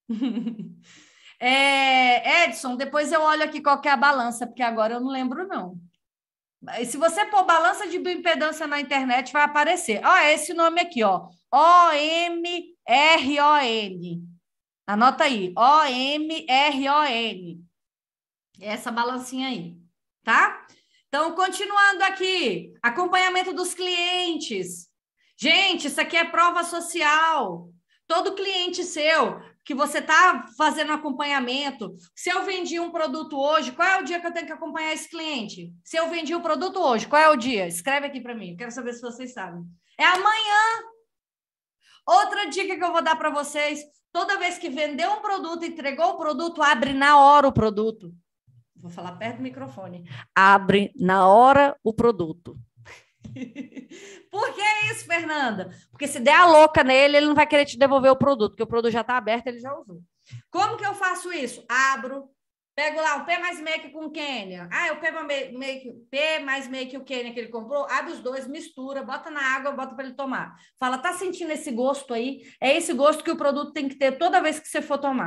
Speaker 9: é, Edson, depois eu olho aqui qual que é a balança, porque agora eu não lembro, não. Se você pôr balança de bioimpedância na internet, vai aparecer. Ó, é esse nome aqui, ó. O M R O N. Anota aí. O M R O N. Essa balancinha aí, tá? Então, continuando aqui. Acompanhamento dos clientes. Gente, isso aqui é prova social. Todo cliente seu que você está fazendo acompanhamento. Se eu vendi um produto hoje, qual é o dia que eu tenho que acompanhar esse cliente? Se eu vendi um produto hoje, qual é o dia? Escreve aqui para mim, quero saber se vocês sabem. É amanhã. Outra dica que eu vou dar para vocês, toda vez que vendeu um produto, entregou o produto, abre na hora o produto. Vou falar perto do microfone. Abre na hora o produto. Por que isso, Fernanda? Porque se der a louca nele, ele não vai querer te devolver o produto, porque o produto já está aberto, ele já usou. Como que eu faço isso? Abro, pego lá o P mais make com o Quênia. Ah, eu pego o make, P mais make o Quênia que ele comprou, abre os dois, mistura, bota na água, bota para ele tomar. Fala, tá sentindo esse gosto aí? É esse gosto que o produto tem que ter toda vez que você for tomar.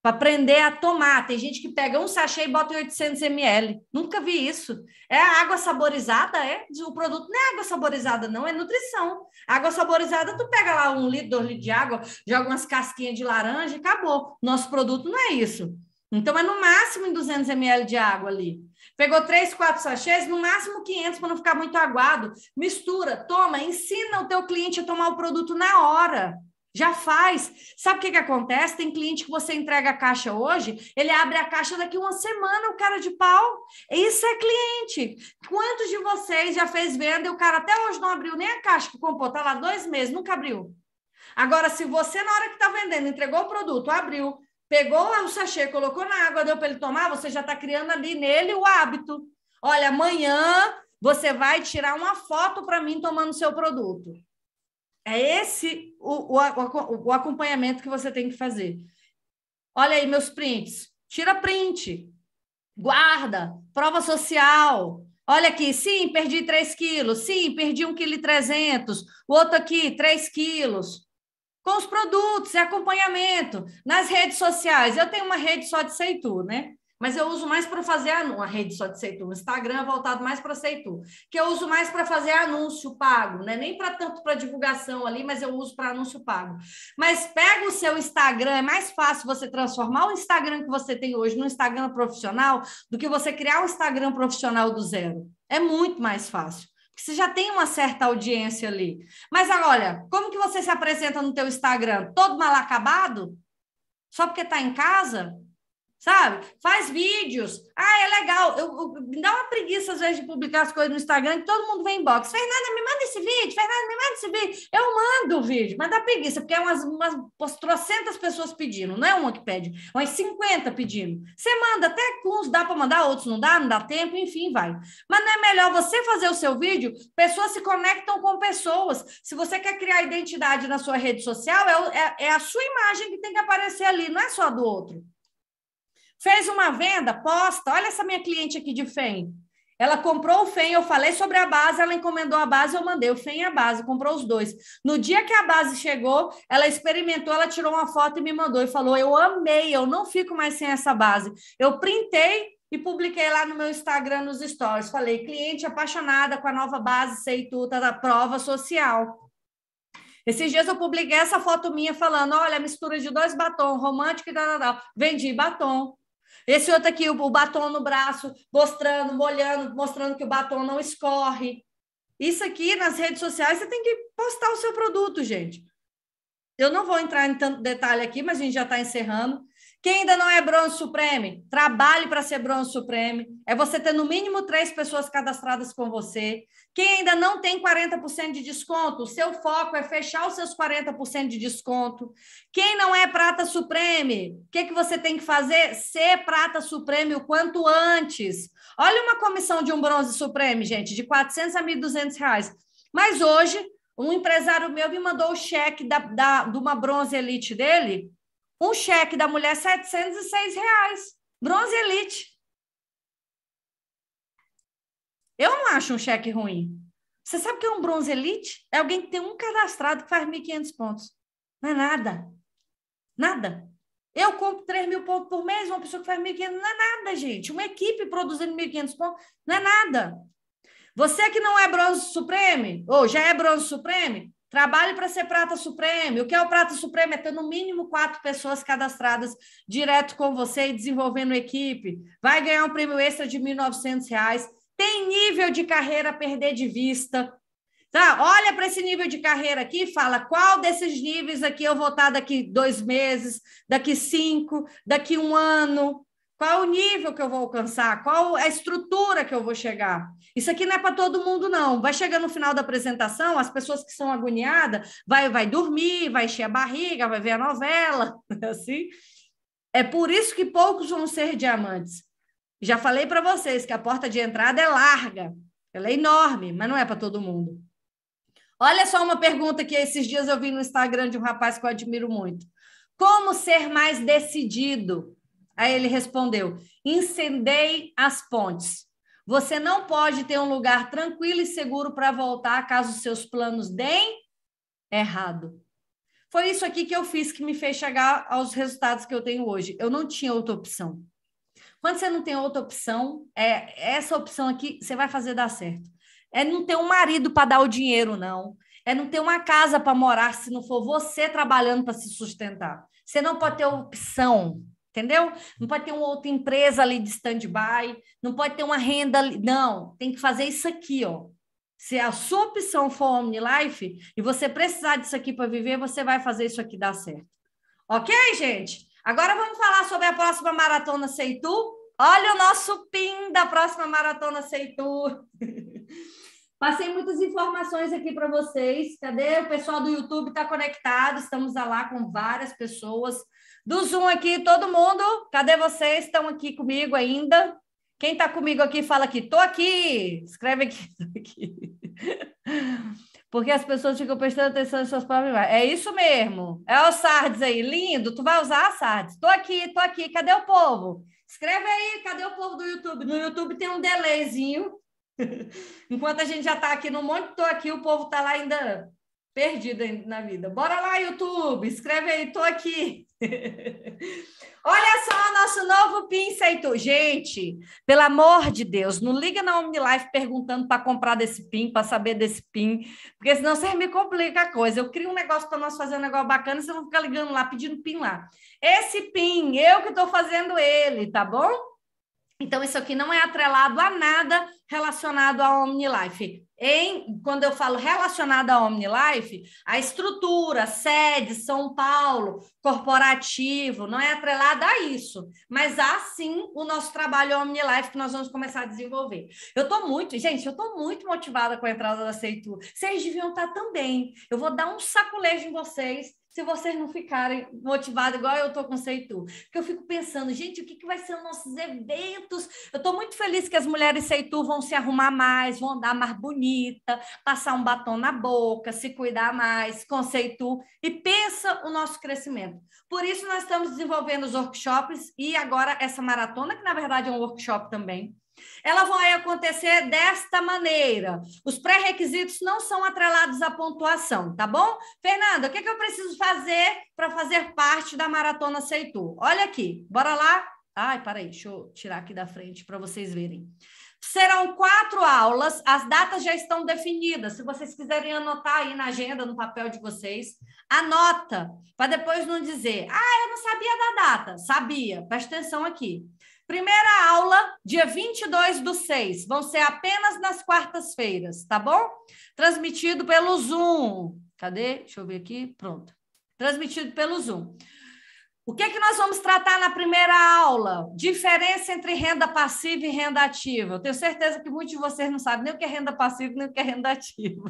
Speaker 9: para aprender a tomar. Tem gente que pega um sachê e bota em oitocentos mililitros. Nunca vi isso. É água saborizada, é? O produto não é água saborizada, não, é nutrição. Água saborizada, tu pega lá um litro, dois litros de água, joga umas casquinhas de laranja e acabou. Nosso produto não é isso. Então, é no máximo em duzentos mililitros de água ali. Pegou três, quatro sachês, no máximo quinhentos para não ficar muito aguado. Mistura, toma, ensina o teu cliente a tomar o produto na hora. Já faz. Sabe o que que acontece? Tem cliente que você entrega a caixa hoje, ele abre a caixa daqui uma semana, o cara de pau. Isso é cliente. Quantos de vocês já fez venda e o cara até hoje não abriu nem a caixa que comprou? Tá lá dois meses, nunca abriu. Agora, se você, na hora que está vendendo, entregou o produto, abriu, pegou o sachê, colocou na água, deu para ele tomar, você já está criando ali nele o hábito. Olha, amanhã você vai tirar uma foto para mim tomando o seu produto. É esse o, o, o acompanhamento que você tem que fazer. Olha aí meus prints. Tira print. Guarda. Prova social. Olha aqui. Sim, perdi três quilos. Sim, perdi um vírgula trezentos quilos. O outro aqui, três quilos. Com os produtos e acompanhamento. Nas redes sociais. Eu tenho uma rede só de Seitu, né? Mas eu uso mais para fazer anúncio, a rede só de Seitu. O Instagram é voltado mais para Seitu, que eu uso mais para fazer anúncio pago, né? Nem para tanto para divulgação ali, mas eu uso para anúncio pago. Mas pega o seu Instagram, é mais fácil você transformar o Instagram que você tem hoje no Instagram profissional do que você criar um Instagram profissional do zero. É muito mais fácil. Porque você já tem uma certa audiência ali. Mas olha, como que você se apresenta no teu Instagram? Todo mal acabado? Só porque está em casa? Sabe? Faz vídeos. Ah, é legal. Eu, eu, me dá uma preguiça, às vezes, de publicar as coisas no Instagram, que todo mundo vem em box. Fernanda, me manda esse vídeo. Fernanda, me manda esse vídeo. Eu mando o vídeo, mas dá preguiça, porque é umas, umas trocentas pessoas pedindo. Não é uma que pede, umas cinquenta pedindo. Você manda, até com uns dá para mandar, outros não dá, não dá tempo, enfim, vai. Mas não é melhor você fazer o seu vídeo? Pessoas se conectam com pessoas. Se você quer criar identidade na sua rede social, é, é, é a sua imagem que tem que aparecer ali, não é só do outro. Fez uma venda, posta. Olha essa minha cliente aqui de F E M. Ela comprou o F E M, eu falei sobre a base, ela encomendou a base, eu mandei o F E M e a base, comprou os dois. No dia que a base chegou, ela experimentou, ela tirou uma foto e me mandou e falou, eu amei, eu não fico mais sem essa base. Eu printei e publiquei lá no meu Instagram, nos stories. Falei, cliente apaixonada com a nova base Seitu da prova social. Esses dias eu publiquei essa foto minha falando, olha, a mistura de dois batons, romântico e tal, tal, tal. Vendi batom. Esse outro aqui, o batom no braço, mostrando, molhando, mostrando que o batom não escorre. Isso aqui, nas redes sociais, você tem que postar o seu produto, gente. Eu não vou entrar em tanto detalhe aqui, mas a gente já está encerrando. Quem ainda não é bronze supreme, trabalhe para ser bronze supreme. É você ter no mínimo três pessoas cadastradas com você. Quem ainda não tem quarenta por cento de desconto, o seu foco é fechar os seus quarenta por cento de desconto. Quem não é prata supreme, o que, que você tem que fazer? Ser prata supreme o quanto antes. Olha uma comissão de um bronze supreme, gente, de quatrocentos a mil e duzentos reais. Mas hoje, um empresário meu me mandou o cheque da, da, de uma bronze elite dele, um cheque da mulher, setecentos e seis reais. Bronze elite. Eu não acho um cheque ruim. Você sabe o que é um bronze elite? É alguém que tem um cadastrado que faz mil e quinhentos pontos. Não é nada. Nada. Eu compro três mil pontos por mês, uma pessoa que faz mil e quinhentos, não é nada, gente. Uma equipe produzindo mil e quinhentos pontos, não é nada. Você que não é bronze supreme, ou já é bronze supreme, trabalhe para ser prata supreme. O que é o prata supreme? É ter no mínimo quatro pessoas cadastradas direto com você e desenvolvendo equipe. Vai ganhar um prêmio extra de mil e novecentos reais. Tem nível de carreira a perder de vista. Tá? Olha para esse nível de carreira aqui e fala qual desses níveis aqui eu vou estar daqui dois meses, daqui cinco, daqui um ano. Qual o nível que eu vou alcançar? Qual a estrutura que eu vou chegar? Isso aqui não é para todo mundo, não. Vai chegar no final da apresentação, as pessoas que são agoniadas vai, vai dormir, vai encher a barriga, vai ver a novela. Assim. É por isso que poucos vão ser diamantes. Já falei para vocês que a porta de entrada é larga, ela é enorme, mas não é para todo mundo. Olha só uma pergunta que esses dias eu vi no Instagram de um rapaz que eu admiro muito. Como ser mais decidido? Aí ele respondeu, incendeie as pontes. Você não pode ter um lugar tranquilo e seguro para voltar caso seus planos deem errado. Foi isso aqui que eu fiz que me fez chegar aos resultados que eu tenho hoje. Eu não tinha outra opção. Quando você não tem outra opção, é essa opção aqui, você vai fazer dar certo. É não ter um marido para dar o dinheiro, não. É não ter uma casa para morar se não for você trabalhando para se sustentar. Você não pode ter opção, entendeu? Não pode ter uma outra empresa ali de stand-by, não pode ter uma renda ali. Não, tem que fazer isso aqui, ó. Se a sua opção for OmniLife e você precisar disso aqui para viver, você vai fazer isso aqui dar certo. Ok, gente? Agora vamos falar sobre a próxima Maratona Seitu. Olha o nosso pin da próxima Maratona Seitu. Passei muitas informações aqui para vocês. Cadê? O pessoal do YouTube está conectado. Estamos lá com várias pessoas. Do Zoom aqui, todo mundo. Cadê vocês? Estão aqui comigo ainda? Quem está comigo aqui, fala aqui. Estou aqui. Escreve aqui. Tô aqui. Porque as pessoas ficam prestando atenção nas suas próprias imagens. É isso mesmo. É o Sardes aí. Lindo. Tu vai usar a Sardes. Estou aqui, estou aqui. Cadê o povo? Escreve aí. Cadê o povo do YouTube? No YouTube tem um delayzinho. Enquanto a gente já está aqui no monte, estou aqui, o povo está lá ainda perdido na vida. Bora lá, YouTube, escreve aí, estou aqui. Olha só o nosso novo pin Seitu. Gente, pelo amor de Deus, não liga na OmniLife perguntando para comprar desse pin, para saber desse pin, porque senão você me complica a coisa. Eu crio um negócio para nós fazer um negócio bacana e você não fica ligando lá, pedindo pin lá. Esse pin, eu que estou fazendo ele, tá bom? Então, isso aqui não é atrelado a nada relacionado à OmniLife. Em, quando eu falo relacionado à OmniLife, a estrutura, sede, São Paulo, corporativo, não é atrelada a isso. Mas há, sim, o nosso trabalho OmniLife que nós vamos começar a desenvolver. Eu estou muito, gente, eu estou muito motivada com a entrada da Seitu. Vocês deviam estar também. Eu vou dar um saculejo em vocês, se vocês não ficarem motivados igual eu estou com o Seitu. Porque eu fico pensando, gente, o que, que vai ser os nossos eventos? Eu estou muito feliz que as mulheres Seitu vão se arrumar mais, vão andar mais bonita, passar um batom na boca, se cuidar mais com Seitu. E pensa o nosso crescimento. Por isso, nós estamos desenvolvendo os workshops e agora essa maratona, que na verdade é um workshop também. Ela vai acontecer desta maneira. Os pré-requisitos não são atrelados à pontuação, tá bom? Fernanda, o que, é que eu preciso fazer para fazer parte da Maratona Seitu? Olha aqui, bora lá? Ai, peraí, deixa eu tirar aqui da frente para vocês verem. Serão quatro aulas, as datas já estão definidas. Se vocês quiserem anotar aí na agenda, no papel de vocês, anota, para depois não dizer, ah, eu não sabia da data. Sabia, presta atenção aqui. Primeira aula, dia vinte e dois do seis, vão ser apenas nas quartas-feiras, tá bom? Transmitido pelo Zoom. Cadê? Deixa eu ver aqui. Pronto. Transmitido pelo Zoom. O que é que nós vamos tratar na primeira aula? Diferença entre renda passiva e renda ativa. Eu tenho certeza que muitos de vocês não sabem nem o que é renda passiva, nem o que é renda ativa.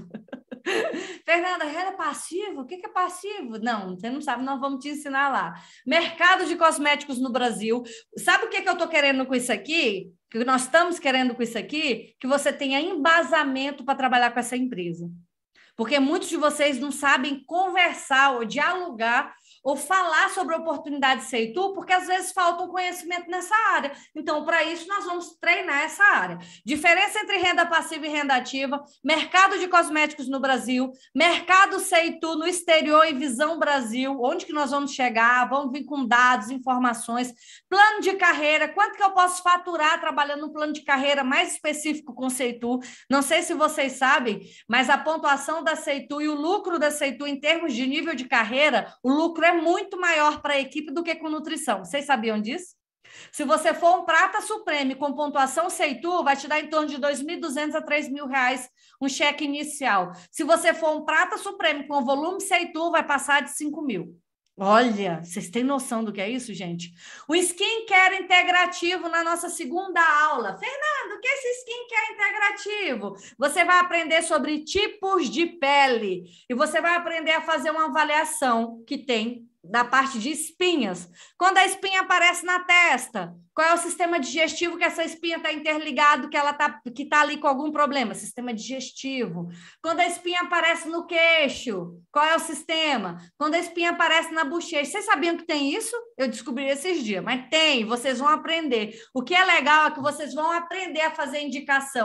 Speaker 9: Fernanda, renda passiva? O que é passivo? Não, você não sabe, nós vamos te ensinar lá. Mercado de cosméticos no Brasil. Sabe o que, é que eu estou querendo com isso aqui? Que nós estamos querendo com isso aqui? Que você tenha embasamento para trabalhar com essa empresa. Porque muitos de vocês não sabem conversar ou dialogar ou falar sobre a oportunidade Seitu, porque às vezes falta um conhecimento nessa área. Então, para isso, nós vamos treinar essa área. Diferença entre renda passiva e renda ativa, mercado de cosméticos no Brasil, mercado Seitu no exterior e Visão Brasil, onde que nós vamos chegar, vamos vir com dados, informações, plano de carreira, quanto que eu posso faturar trabalhando no plano de carreira mais específico com Seitu. Não sei se vocês sabem, mas a pontuação da Seitu e o lucro da Seitu em termos de nível de carreira, o lucro é muito maior para a equipe do que com nutrição. Vocês sabiam disso? Se você for um prata supremo com pontuação Seitu, vai te dar em torno de dois mil e duzentos a três mil reais um cheque inicial. Se você for um prata supremo com volume Seitu, vai passar de cinco mil. Olha, vocês têm noção do que é isso, gente? O skincare integrativo na nossa segunda aula. Fernando, o que é esse skincare integrativo? Você vai aprender sobre tipos de pele e você vai aprender a fazer uma avaliação que tem da parte de espinhas. Quando a espinha aparece na testa, qual é o sistema digestivo que essa espinha está interligado, que ela tá, que está ali com algum problema? Sistema digestivo. Quando a espinha aparece no queixo, qual é o sistema? Quando a espinha aparece na bochecha. Vocês sabiam que tem isso? Eu descobri esses dias, mas tem, vocês vão aprender. O que é legal é que vocês vão aprender a fazer indicação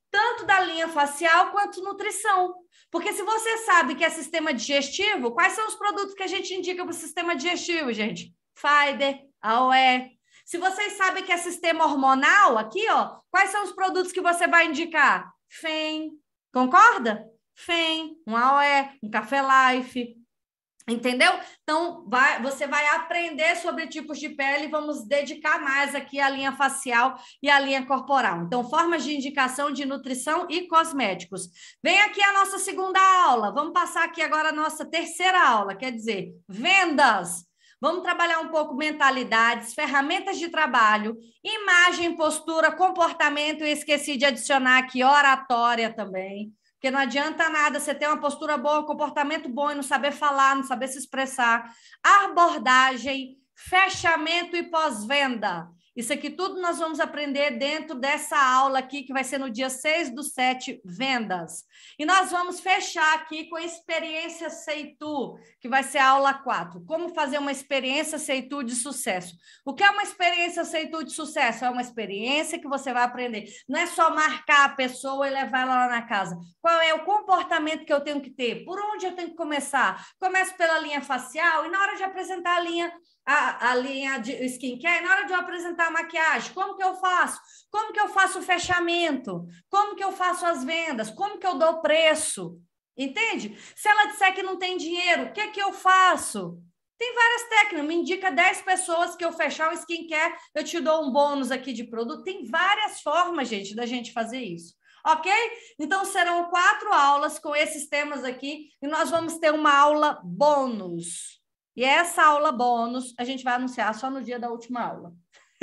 Speaker 9: tanto da linha facial quanto nutrição. Porque se você sabe que é sistema digestivo, quais são os produtos que a gente indica para o sistema digestivo, gente? Fider, A O E. Se vocês sabem que é sistema hormonal, aqui, ó, quais são os produtos que você vai indicar? F E M, concorda? F E M, um A O E, um Café Life, entendeu? Então, vai, você vai aprender sobre tipos de pele e vamos dedicar mais aqui à linha facial e à linha corporal. Então, formas de indicação de nutrição e cosméticos. Vem aqui a nossa segunda aula. Vamos passar aqui agora a nossa terceira aula, quer dizer, vendas. Vamos trabalhar um pouco mentalidades, ferramentas de trabalho, imagem, postura, comportamento e esqueci de adicionar aqui oratória também. Porque não adianta nada você ter uma postura boa, um comportamento bom e não saber falar, não saber se expressar. Abordagem, fechamento e pós-venda. Isso aqui tudo nós vamos aprender dentro dessa aula aqui, que vai ser no dia seis do sete, vendas. E nós vamos fechar aqui com a experiência Seitu, que vai ser a aula quatro. Como fazer uma experiência Seitu de sucesso. O que é uma experiência Seitu de sucesso? É uma experiência que você vai aprender. Não é só marcar a pessoa e levar ela lá na casa. Qual é o comportamento que eu tenho que ter? Por onde eu tenho que começar? Começo pela linha facial e na hora de apresentar a linha... A, a linha de skincare, na hora de eu apresentar a maquiagem, como que eu faço? Como que eu faço o fechamento? Como que eu faço as vendas? Como que eu dou o preço? Entende? Se ela disser que não tem dinheiro, o que que eu faço? Tem várias técnicas, me indica dez pessoas que eu fechar o skincare, eu te dou um bônus aqui de produto. Tem várias formas, gente, da gente fazer isso. Ok? Então, serão quatro aulas com esses temas aqui e nós vamos ter uma aula bônus. E essa aula bônus a gente vai anunciar só no dia da última aula.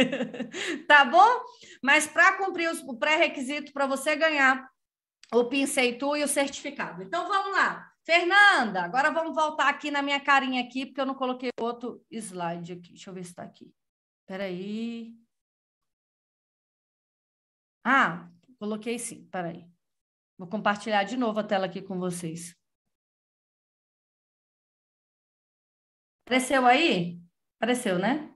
Speaker 9: Tá bom? Mas para cumprir os, o pré-requisito para você ganhar o PIN Seitu e o certificado. Então, vamos lá. Fernanda, agora vamos voltar aqui na minha carinha aqui, porque eu não coloquei outro slide aqui. Deixa eu ver se está aqui. Espera aí. Ah, coloquei sim. Espera aí. Vou compartilhar de novo a tela aqui com vocês. Apareceu aí? Apareceu, né?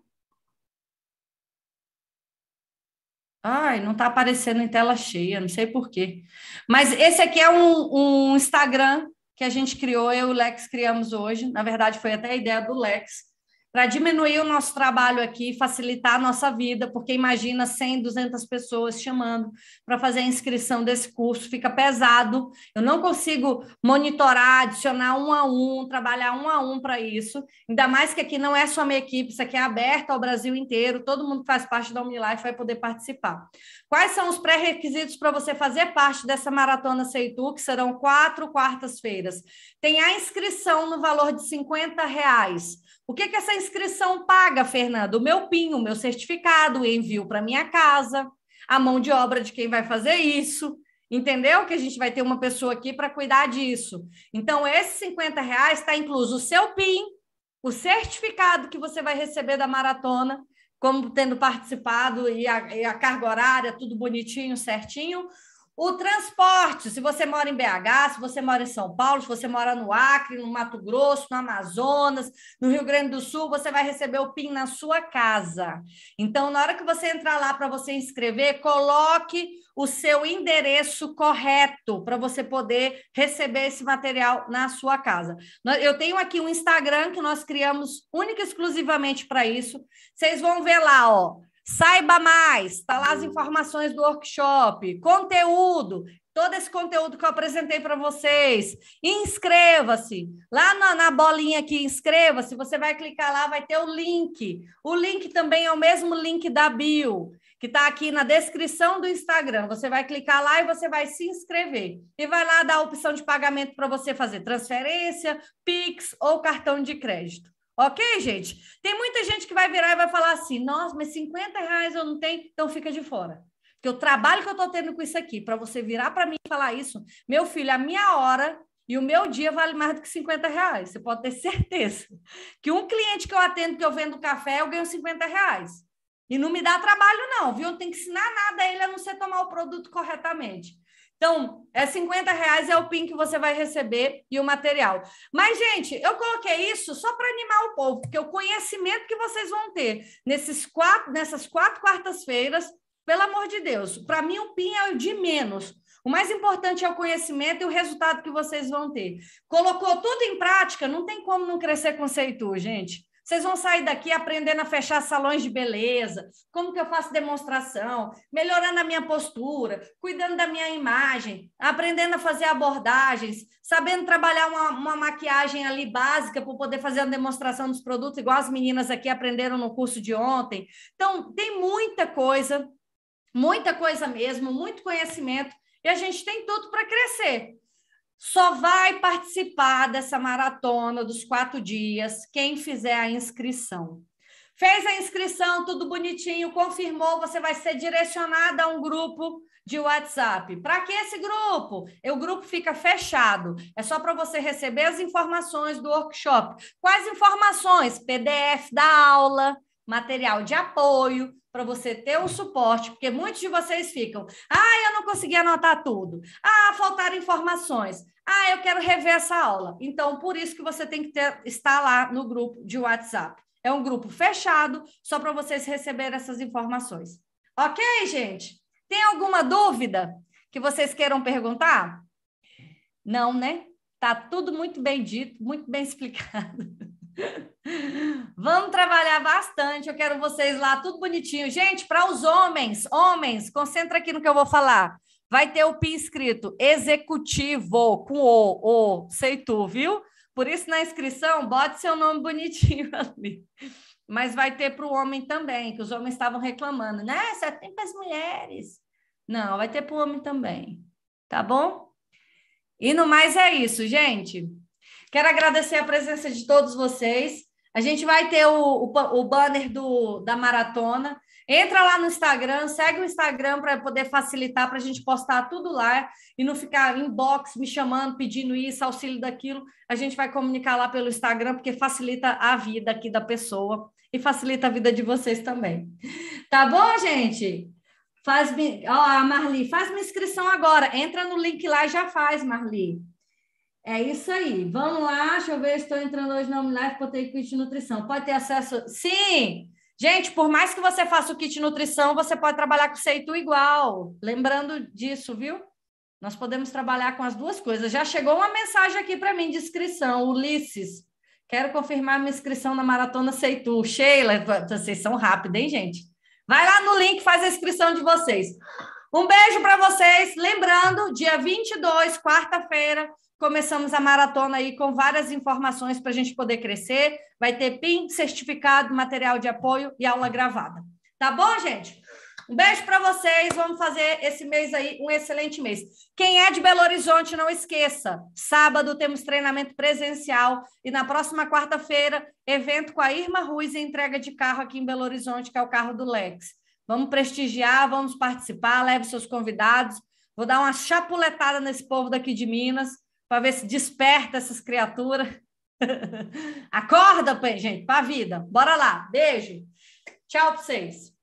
Speaker 9: Ai, não está aparecendo em tela cheia, não sei por quê. Mas esse aqui é um, um Instagram que a gente criou, eu e o Lex criamos hoje. Na verdade, foi até a ideia do Lex, para diminuir o nosso trabalho aqui, facilitar a nossa vida, porque imagina cem, duzentas pessoas chamando para fazer a inscrição desse curso, fica pesado, eu não consigo monitorar, adicionar um a um, trabalhar um a um para isso, ainda mais que aqui não é só minha equipe, isso aqui é aberto ao Brasil inteiro, todo mundo que faz parte da Omnilife vai poder participar. Quais são os pré-requisitos para você fazer parte dessa Maratona Seitu, que serão quatro quartas-feiras? Tem a inscrição no valor de cinquenta reais. O que que essa inscrição paga, Fernanda? O meu PIN, o meu certificado, o envio para minha casa, a mão de obra de quem vai fazer isso, entendeu? Que a gente vai ter uma pessoa aqui para cuidar disso. Então, esses cinquenta reais está incluso o seu PIN, o certificado que você vai receber da maratona, como tendo participado, e a, e a carga horária, tudo bonitinho, certinho. O transporte, se você mora em B H, se você mora em São Paulo, se você mora no Acre, no Mato Grosso, no Amazonas, no Rio Grande do Sul, você vai receber o PIN na sua casa. Então, na hora que você entrar lá para você inscrever, coloque o seu endereço correto para você poder receber esse material na sua casa. Eu tenho aqui um Instagram que nós criamos única e exclusivamente para isso. Vocês vão ver lá, ó. Saiba mais, está lá as informações do workshop, conteúdo, todo esse conteúdo que eu apresentei para vocês. Inscreva-se. Lá na, na bolinha aqui, inscreva-se, você vai clicar lá, vai ter o link. O link também é o mesmo link da bio, que está aqui na descrição do Instagram. Você vai clicar lá e você vai se inscrever. E vai lá dar a opção de pagamento para você fazer transferência, Pix ou cartão de crédito. Ok, gente? Tem muita gente que vai virar e vai falar assim, nossa, mas cinquenta reais eu não tenho, então fica de fora. Porque o trabalho que eu estou tendo com isso aqui, para você virar para mim e falar isso, meu filho, a minha hora e o meu dia vale mais do que cinquenta reais. Você pode ter certeza que um cliente que eu atendo, que eu vendo café, eu ganho cinquenta reais. E não me dá trabalho não, viu? Eu não tenho que ensinar nada a ele a não ser tomar o produto corretamente. Então, é cinquenta reais é o PIN que você vai receber e o material. Mas, gente, eu coloquei isso só para animar o povo, porque o conhecimento que vocês vão ter nesses quatro, nessas quatro quartas-feiras, pelo amor de Deus, para mim o PIN é o de menos. O mais importante é o conhecimento e o resultado que vocês vão ter. Colocou tudo em prática, não tem como não crescer com Seitu, gente. Vocês vão sair daqui aprendendo a fechar salões de beleza, como que eu faço demonstração, melhorando a minha postura, cuidando da minha imagem, aprendendo a fazer abordagens, sabendo trabalhar uma, uma maquiagem ali básica para poder fazer a demonstração dos produtos, igual as meninas aqui aprenderam no curso de ontem. Então, tem muita coisa, muita coisa mesmo, muito conhecimento, e a gente tem tudo para crescer. Só vai participar dessa maratona dos quatro dias quem fizer a inscrição. Fez a inscrição, tudo bonitinho, confirmou, você vai ser direcionado a um grupo de WhatsApp. Para que esse grupo? O grupo fica fechado. É só para você receber as informações do workshop. Quais informações? P D F da aula, material de apoio, para você ter o suporte, porque muitos de vocês ficam, ah, eu não consegui anotar tudo, ah, faltaram informações, ah, eu quero rever essa aula. Então, por isso que você tem que ter, estar lá no grupo de WhatsApp. É um grupo fechado, só para vocês receberem essas informações. Ok, gente? Tem alguma dúvida que vocês queiram perguntar? Não, né? Tá tudo muito bem dito, muito bem explicado. Vamos trabalhar bastante, eu quero vocês lá, tudo bonitinho. Gente, para os homens, homens, concentra aqui no que eu vou falar. Vai ter o P I N escrito executivo, com o, o, Seitu, viu? Por isso, na inscrição, bote seu nome bonitinho ali. Mas vai ter para o homem também, que os homens estavam reclamando, né? Só tem para as mulheres. Não, vai ter para o homem também, tá bom? E no mais é isso, gente. Quero agradecer a presença de todos vocês. A gente vai ter o, o, o banner do, da maratona. Entra lá no Instagram, segue o Instagram para poder facilitar, para a gente postar tudo lá e não ficar inbox me chamando, pedindo isso, auxílio daquilo. A gente vai comunicar lá pelo Instagram, porque facilita a vida aqui da pessoa e facilita a vida de vocês também. Tá bom, gente? Faz, ó, a Marli, faz uma inscrição agora. Entra no link lá e já faz, Marli. É isso aí. Vamos lá. Deixa eu ver. Estou entrando hoje na Live, botei kit de nutrição. Pode ter acesso? Sim! Gente, por mais que você faça o kit de nutrição, você pode trabalhar com o Seitu igual. Lembrando disso, viu? Nós podemos trabalhar com as duas coisas. Já chegou uma mensagem aqui para mim de inscrição. Ulisses, quero confirmar minha inscrição na Maratona Seitu. Sheila, vocês são rápidos, hein, gente? Vai lá no link, faz a inscrição de vocês. Um beijo para vocês. Lembrando, dia vinte e dois, quarta-feira, começamos a maratona aí com várias informações para a gente poder crescer. Vai ter P I N, certificado, material de apoio e aula gravada. Tá bom, gente? Um beijo para vocês. Vamos fazer esse mês aí um excelente mês. Quem é de Belo Horizonte, não esqueça. Sábado temos treinamento presencial e na próxima quarta-feira, evento com a Irma Ruiz e entrega de carro aqui em Belo Horizonte, que é o carro do Lex. Vamos prestigiar, vamos participar, leve seus convidados. Vou dar uma chapuletada nesse povo daqui de Minas, para ver se desperta essas criaturas. Acorda, gente, para a vida. Bora lá. Beijo. Tchau para vocês.